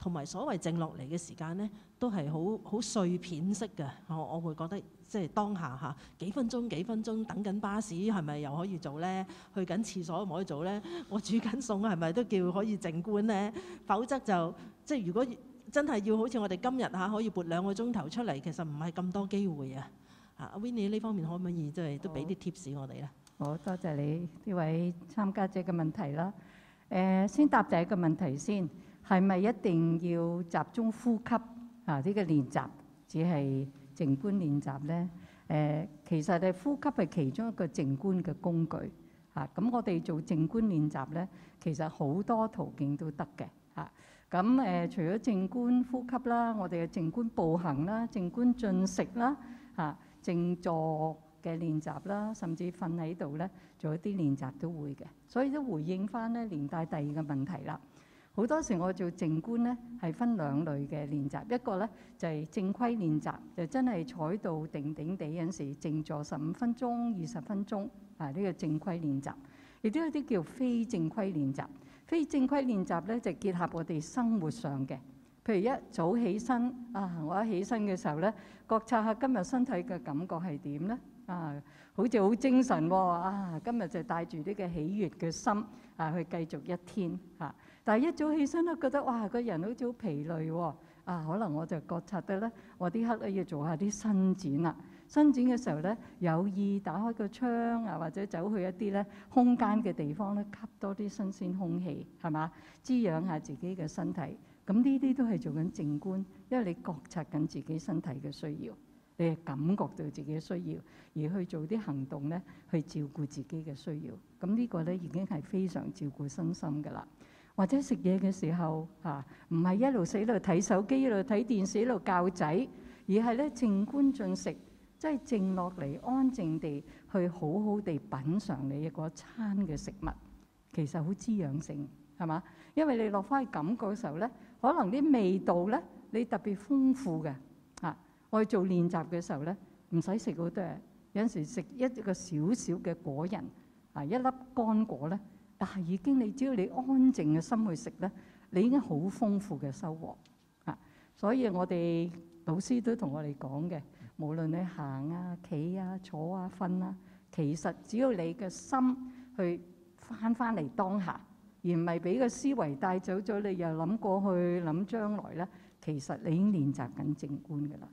Speaker 5: 同埋所謂靜落嚟嘅時間咧，都係好碎片式嘅。我會覺得即係當下嚇幾分鐘等緊巴士，係咪又可以做咧？去緊廁所唔可以做咧？我煮緊餸係咪都叫可以靜觀咧？否則就即係如果真係要好似我哋今日嚇可以撥2個鐘頭出嚟，其實唔係咁多機會啊！阿 Winnie 呢方面可唔可以即係都俾啲 tips 我哋咧？
Speaker 4: 好多謝你呢位參加者嘅問題啦。先答第一個問題先，係咪一定要集中呼吸啊？呢個練習只係靜觀練習咧？其實係呼吸係其中一個靜觀嘅工具嚇。咁我哋做靜觀練習咧，其實好多途徑都得嘅嚇。咁除咗靜觀呼吸啦，我哋嘅靜觀步行啦、靜觀進食啦嚇、靜坐嘅練習啦，甚至瞓喺度咧，做一啲練習都會嘅。所以都回應翻咧，連帶第二個問題啦。好多時我做靜觀咧係分2類嘅練習，一個咧就係正規練習，就真係坐喺度定定地有陣時靜坐15分鐘、20分鐘啊，呢個正規練習。亦都有啲叫非正規練習。非正規練習咧就結合我哋生活上嘅，譬如一早起身啊，我一起身嘅時候咧，覺察下今日身體嘅感覺係點咧？啊，好似好精神喎！啊，今日就帶住呢個喜悅嘅心啊，去繼續一天嚇。但係一早起身咧，覺得哇，個人好似好疲累喎。啊，可能我就覺察得咧，我啲刻咧要做下啲伸展啦。伸展嘅時候咧，有意打開個窗啊，或者走去一啲咧空間嘅地方咧，吸多啲新鮮空氣，係嘛？滋養下自己嘅身體。咁呢啲都係做緊靜觀，因為你覺察緊自己身體嘅需要，你係感覺到自己嘅需要，而去做啲行動咧，去照顧自己嘅需要。咁呢個咧已經係非常照顧身心㗎啦。或者食嘢嘅時候嚇，唔係一路死喺度睇手機，一路睇電視，一路教仔，而係咧靜觀進食。即係靜落嚟，安靜地去好好地品嚐你嗰餐嘅食物，其實好滋養性，係嘛？因為你落翻去感覺嘅時候咧，可能啲味道咧，你特別豐富嘅啊！我哋做練習嘅時候咧，唔使食好多嘢，有陣時食一個少少嘅果仁啊，一粒乾果咧，但係已經你只要你安靜嘅心去食咧，你已經好豐富嘅收穫啊！所以我哋老師都同我哋講嘅。無論你行啊、企啊、坐啊、瞓啊，其實只要你嘅心去翻嚟當下，而唔係俾個思維帶走咗，你又諗過去、諗將來咧，其實你已經練習緊靜觀㗎啦。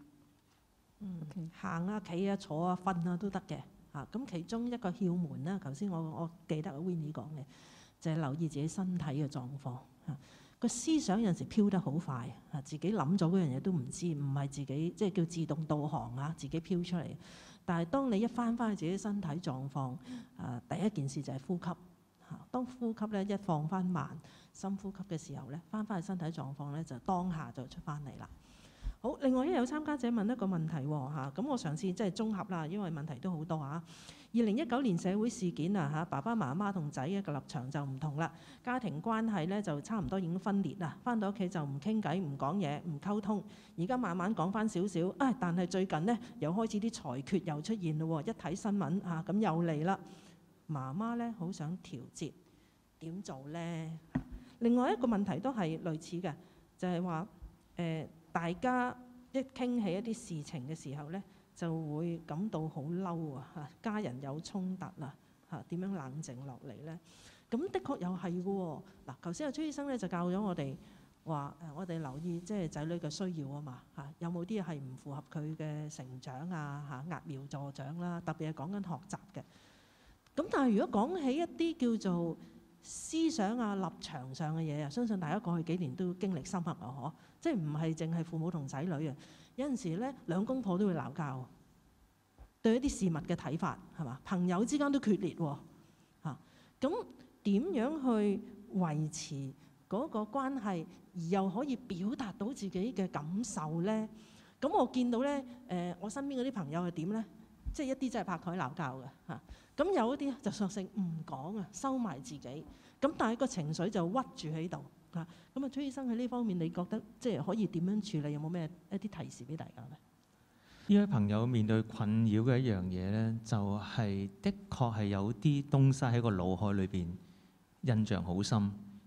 Speaker 5: Okay. 行啊、企啊、坐啊、瞓啊都得嘅嚇。咁其中一個竅門啦，頭先我記得 Winnie 講嘅，就係留意自己身體嘅狀況嚇。個思想有陣時飄得好快啊！自己諗咗嗰樣嘢都唔知，唔係自己即係叫自動導航啊，自己飄出嚟。但係當你一翻去自己身體狀況，第一件事就係呼吸嚇。當呼吸咧一放翻慢，深呼吸嘅時候咧，翻去身體狀況咧就當下就出翻嚟啦。好，另外有參加者問一個問題喎嚇，咁我嘗試即係綜合啦，因為問題都好多嚇。2019年社會事件啊嚇，爸爸媽媽同仔嘅立場就唔同啦，家庭關係咧就差唔多已經分裂啦，翻到屋企就唔傾偈、唔講嘢、唔溝通。而家慢慢講翻少少，但係最近咧又開始啲裁決又出現咯喎，一睇新聞嚇咁又嚟啦。媽媽咧好想調節，點做咧？另外一個問題都係類似嘅，就係話大家一傾起一啲事情嘅時候咧，就會感到好嬲啊！嚇，家人有衝突啊！嚇，點樣冷靜落嚟咧？咁的確又係嘅喎。嗱，頭先阿崔醫生咧就教咗我哋話我哋留意即係仔女嘅需要啊嘛嚇，有冇啲係唔符合佢嘅成長啊嚇，揠苗助長啦，特別係講緊學習嘅。咁但係如果講起一啲叫做思想啊、立場上嘅嘢啊，相信大家過去幾年都經歷深刻啊！嗬，即係唔係淨係父母同仔女啊？有陣時咧，兩公婆都會鬧交，對一啲事物嘅睇法係嘛？朋友之間都決裂喎嚇。咁點樣去維持嗰個關係，而又可以表達到自己嘅感受咧？咁我見到咧，我身邊嗰啲朋友係點咧？即係一啲真係拍台鬧交嘅嚇。咁有一啲就索性唔講啊，收埋自己。咁但係個情緒就屈住喺度嚇。咁啊，崔醫生喺呢方面，你覺得即係可以點樣處理？有冇咩一啲提示俾大家咧？
Speaker 3: 呢位朋友面對困擾嘅一樣嘢咧，就係的確係有啲東西喺個腦海裏邊印象好深，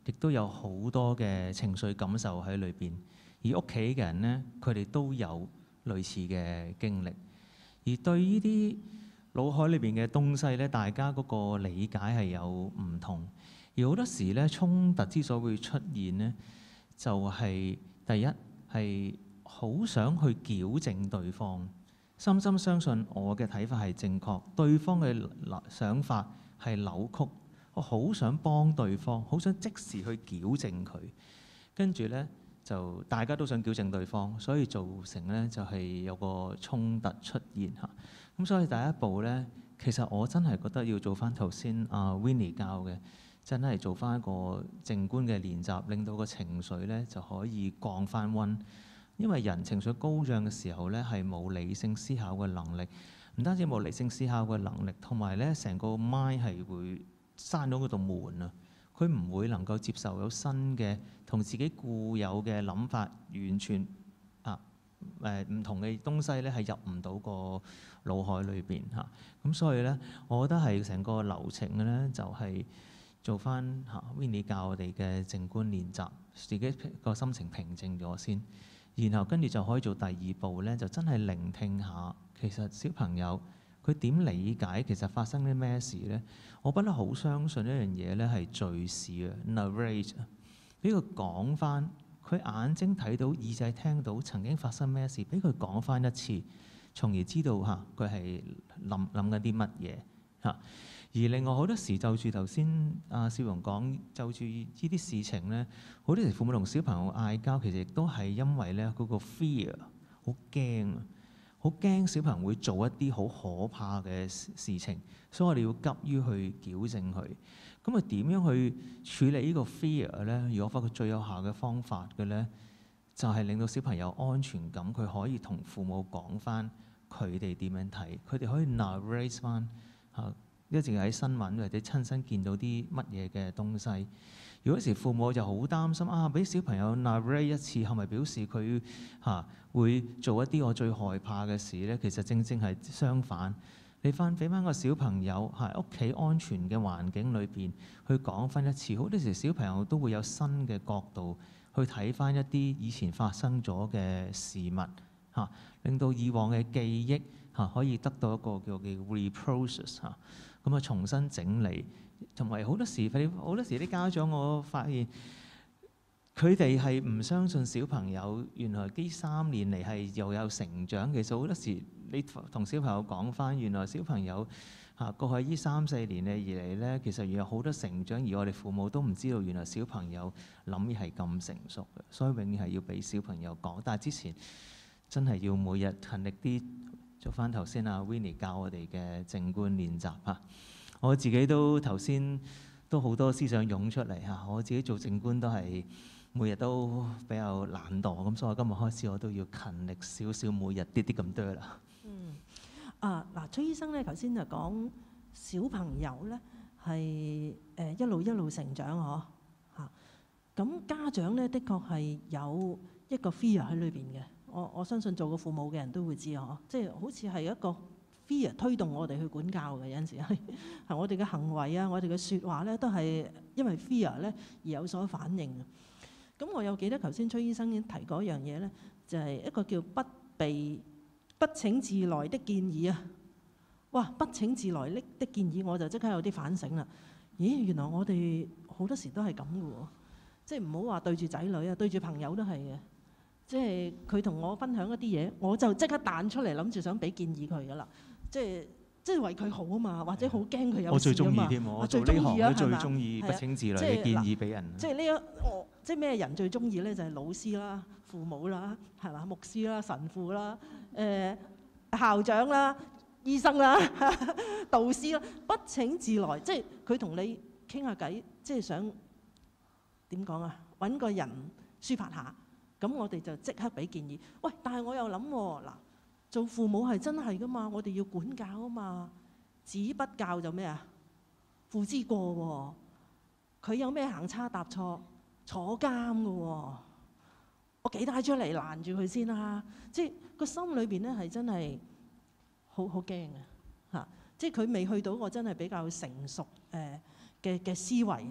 Speaker 3: 亦都有好多嘅情緒感受喺裏邊。而屋企嘅人咧，佢哋都有類似嘅經歷。而對呢啲腦海裏邊嘅東西咧，大家嗰個理解係有唔同。而好多時咧，衝突之所以會出現咧，就係第一係好想去矯正對方，深深相信我嘅睇法係正確，對方嘅想法係扭曲。我好想幫對方，好想即時去矯正佢，跟住咧就大家都想矯正對方，所以造成咧就係有個衝突出現嚇。咁所以第一步咧，其實我真係覺得要做翻頭先阿 Winnie 教嘅，真係做翻一個靜觀嘅練習，令到個情緒咧就可以降翻溫。因為人情緒高漲嘅時候咧，係冇理性思考嘅能力，唔單止冇理性思考嘅能力，同埋咧成個 mind 係會閂到嗰道門啊！佢唔會能夠接受有新嘅同自己固有嘅諗法完全唔同嘅東西咧，係入唔到個腦海裏邊嚇。咁所以咧，我覺得係成個流程嘅咧，就係做翻Winnie 教我哋嘅靜觀練習，自己個心情平靜咗先，然後跟住就可以做第二步咧，就真係聆聽下其實小朋友佢點理解其實發生啲咩事咧？我不嬲好相信一樣嘢咧，係敘事啊 ，narrate， 俾佢講翻，佢眼睛睇到，耳仔聽到曾經發生咩事，俾佢講翻一次，從而知道佢係諗緊啲乜嘢嚇。而另外好多時就住頭先阿少榮講，就住呢啲事情咧，好多時父母同小朋友嗌交，其實亦都係因為咧嗰個 fear， 好驚啊！好驚小朋友會做一啲好可怕嘅事情，所以我哋要急於去矯正佢。咁啊點樣去處理呢個 fear 咧？如果我發覺最有效嘅方法嘅咧，就係令到小朋友安全感，佢可以同父母講翻佢哋點樣睇，佢哋可以 narrate 翻嚇，一直喺新聞或者親身見到啲乜嘢嘅東西。有時父母就好擔心俾小朋友 narrate 一次，係咪表示佢會做一啲我最害怕嘅事咧？其實正正係相反，你俾翻個小朋友喺屋企安全嘅環境裏邊去講翻一次，好多時小朋友都會有新嘅角度去睇翻一啲以前發生咗嘅事物令到以往嘅記憶可以得到一個叫 reprocess 咁重新整理。同埋好多時啲家長，我發現佢哋係唔相信小朋友原來呢3年嚟係又有成長。其實好多時你同小朋友講翻，原來小朋友過去呢3、4年以嚟咧，其實原來好多成長，而我哋父母都唔知道原來小朋友諗嘢係咁成熟嘅，所以永遠係要俾小朋友講。但係之前真係要每日勤力啲做翻頭先阿 Winnie 教我哋嘅靜觀練習嚇。我自己都頭先都好多思想湧出嚟嚇，我自己做靜觀都係每日都比較懶惰，咁所以今日開始我都要勤力少少，每日啲咁多啦。
Speaker 5: 嗱，崔醫生咧頭先就講小朋友咧係一路成長嗬嚇，咁家長咧的確係有一個 fear 喺裏邊嘅。我相信做過父母嘅人都會知嗬，即係好似係一個fear 推動我哋去管教嘅，有陣時係我哋嘅行為啊，我哋嘅説話咧，都係因為 fear 咧而有所反應。咁我有記得頭先崔醫生已經提過一樣嘢咧，就係一個叫不請自來的建議啊！哇，不請自來的建議，我就即刻有啲反省啦。咦，原來我哋好多時都係咁嘅喎，即係唔好話對住仔女啊，對住朋友都係嘅。即係佢同我分享一啲嘢，我就即刻彈出嚟，諗住想俾建議佢噶啦。即係為佢好啊嘛，或者好驚佢有事啊嘛。
Speaker 3: 我最中意添，我做呢行都最中意不請自來嘅建議俾人。
Speaker 5: 即係咩人最中意咧？就係老師啦、父母啦、係嘛、牧師啦、神父啦、校長啦、醫生啦、導師啦，不請自來，即係佢同你傾下偈，即係想點講啊？揾個人抒發下，咁我哋就即刻俾建議。喂，但係我又諗喎，嗱，做父母係真係噶嘛，我哋要管教啊嘛，子不教就咩啊？父之過喎，佢有咩行差踏錯，坐監噶喎，我幾帶出嚟攔住佢先啦。即係個心裏邊咧係真係好驚啊！即係佢未去到我真係比較成熟嘅思維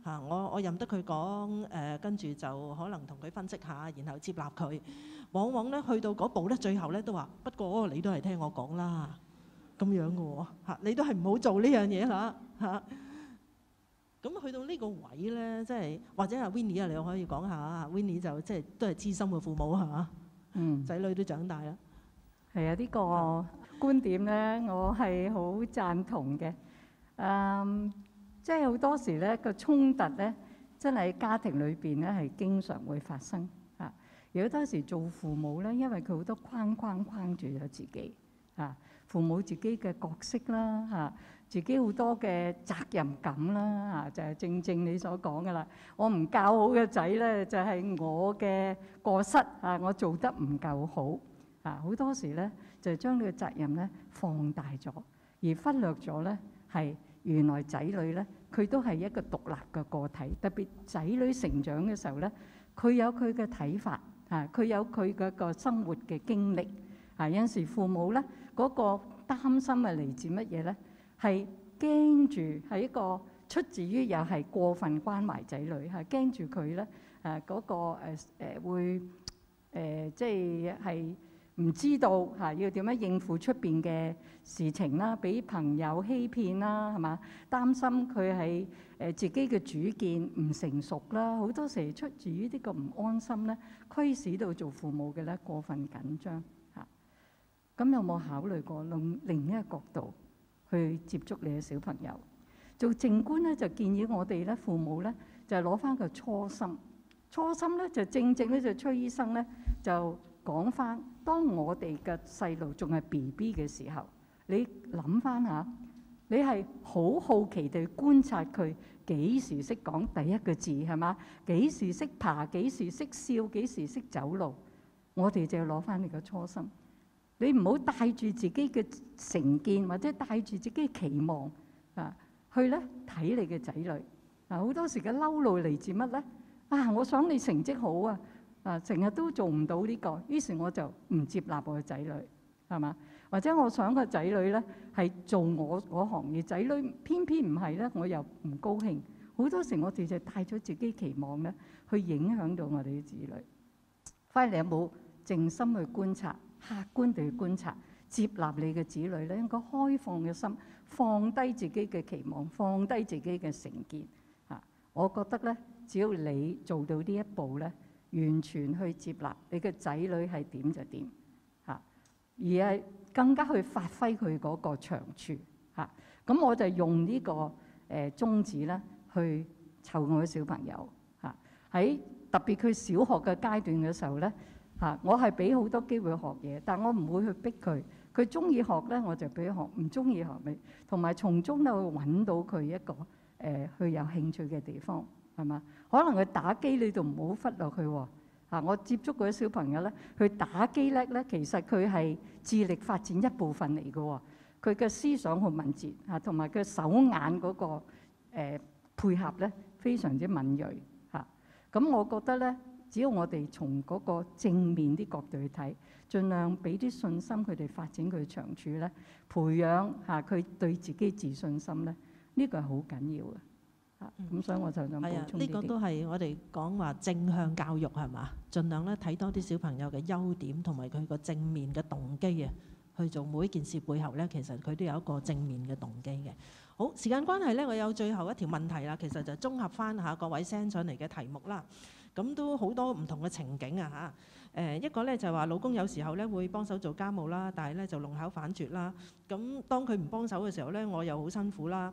Speaker 5: 嚇，我任得佢講跟住就可能同佢分析下，然後接納佢。往往咧去到嗰步咧，最後咧都話：不過你都係聽我講啦，咁樣嘅喎嚇，你都係唔好做呢樣嘢啦嚇。咁去到呢個位咧，即係或者阿 Winnie 啊，你可以講下 Winnie 就即係都係資深嘅父母係嘛？仔女都長大啦。
Speaker 4: 係啊，呢個觀點咧，我係好贊同嘅。即係好多時咧個衝突咧，真係喺家庭裏邊咧係經常會發生啊。有好多時做父母咧，因為佢好多框住咗自己啊，父母自己嘅角色啦嚇，自己好多嘅責任感啦嚇，就係正正你所講嘅啦。我唔教好嘅仔咧，就係我嘅過失啊，我做得唔夠好啊。好多時咧就將呢個責任咧放大咗，而忽略咗咧係原來仔女咧佢都係一個獨立嘅個體。特別仔女成長嘅時候咧，佢有佢嘅睇法啊，佢有佢嗰個生活嘅經歷啊。有陣時父母咧嗰個擔心係嚟自乜嘢咧？係驚住係一個出自於又係過分關懷仔女，係驚住佢咧嗰個會即係唔知道嚇要點樣應付出邊嘅事情啦，俾朋友欺騙啦，係嘛？擔心佢係自己嘅主見唔成熟啦，好多時出自於呢個唔安心咧，驅使到做父母嘅咧過分緊張嚇。咁有冇考慮過用另一個角度去接觸你嘅小朋友？做靜觀咧就建議我哋咧父母咧就攞翻個初心，初心咧就正咧就崔醫生咧就講翻，當我哋嘅細路仲係 BB 嘅時候，你諗翻下，你係好好奇地觀察佢幾時識講第一個字係嘛？幾時識爬？幾時識笑？幾時識走路？我哋就要攞翻你個初心。你唔好帶住自己嘅成見或者帶住自己嘅期望啊，去咧睇你嘅仔女啊。好多時嘅嬲怒嚟自乜咧？啊，我想你成績好啊！啊，成日都做唔到呢個，於是我就唔接納我嘅仔女，係嘛？或者我想個仔女咧係做我嗰行業，仔女偏偏唔係咧，我又唔高興。好多時我哋就帶咗自己期望咧，去影響到我哋嘅子女。反而你有冇靜心去觀察、客觀地去觀察、接納你嘅子女咧？應該開放嘅心，放低自己嘅期望，放低自己嘅成見啊！我覺得咧，只要你做到呢一步咧，完全去接納你嘅仔女係點就點嚇，而係更加去發揮佢嗰個長處嚇。咁我就用呢個宗旨咧去湊我嘅小朋友嚇。喺特別佢小學嘅階段嘅時候咧嚇，我係俾好多機會學嘢，但我唔會去逼佢。佢中意學咧，我就俾佢學；唔中意學咪同埋從中咧去揾到佢一個佢有興趣嘅地方。係嘛？可能佢打機你就唔好忽略佢喎。我接觸嗰啲小朋友咧，佢打機叻咧，其實佢係智力發展一部分嚟嘅喎。佢嘅思想好敏捷嚇，同埋佢手眼嗰個配合咧非常之敏鋭嚇。咁我覺得咧，只要我哋從嗰個正面啲角度去睇，盡量俾啲信心佢哋發展佢長處咧，培養嚇佢對自己自信心咧，呢個係好緊要嘅。咁所以我就想補充呢啲。呢個
Speaker 5: 都係我哋講話正向教育係嘛？盡量咧睇多啲小朋友嘅優點同埋佢個正面嘅動機啊，去做每一件事背後咧，其實佢都有一個正面嘅動機嘅。好，時間關係咧，我有最後一條問題啦。其實就綜合翻下各位 send 上嚟嘅題目啦。咁都好多唔同嘅情景啊嚇。一個咧就係話老公有時候咧會幫手做家務啦，但係咧就弄巧反拙啦。咁當佢唔幫手嘅時候咧，我又好辛苦啦。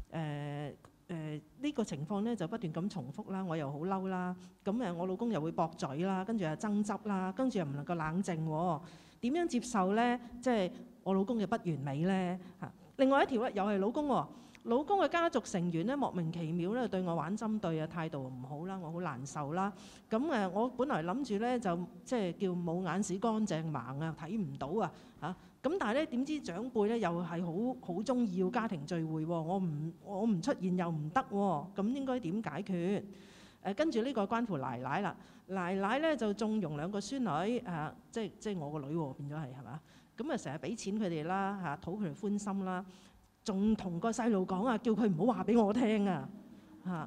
Speaker 5: 呢個情況咧就不斷咁重複啦，我又好嬲啦。咁我老公又會駁嘴啦，跟住又爭執啦，跟住又唔能夠冷靜喎。點樣接受咧？即係我老公嘅不完美咧嚇。另外一條咧又係老公喎，老公嘅家族成員咧莫名其妙咧對我玩針對啊，態度唔好啦，我好難受啦。咁我本來諗住咧就即係叫冇眼屎乾淨盲啊，睇唔到啊嚇。咁但係咧點知長輩咧又係好中意要家庭聚會喎，我唔出現又唔得喎，咁應該點解決？跟住呢個關乎奶奶啦，奶奶咧就縱容兩個孫女即係我個女喎，變咗係嘛？咁成日俾錢佢哋啦嚇，討佢哋歡心啦，仲同個細路講啊，叫佢唔好話俾我聽啊嚇。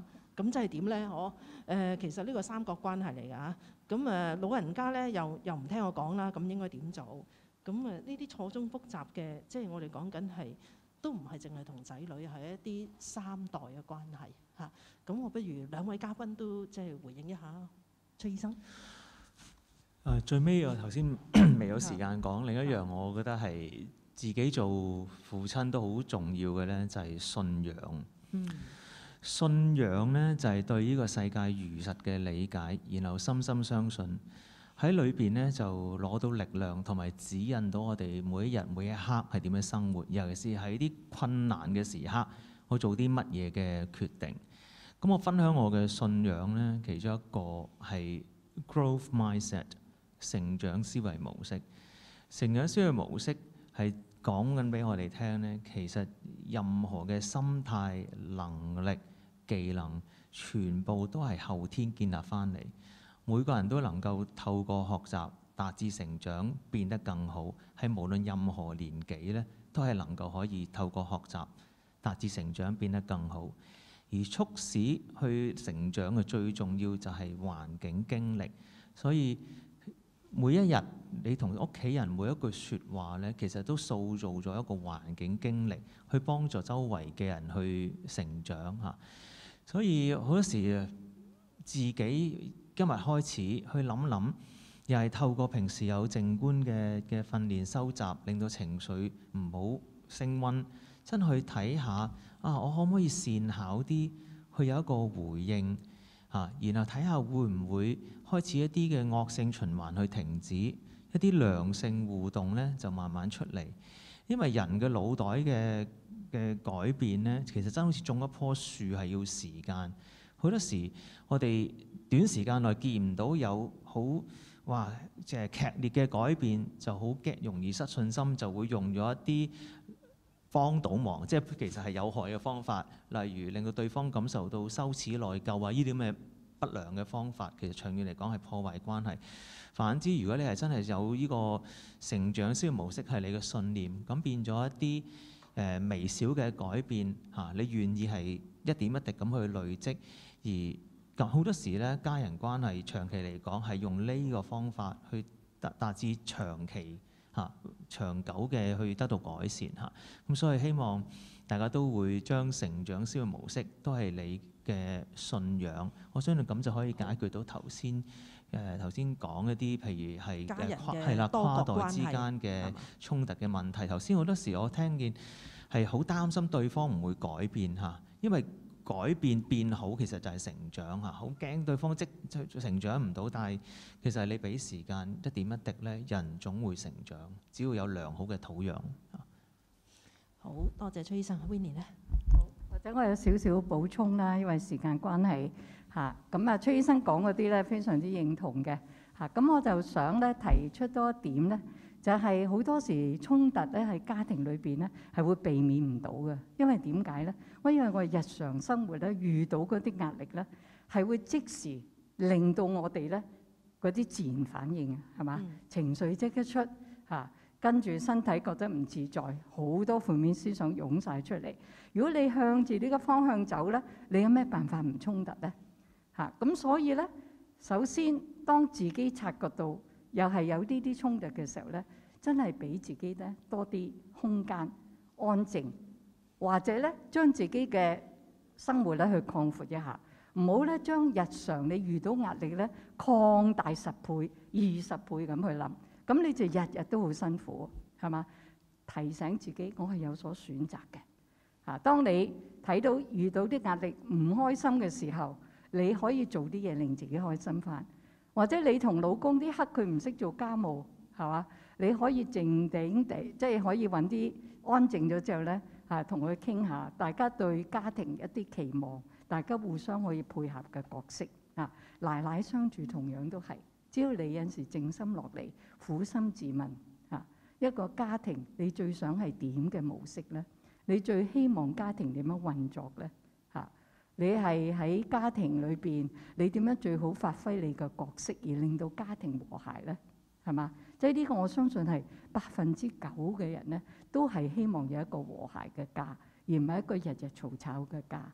Speaker 5: 咁即係點咧？其實呢個三角關係嚟㗎嚇。咁老人家咧又唔聽我講啦，咁應該點做？咁呢啲錯綜複雜嘅，即係我哋講緊係都唔係淨係同仔女，係一啲三代嘅關係嚇。咁我不如兩位嘉賓都即係回應一下啦。崔醫生。
Speaker 3: 最尾我頭先未有時間講另一樣，我覺得係自己做父親都好重要嘅咧，就係信仰。信仰咧就係對呢個世界如實嘅理解，然後深深相信喺裏邊咧就攞到力量同埋指引到我哋每一日每一刻係點樣生活，尤其是喺啲困難嘅時刻，我做啲乜嘢嘅決定。咁我分享我嘅信仰咧，其中一個係 growth mindset。成長思維模式，成長思維模式係講緊俾我哋聽咧，其實任何嘅心態、能力、技能，全部都係後天建立翻嚟。每個人都能夠透過學習達至成長，變得更好。係無論任何年紀咧，都係能夠可以透過學習達至成長，變得更好。而促使去成長嘅最重要就係環境經歷，所以每一日你同屋企人每一句説話咧，其實都塑造咗一個環境經歷，去幫助周圍嘅人去成長嚇。所以好多時自己今日開始去諗諗，又係透過平時有靜觀嘅訓練收集，令到情緒唔好升溫，真去睇下我可唔可以善巧啲去有一個回應嚇，然後睇下會唔會開始一啲嘅惡性循環去停止，一啲良性互動咧就慢慢出嚟。因為人嘅腦袋嘅改變咧，其實真好似種一棵樹係要時間。好多時我哋短時間內見唔到有好即係劇烈嘅改變，就好容易失信心，就會用咗一啲幫倒忙，即係其實係有害嘅方法，例如令到對方感受到羞恥、內疚啊，呢啲咁嘅不良嘅方法，其實長遠嚟講係破壞關係。反之，如果你係真係有呢個成長思維模式係你嘅信念，咁變咗一啲微小嘅改變嚇，你願意係一點一滴咁去累積，而好多時咧家人關係長期嚟講係用呢個方法去達至長期長久嘅去得到改善嚇。咁所以希望大家都會將成長思維模式都係你嘅信仰，我相信咁就可以解決到頭先講一啲，譬如係跨代之間嘅衝突嘅問題。頭先好多時我聽見係好擔心對方唔會改變嚇，因為改變好其實就係成長嚇，好驚對方即成長唔到，但係其實你俾時間一點一滴咧，人總會成長，只要有良好嘅土壤。
Speaker 5: 好多謝崔醫生。Winnie 咧，
Speaker 4: 或者我有少少補充啦，因為時間關係嚇。咁崔醫生講嗰啲咧非常之認同嘅嚇。咁我就想咧提出多一點咧，就係好多時衝突咧喺家庭裏邊咧係會避免唔到嘅，因為點解咧？因為我哋日常生活咧遇到嗰啲壓力咧係會即時令到我哋咧嗰啲自然反應係嘛，情緒即刻出嚇。跟住身體覺得唔自在，好多負面思想湧晒出嚟。如果你向住呢個方向走咧，你有咩辦法唔衝突咧？咁所以咧，首先當自己察覺到又係有呢啲衝突嘅時候咧，真係俾自己咧多啲空間安靜，或者咧將自己嘅生活咧去擴闊一下，唔好咧將日常你遇到壓力咧擴大10倍、20倍咁去諗。咁你就日日都好辛苦，係嘛？提醒自己，我係有所選擇嘅。當你遇到啲壓力唔開心嘅時候，你可以做啲嘢令自己開心翻。或者你同老公啲黑佢唔識做家務，係嘛？你可以靜靜地，即係可以揾啲安靜咗之後咧，同佢傾下，大家對家庭一啲期望，大家互相可以配合嘅角色。奶奶相處同樣都係。只要你有陣時靜心落嚟，苦心自問一個家庭你最想係點嘅模式咧？你最希望家庭點樣運作咧？你係喺家庭裏邊，你點樣最好發揮你嘅角色，而令到家庭和諧咧？係嘛？即係呢個我相信係9%嘅人咧，都係希望有一個和諧嘅家，而唔係一個日日嘈吵嘅家。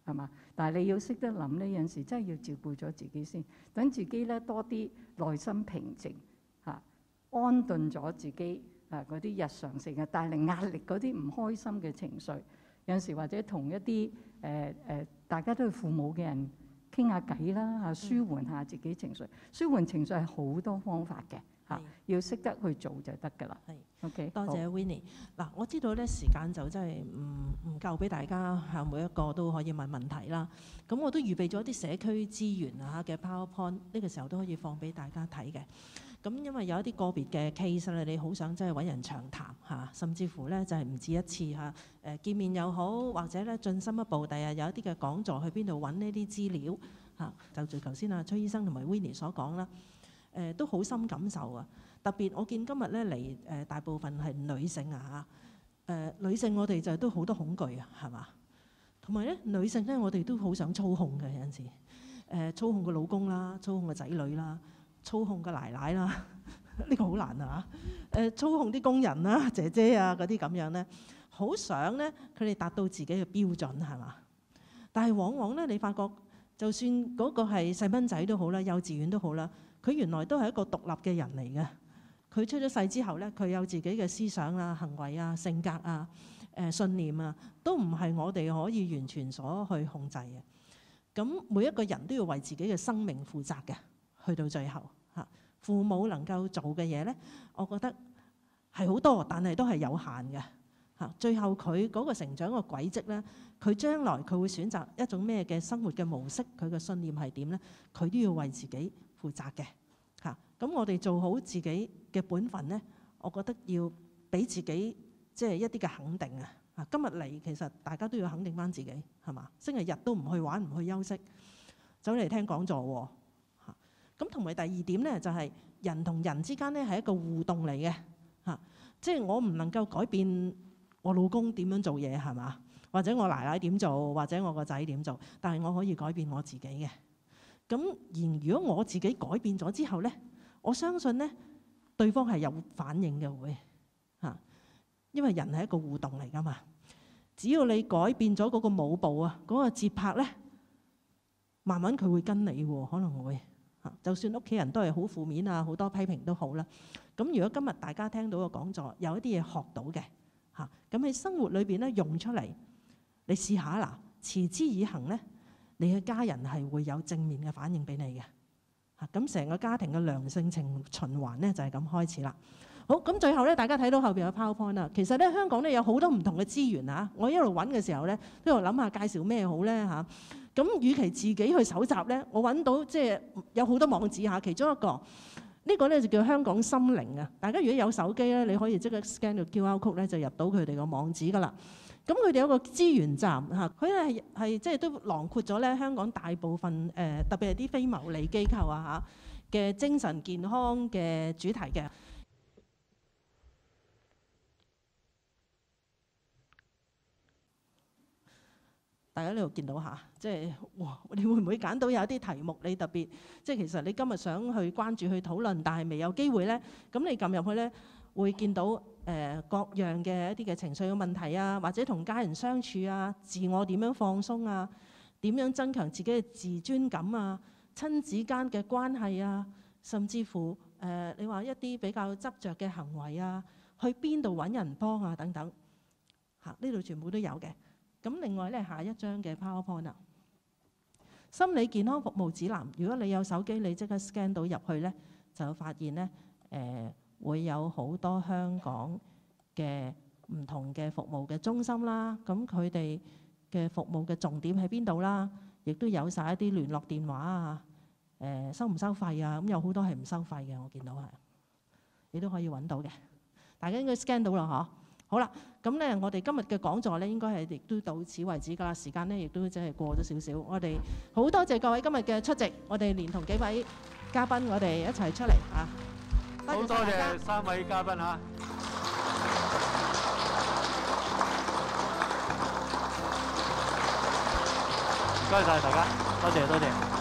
Speaker 4: 係嘛？但係你要識得諗呢，有陣時真係要照顧咗自己先，等自己咧多啲內心平靜嚇，安頓咗自己嗰啲日常性嘅帶嚟壓力嗰啲唔開心嘅情緒，有陣時或者同一啲大家都係父母嘅人傾下偈啦嚇，舒緩下自己情緒。舒緩情緒係好多方法嘅嚇，要識得去做就得㗎啦。
Speaker 5: 係
Speaker 4: OK，
Speaker 5: 多謝 Winnie。嗱，我知道咧時間就真係唔夠俾大家嚇每一個都可以問問題啦。咁我都預備咗啲社區資源啊嘅 PowerPoint，呢個時候都可以放俾大家睇嘅。咁因為有一啲個別嘅 case 咧，你好想真係揾人長談嚇，甚至乎咧就係唔止一次嚇見面又好，或者咧進深一步，第日有一啲嘅講座去邊度揾呢啲資料嚇，就住頭先崔醫生同埋 Winnie 所講啦，都好深感受啊！特別我見今日咧嚟大部分係女性啊嚇，女性我哋就都好多恐懼啊，係嘛？同埋咧女性咧我哋都好想操控嘅有陣時，操控個老公啦，操控個仔女啦。操控個奶奶啦，呢個好難啊嚇！操控啲工人啦、姐姐啊嗰啲咁樣咧，好想咧佢哋達到自己嘅標準係嘛？但係往往咧，你發覺就算嗰個係細蚊仔都好啦，幼稚園都好啦，佢原來都係一個獨立嘅人嚟嘅。佢出咗世之後咧，佢有自己嘅思想啊、行為啊、性格啊、信念啊，都唔係我哋可以完全所去控制嘅。咁每一個人都要為自己嘅生命負責嘅。去到最後嚇，父母能夠做嘅嘢咧，我覺得係好多，但係都係有限嘅嚇。最後佢嗰個成長嘅軌跡咧，佢將來佢會選擇一種咩嘅生活嘅模式，佢嘅信念係點咧？佢都要為自己負責嘅嚇。咁我哋做好自己嘅本分咧，我覺得要俾自己即係一啲嘅肯定啊！嚇，今日嚟其實大家都要肯定翻自己係嘛？星期日都唔去玩唔去休息，走嚟聽講座喎。咁同埋第二點咧，就係人同人之間咧係一個互動嚟嘅嚇，即係我唔能夠改變我老公點樣做嘢係嘛，或者我奶奶點做，或者我個仔點做，但係我可以改變我自己嘅。咁而如果我自己改變咗之後咧，我相信咧對方係有反應嘅會嚇，因為人係一個互動嚟㗎嘛。只要你改變咗嗰個舞步啊，嗰個節拍咧，慢慢佢會跟你喎，可能會。就算屋企人都係好負面啊，好多批評都好啦。咁如果今日大家聽到個講座，有一啲嘢學到嘅嚇，咁喺生活裏邊咧用出嚟，你試下啦，持之以恆咧，你嘅家人係會有正面嘅反應俾你嘅嚇。咁成個家庭嘅良性循環咧就係咁開始啦。好，咁最後咧，大家睇到後邊有 PowerPoint 啦。其實咧，香港咧有好多唔同嘅資源啊。我一路揾嘅時候咧，都喺度諗下介紹咩好咧嚇。咁，與其自己去搜集咧，我揾到即係有好多網址嚇。其中一個呢個咧就叫香港心靈啊。大家如果有手機咧，你可以即刻 scan 個 QR code 咧，就入到佢哋個網址噶啦。咁佢哋有個資源站嚇，佢係即係都囊括咗咧香港大部分特別係啲非牟利機構啊嚇嘅精神健康嘅主題嘅。大家呢度見到下，即係哇！你會唔會揀到有啲題目你特別，即係其實你今日想去關注去討論，但係未有機會咧，咁你撳入去咧，會見到各樣嘅一啲嘅情緒嘅問題啊，或者同家人相處啊，自我點樣放鬆啊，點樣增強自己嘅自尊感啊，親子間嘅關係啊，甚至乎你話一啲比較執着嘅行為啊，去邊度揾人幫啊等等，嚇呢度全部都有嘅。咁另外咧，下一張嘅 PowerPoint 啊，心理健康服務指南。如果你有手機，你即刻 scan 到入去咧，就發現咧會有好多香港嘅唔同嘅服務嘅中心啦。咁佢哋嘅服務嘅重點喺邊度啦？亦都有晒一啲聯絡電話啊，收唔收費啊？咁有好多係唔收費嘅，我見到係，你都可以揾到嘅。大家應該 scan 到啦，嗬？好啦，咁咧，我哋今日嘅講座咧，應該係亦都到此為止㗎啦。時間咧，亦都真係過咗少少。我哋好多謝各位今日嘅出席，我哋連同幾位嘉賓，我哋一齊出嚟嚇。
Speaker 1: 好多謝3位嘉賓嚇。唔該曬大家，多謝。